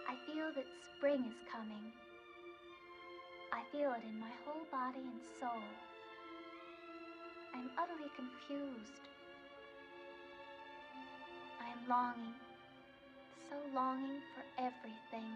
[SPEAKER 15] I feel that spring is coming. I feel it in my whole body and soul. I'm utterly confused. I am longing, so longing for everything.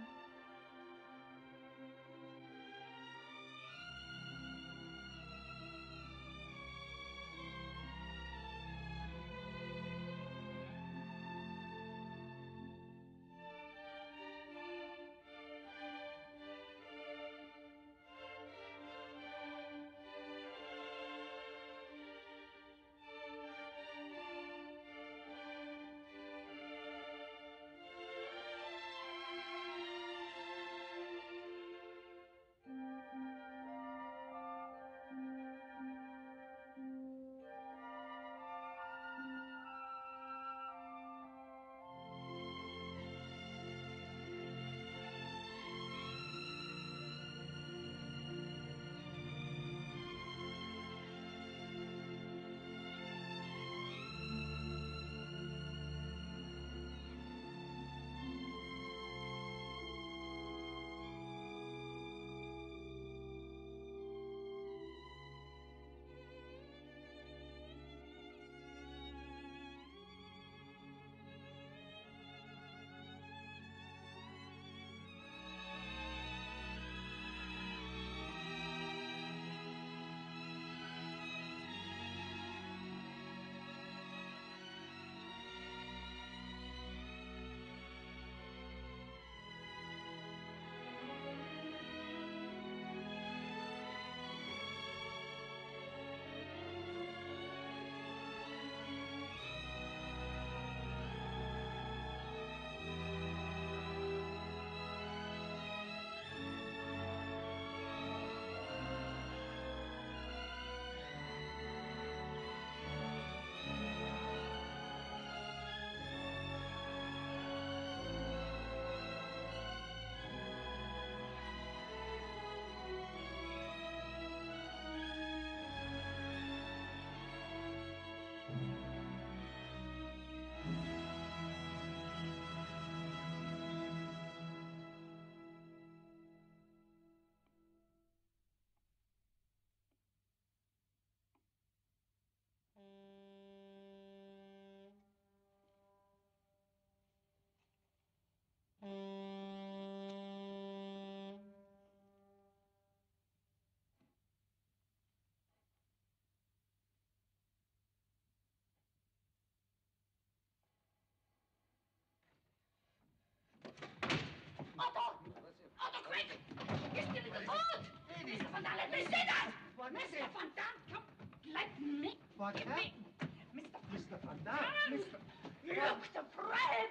[SPEAKER 10] Otto! Otto, quick! You're still in the vault! Mister Van Daan, let me see that! Mister Van Daan, come, let me...
[SPEAKER 14] What
[SPEAKER 10] let me... Mister
[SPEAKER 14] Mister Van Daan! Mister...
[SPEAKER 10] Look, the bread!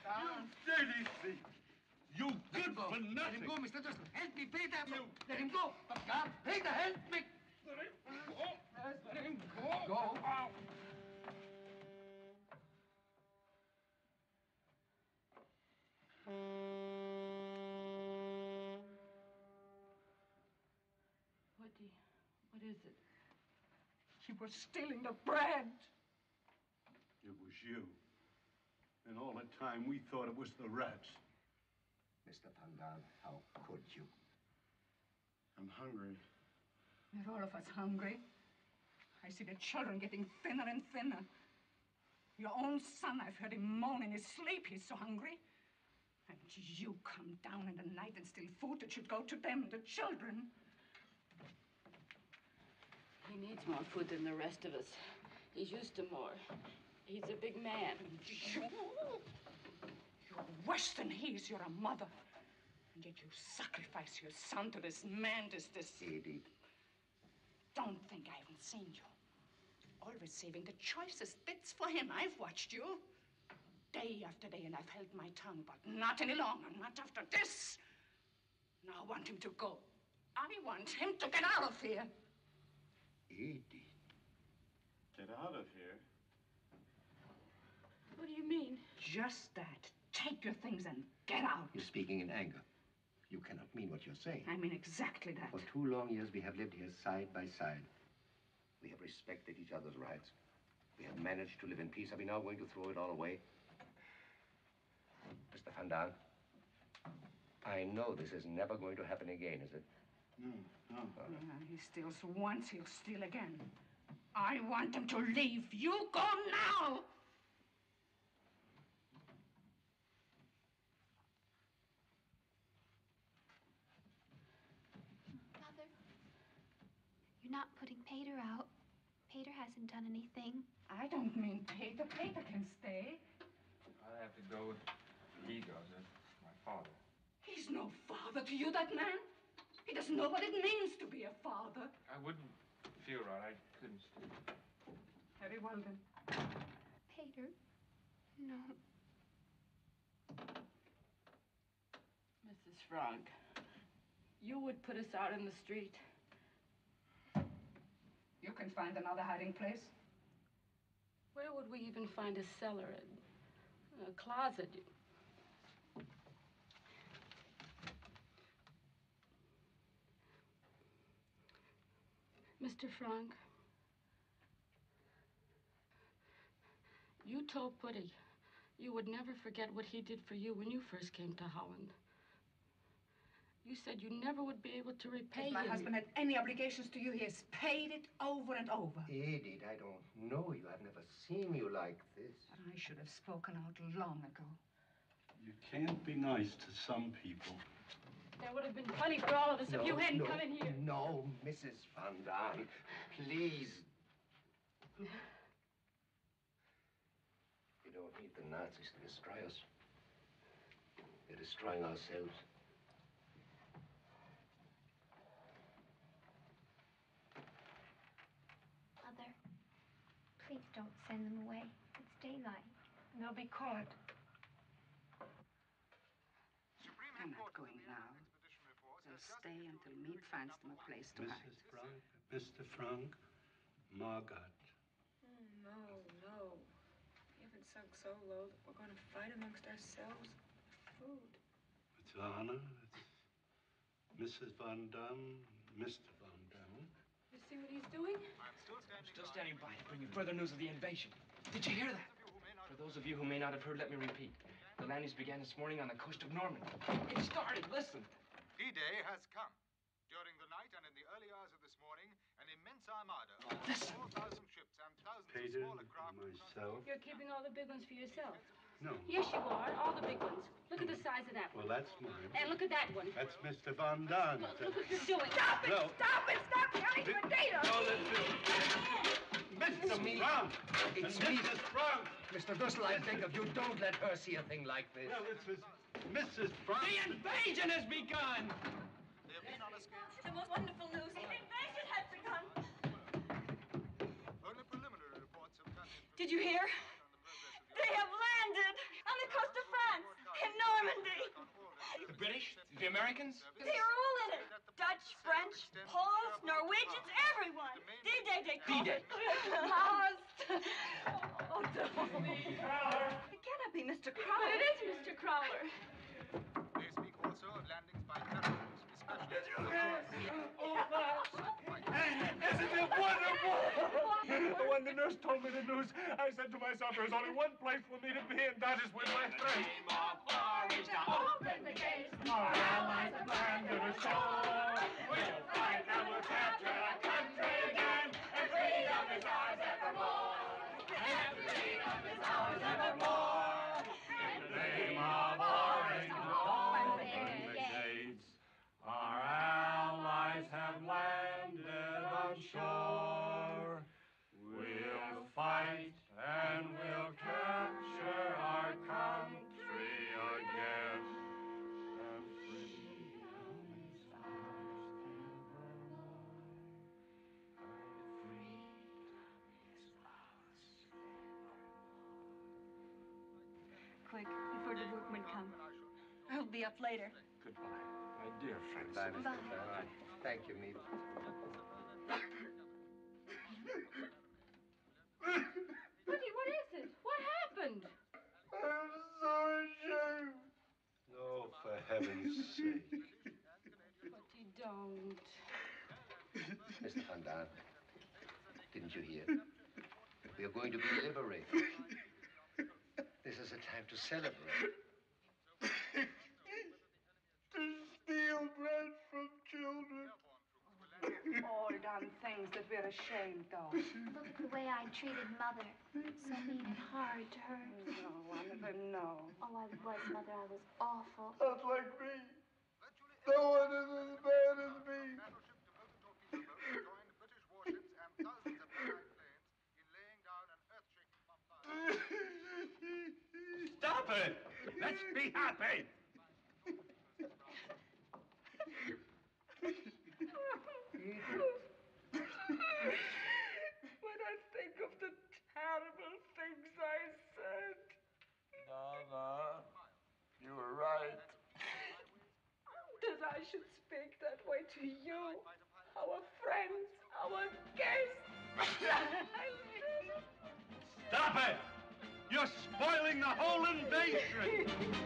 [SPEAKER 14] Dirty thief! You good for nothing!
[SPEAKER 12] Let him go, Mister Driscoll. Help me pay that. You. Let him go. Van Daan, pay the help me. Let him go. Let him go. Go.
[SPEAKER 8] What do you, what is it? You were stealing the bread.
[SPEAKER 11] It was you. And all the time we thought it was the rats.
[SPEAKER 1] Mister Van Daan, how could you?
[SPEAKER 5] I'm hungry.
[SPEAKER 8] We're all of us hungry. I see the children getting thinner and thinner. Your own son, I've heard him moan in his sleep. He's so hungry. And you come down in the night and steal food that should go to them, the children.
[SPEAKER 6] He needs more food than the rest of us. He's used to more. He's a big man.
[SPEAKER 8] You, you're worse than he is. You're a mother. And yet you sacrifice your son to this man, this, this...
[SPEAKER 1] Edith.
[SPEAKER 8] Don't think I haven't seen you. Always saving the choicest bits for him. I've watched you. Day after day, and I've held my tongue, but not any longer. Not after this. Now I want him to go. I want him to get out of here.
[SPEAKER 1] Edith.
[SPEAKER 5] Get out of here?
[SPEAKER 8] What do you mean? Just that. Take your things and get out.
[SPEAKER 1] You're speaking in anger. You cannot mean what you're saying.
[SPEAKER 8] I mean exactly that.
[SPEAKER 1] For two long years, we have lived here side by side. We have respected each other's rights. We have managed to live in peace. Are we now going to throw it all away? Mister Van Daan, I know this is never going to happen again, is it?
[SPEAKER 5] No, no.
[SPEAKER 8] Yeah, he steals once, he'll steal again. I want him to leave. You go now!
[SPEAKER 15] Mother, you're not putting Pater out. Pater hasn't done anything.
[SPEAKER 8] I don't mean Pater. Pater can stay.
[SPEAKER 7] I have to go if he goes. That's my father.
[SPEAKER 8] He's no father to you, that man. He doesn't know what it means to be a father.
[SPEAKER 7] I wouldn't feel right. I couldn't stay.
[SPEAKER 8] Very well, then.
[SPEAKER 15] Pater, no.
[SPEAKER 6] Missus Frank, you would put us out in the street.
[SPEAKER 8] You can find another hiding place.
[SPEAKER 6] Where would we even find a cellar, a, a closet? Mister Frank, you told Putty you would never forget what he did for you when you first came to Holland. You said you never would be able to repay
[SPEAKER 8] If my
[SPEAKER 6] him.
[SPEAKER 8] husband had any obligations to you, he has paid it over and over.
[SPEAKER 1] Edith, I don't know you. I've never seen you like this.
[SPEAKER 8] I should have spoken out long ago.
[SPEAKER 11] You can't be nice to some people.
[SPEAKER 6] There would have been plenty for all of us
[SPEAKER 1] No,
[SPEAKER 6] if you hadn't
[SPEAKER 1] no,
[SPEAKER 6] come in here.
[SPEAKER 1] No, Missus Van Daan, please. We don't need the Nazis to destroy us. They're destroying ourselves.
[SPEAKER 15] Mother, please don't send them away. It's daylight.
[SPEAKER 8] They'll be caught. I'm not going now. They'll stay until Meade finds them a place to hide.
[SPEAKER 11] Missus Frank, Mister Frank, Margot.
[SPEAKER 16] Oh, no, no. We haven't sunk so low that we're going to fight amongst ourselves for food.
[SPEAKER 11] It's Anna, it's Missus Van Dam, Mister Van Dam.
[SPEAKER 6] You see what he's doing?
[SPEAKER 7] I'm still standing by, bringing further news of the invasion. Did you hear that? For those of you who may not have heard, let me repeat. The landings began this morning on the coast of Normandy. It started, listen.
[SPEAKER 17] D-Day has come. During the night and in the early hours of this morning, an immense armada of four thousand ships and thousands
[SPEAKER 11] Pater,
[SPEAKER 17] of smaller craft.
[SPEAKER 11] myself.
[SPEAKER 6] You're keeping all the big ones for yourself.
[SPEAKER 11] No.
[SPEAKER 6] Yes, you are. All the big ones. Look at the size of that one.
[SPEAKER 11] Well, that's mine.
[SPEAKER 6] And look at that one.
[SPEAKER 11] That's Mister Van Daan.
[SPEAKER 6] Look, look what you're doing.
[SPEAKER 8] Stop it!
[SPEAKER 11] No.
[SPEAKER 8] Stop it! Stop telling me data!
[SPEAKER 11] No, listen. Mister Frank.
[SPEAKER 1] It's
[SPEAKER 11] and
[SPEAKER 1] me.
[SPEAKER 11] Missus Frank.
[SPEAKER 1] Mister Dussel, I beg of you, don't let her see a thing like this.
[SPEAKER 11] Well, this is Missus Frank.
[SPEAKER 7] The invasion has begun!
[SPEAKER 17] They have been on a scale.
[SPEAKER 16] The most wonderful news. The invasion has begun.
[SPEAKER 17] Only preliminary reports have come in.
[SPEAKER 16] Did you hear? They have landed on the coast of France, in Normandy.
[SPEAKER 7] The British? The Americans?
[SPEAKER 16] They are all in it. Dutch, French, Poles, Norwegians, everyone. D-Day, they call
[SPEAKER 7] D-Day.
[SPEAKER 16] it. Lost. Oh, don't. It cannot be Mister Crowler.
[SPEAKER 6] But it is Mister Crowler.
[SPEAKER 17] They speak also of landings by terrorists, especially.
[SPEAKER 13] Isn't it wonderful? When the nurse told me the news, I said to myself, there's only one place for me to be, and that is with my friends.
[SPEAKER 6] Open the gates.
[SPEAKER 13] Our allies have landed ashore. We'll fight and we'll capture our country again, and freedom is ours evermore. And freedom is ours evermore. In the name of Orange, open the gates. Our allies have landed on shore. We'll fight and we'll capture our country again. And freedom is ours evermore. And freedom is ours evermore.
[SPEAKER 16] Quick, before the workmen come. I'll be up later.
[SPEAKER 7] Goodbye, my dear friends.
[SPEAKER 1] Bye, Mister
[SPEAKER 16] Bye.
[SPEAKER 1] Van. Thank you, Meade.
[SPEAKER 6] Putty, what is it? What happened?
[SPEAKER 13] I'm so ashamed.
[SPEAKER 11] Oh, for heaven's sake.
[SPEAKER 6] Putty, don't.
[SPEAKER 1] Mister Van Daan, didn't you hear? We are going to be liberated. This is a time to celebrate.
[SPEAKER 13] To
[SPEAKER 8] done things that we're ashamed of.
[SPEAKER 15] Look at the way I treated Mother. So mean and hard to her.
[SPEAKER 8] No, Annabelle, no.
[SPEAKER 15] Oh, I was, Mother. I was awful.
[SPEAKER 13] Not like me. No one is as bad as me.
[SPEAKER 17] Joined British warships and thousands of Allied planes in laying down an earth-shaking bombardment.
[SPEAKER 14] Stop it! Let's be happy!
[SPEAKER 8] When I think of the terrible things I said.
[SPEAKER 13] Donna, you were right.
[SPEAKER 8] That I should speak that way to you, our friends, our guests.
[SPEAKER 14] Stop it! You're spoiling the whole invasion!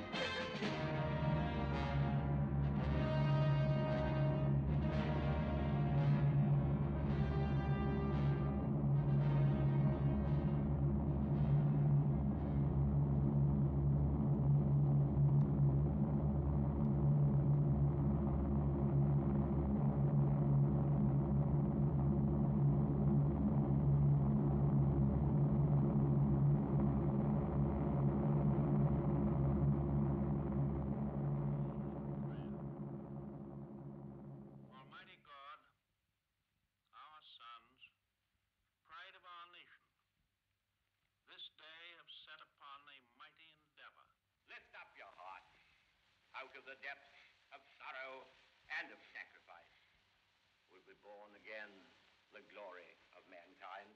[SPEAKER 10] Almighty God, our sons, pride of our nation, this day have set upon a mighty endeavor.
[SPEAKER 18] Lift up your heart out of the depths of sorrow and of sacrifice. Will be born again the glory of mankind.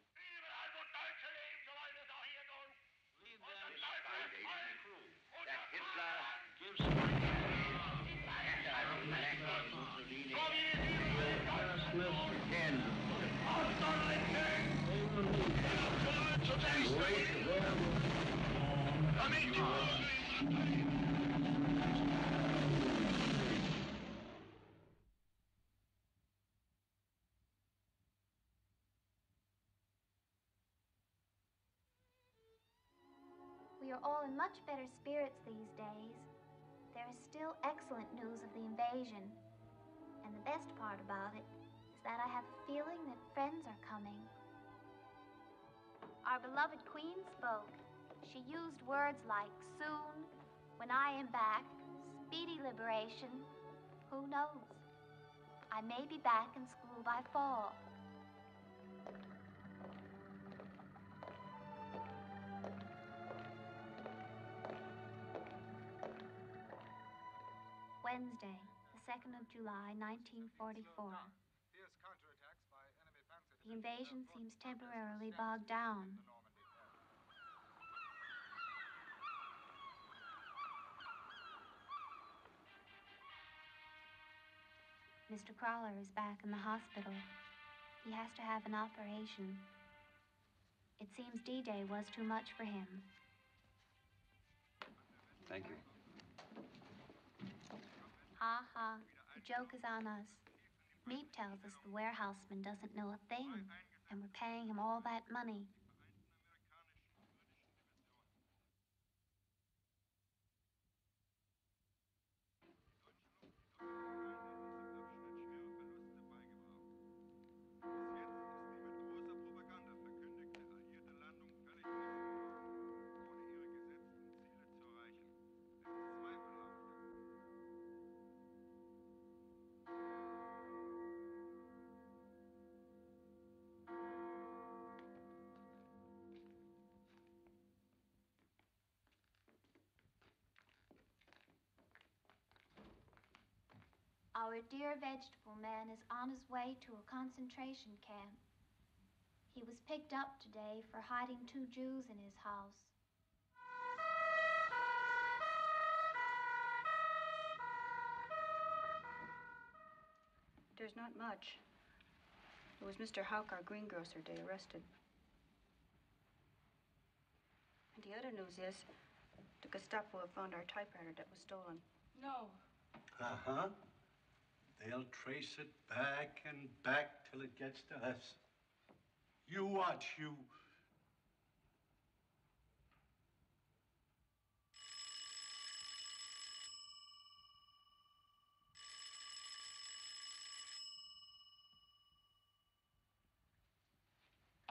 [SPEAKER 10] Lead them
[SPEAKER 18] This foundation
[SPEAKER 10] true.
[SPEAKER 18] that Hitler
[SPEAKER 10] Gives
[SPEAKER 18] and our black Mussolini can
[SPEAKER 15] We are all in much better spirits these days. There is still excellent news of the invasion. And the best part about it is that I have a feeling that friends are coming. Our beloved Queen spoke. She used words like soon, when I am back, speedy liberation. Who knows? I may be back in school by fall. Wednesday, the second of July, nineteen forty-four. The invasion seems temporarily bogged down. Mister Crawler is back in the hospital. He has to have an operation. It seems D-Day was too much for him.
[SPEAKER 7] Thank you.
[SPEAKER 15] Ha ha, the joke is on us. Meade tells us the warehouseman doesn't know a thing, and we're paying him all that money. Our dear vegetable man is on his way to a concentration camp. He was picked up today for hiding two Jews in his house.
[SPEAKER 9] There's not much. It was Mister Houck, our greengrocer, they arrested. And the other news is the Gestapo have found our typewriter that was stolen.
[SPEAKER 8] No.
[SPEAKER 14] Uh-huh. They'll trace it back and back till it gets to us. You watch, you.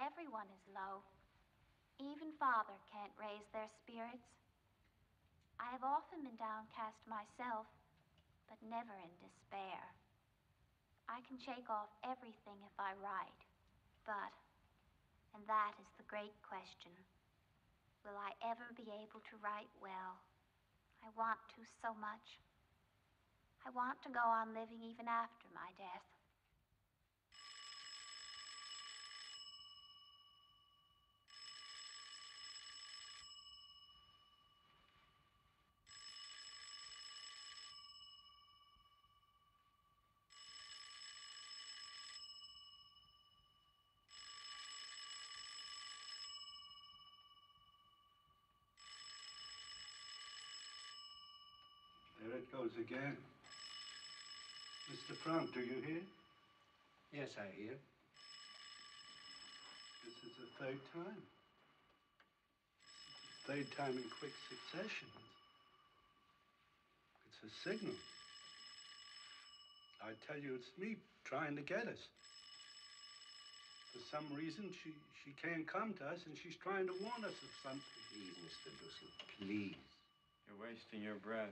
[SPEAKER 15] Everyone is low. Even Father can't raise their spirits. I have often been downcast myself, but never in despair. I can shake off everything if I write, but, and that is the great question, will I ever be able to write well? I want to so much. I want to go on living even after my death.
[SPEAKER 11] There it goes again. Mister Frank, do you hear?
[SPEAKER 1] Yes, I hear.
[SPEAKER 11] This is the third time. Third time in quick succession. It's a signal. I tell you, it's me trying to get us. For some reason, she, she can't come to us, and she's trying to warn us of something.
[SPEAKER 1] Please, Mister Dussel, please.
[SPEAKER 2] You're wasting your breath.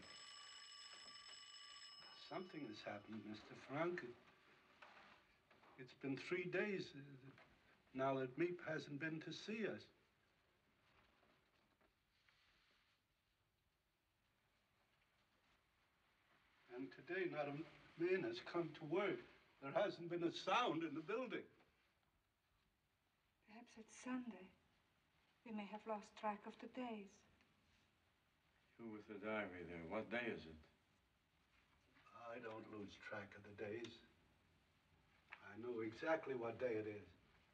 [SPEAKER 11] Something has happened, Mister Frank. It's been three days uh, now that Meep hasn't been to see us. And today, not a man has come to work. There hasn't been a sound in the building.
[SPEAKER 3] Perhaps it's Sunday. We may have lost track of the days.
[SPEAKER 2] You with the diary there. What day is it?
[SPEAKER 11] I don't lose track of the days. I know exactly what day it is.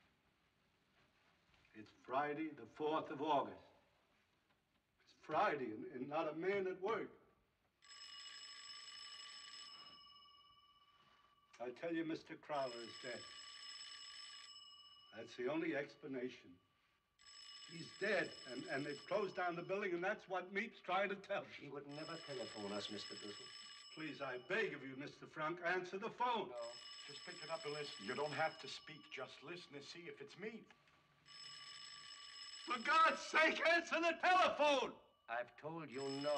[SPEAKER 11] It's Friday, the fourth of August. It's Friday, and, and not a man at work. I tell you, Mister Crowler is dead. That's the only explanation. He's dead, and, and they've closed down the building, and that's what Meep's trying to tell.
[SPEAKER 1] She would never telephone us, Mister Dussel.
[SPEAKER 11] Please, I beg of you, Mister Frank, answer the phone.
[SPEAKER 5] No. Just pick it up and listen. You don't have to speak. Just listen and see if it's me.
[SPEAKER 11] For God's sake, answer the telephone!
[SPEAKER 1] I've told you no.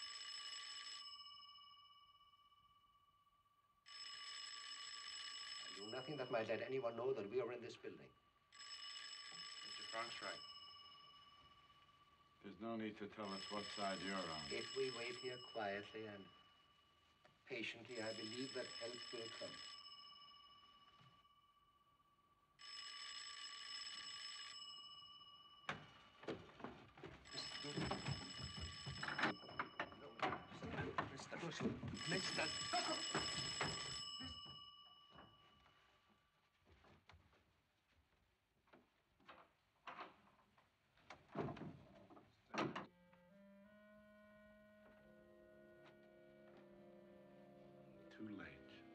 [SPEAKER 1] I'll do nothing that might let anyone know that we are in this building.
[SPEAKER 7] Mister Frank's right.
[SPEAKER 2] There's no need to tell us what side you're on.
[SPEAKER 1] If we wait here quietly and patiently, I believe that help will come. Mister Dussel. Mister Dussel!
[SPEAKER 11] Too late.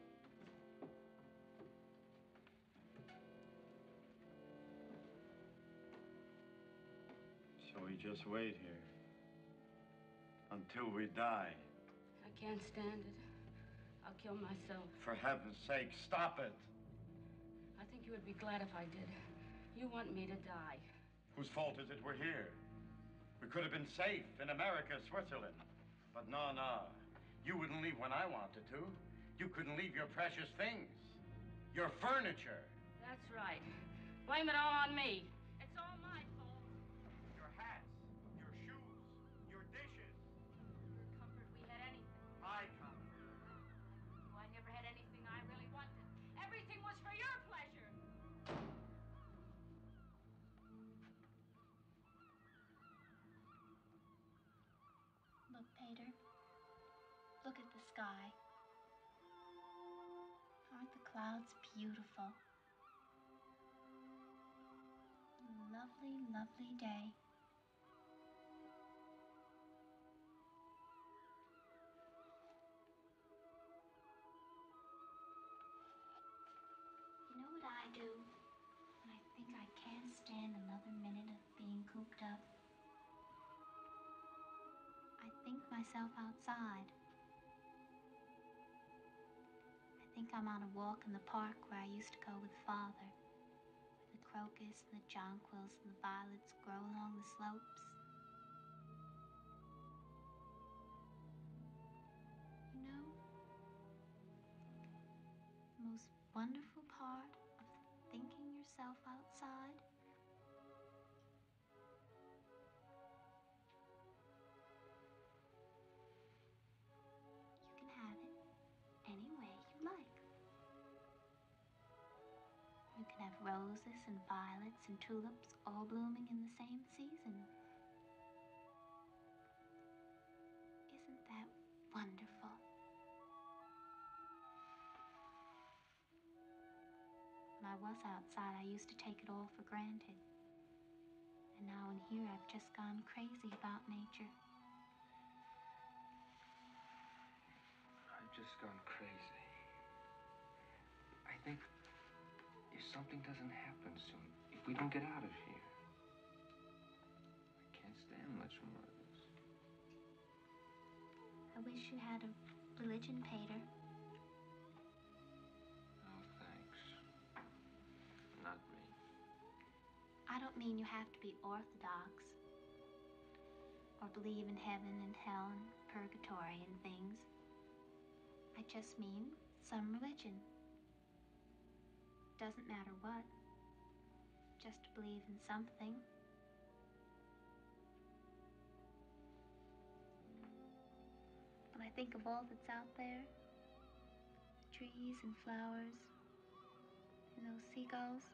[SPEAKER 2] So we just wait here. Until we die.
[SPEAKER 6] I can't stand it. I'll kill myself.
[SPEAKER 2] For heaven's sake, stop it.
[SPEAKER 6] I think you would be glad if I did. You want me to die.
[SPEAKER 2] Whose fault is it we're here? We could have been safe in America, Switzerland. But no, no. You wouldn't leave when I wanted to. You couldn't leave your precious things. Your furniture.
[SPEAKER 6] That's right. Blame it all on me. It's all my fault.
[SPEAKER 2] Your hats, your shoes, your dishes.
[SPEAKER 6] For comfort, we had anything.
[SPEAKER 2] My comfort.
[SPEAKER 6] Oh, I never had anything I really wanted. Everything was for your pleasure.
[SPEAKER 15] Look, Pater. Look at the sky. Aren't the clouds beautiful? Lovely, lovely day. You know what I do when I think I can't stand another minute of being cooped up? I think myself outside. I think I'm on a walk in the park where I used to go with Father, with a crocus and the jonquils and the violets grow along the slopes. You know, the most wonderful part of thinking yourself outside you can have it any way you like. You can have roses and violets and tulips all blooming in the same season. Isn't that wonderful? When I was outside, I used to take it all for granted. And now in here, I've just gone crazy about nature.
[SPEAKER 7] I've just gone crazy. I think if something doesn't happen soon, if we don't get out of here, I can't stand much more of this.
[SPEAKER 15] I wish you had a religion, Pater.
[SPEAKER 7] No, thanks. Not me.
[SPEAKER 15] I don't mean you have to be orthodox or believe in heaven and hell and purgatory and things. I just mean some religion. Doesn't matter what. Just to believe in something. When I think of all that's out there, the trees and flowers, and those seagulls,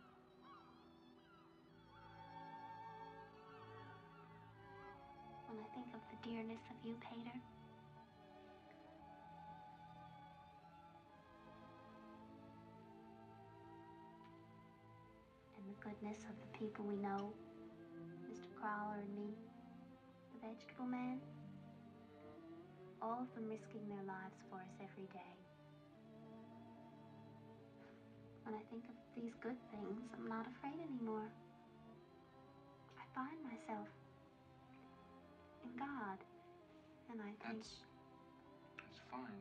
[SPEAKER 15] when I think of the dearness of you, Pater, and the goodness of the people we know, Mister Crowler and me, the vegetable man, all of them risking their lives for us every day. When I think of these good things, I'm not afraid anymore. I find myself in God, and I think...
[SPEAKER 7] That's... that's fine,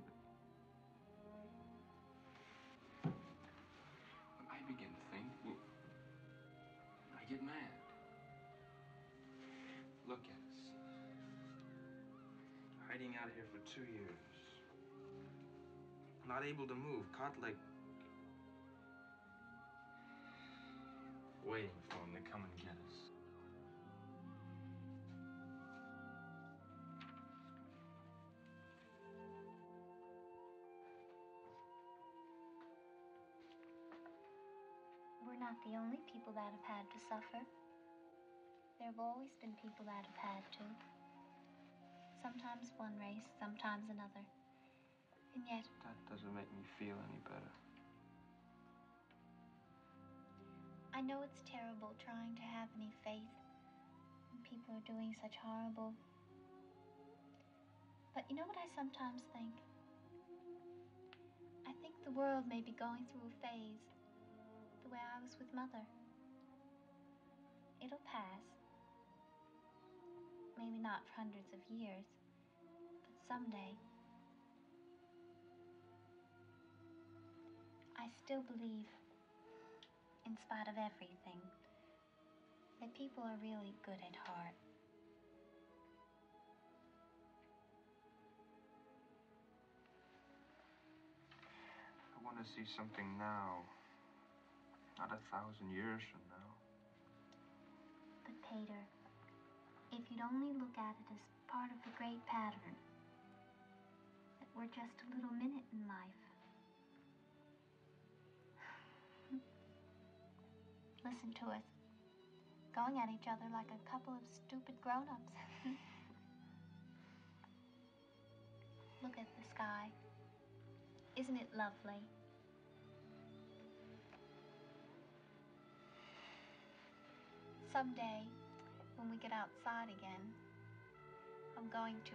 [SPEAKER 7] but... when I begin to think, well, I get mad. Look at us. Hiding out here for two years. Not able to move, caught like... waiting for him to come and get us.
[SPEAKER 15] We're not the only people that have had to suffer. There have always been people that have had to. Sometimes one race, sometimes another. And yet...
[SPEAKER 7] That doesn't make me feel any better.
[SPEAKER 15] I know it's terrible trying to have any faith when people are doing such horrible... But you know what I sometimes think? I think the world may be going through a phase, the way I was with Mother. It'll pass. Maybe not for hundreds of years, but someday. I still believe, in spite of everything, that people are really good at heart.
[SPEAKER 7] I want to see something now, not a thousand years from now.
[SPEAKER 15] But Pater, if you'd only look at it as part of the great pattern, that we're just a little minute in life. Listen to us, going at each other like a couple of stupid grown-ups. Look at the sky. Isn't it lovely? Someday, when we get outside again, I'm going to...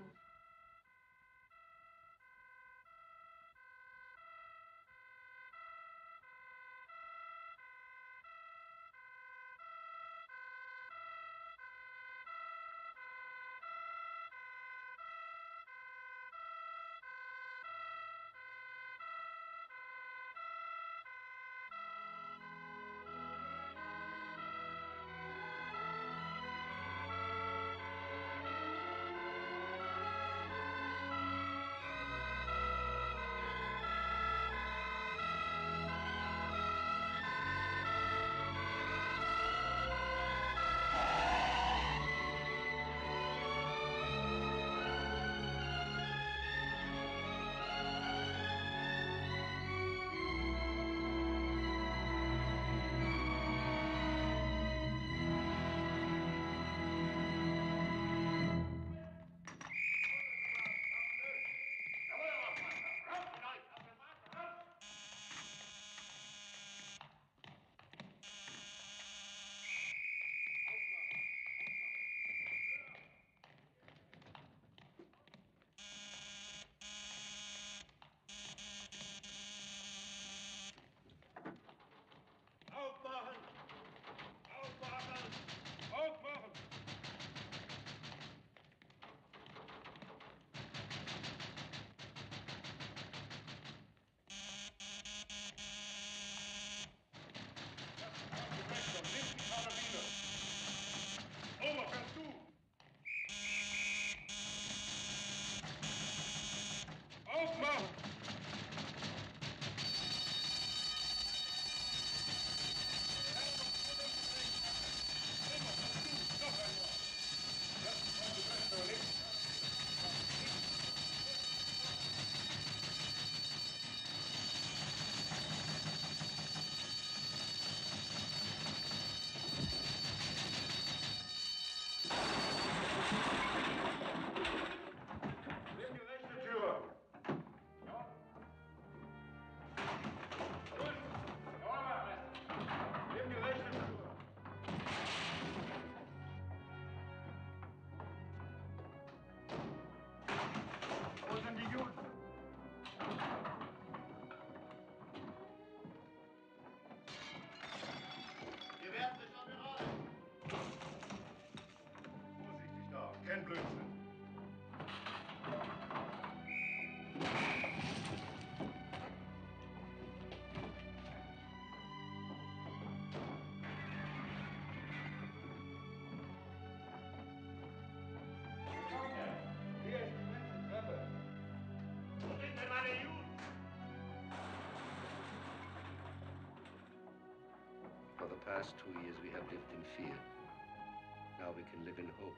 [SPEAKER 1] past two years, we have lived in fear. Now we can live in hope.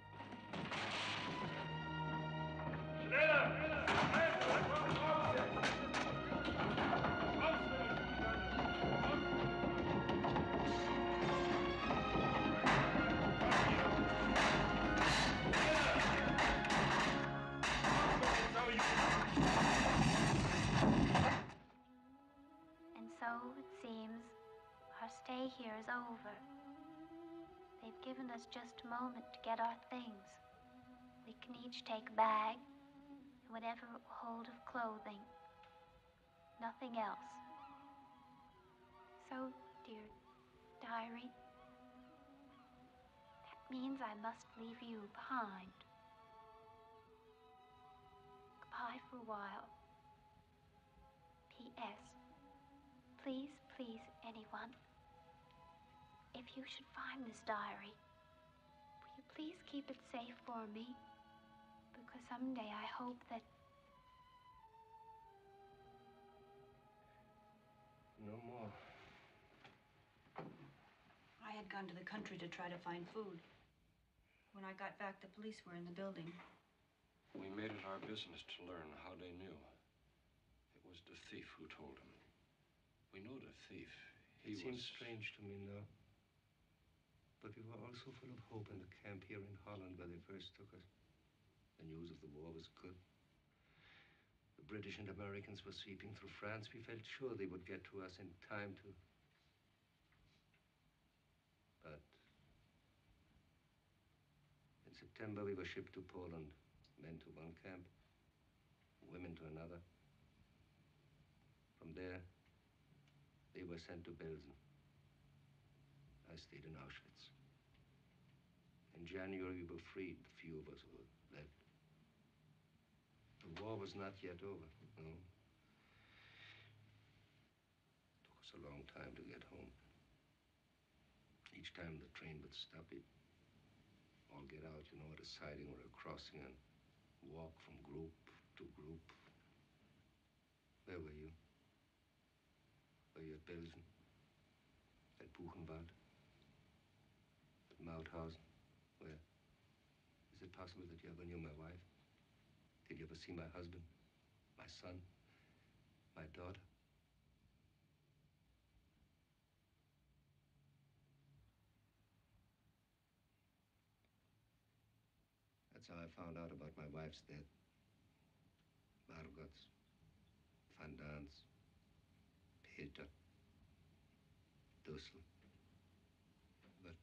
[SPEAKER 15] And so, it seems, our stay here is over. They've given us just a moment to get our things. We can each take a bag and whatever it will hold of clothing. Nothing else. So, dear diary, that means I must leave you behind. Goodbye for a while. P S Please, please, anyone, if you should find this diary, will you please keep it safe for me? Because someday I hope that...
[SPEAKER 1] No more.
[SPEAKER 9] I had gone to the country to try to find food. When I got back, the police were in the building.
[SPEAKER 2] We made it our business to learn how they knew. It was the thief who told them. We know the thief. He
[SPEAKER 1] It seems
[SPEAKER 2] was...
[SPEAKER 1] strange to me now. But we were also full of hope in the camp here in Holland where they first took us. The news of the war was good. The British and Americans were sweeping through France. We felt sure they would get to us in time to... But... in September, we were shipped to Poland. Men to one camp, women to another. From there, they were sent to Belsen. I stayed in Auschwitz. In January, we were freed, the few of us who were left. The war was not yet over, no. It took us a long time to get home. Each time the train would stop, we'd all get out, you know, at a siding or a crossing and walk from group to group. Where were you? Were you at Belsen? At Buchenwald? At Mauthausen? Where? Is it possible that you ever knew my wife? Did you ever see my husband? My son? My daughter? That's how I found out about my wife's death. Margots, Van Daans, Peter, Dussel. But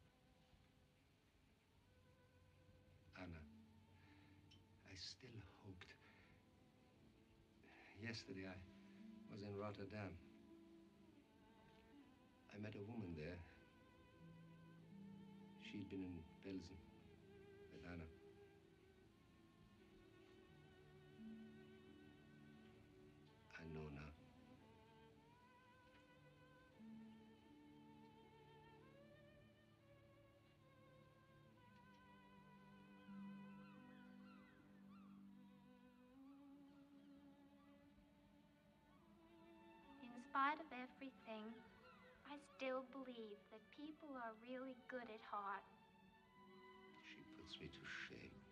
[SPEAKER 1] Anna, I still hoped. Yesterday I was in Rotterdam. I met a woman there. She'd been in Belsen with Anna. I know now.
[SPEAKER 15] In spite of everything, I still believe that people are really good at heart.
[SPEAKER 1] She puts me to shame.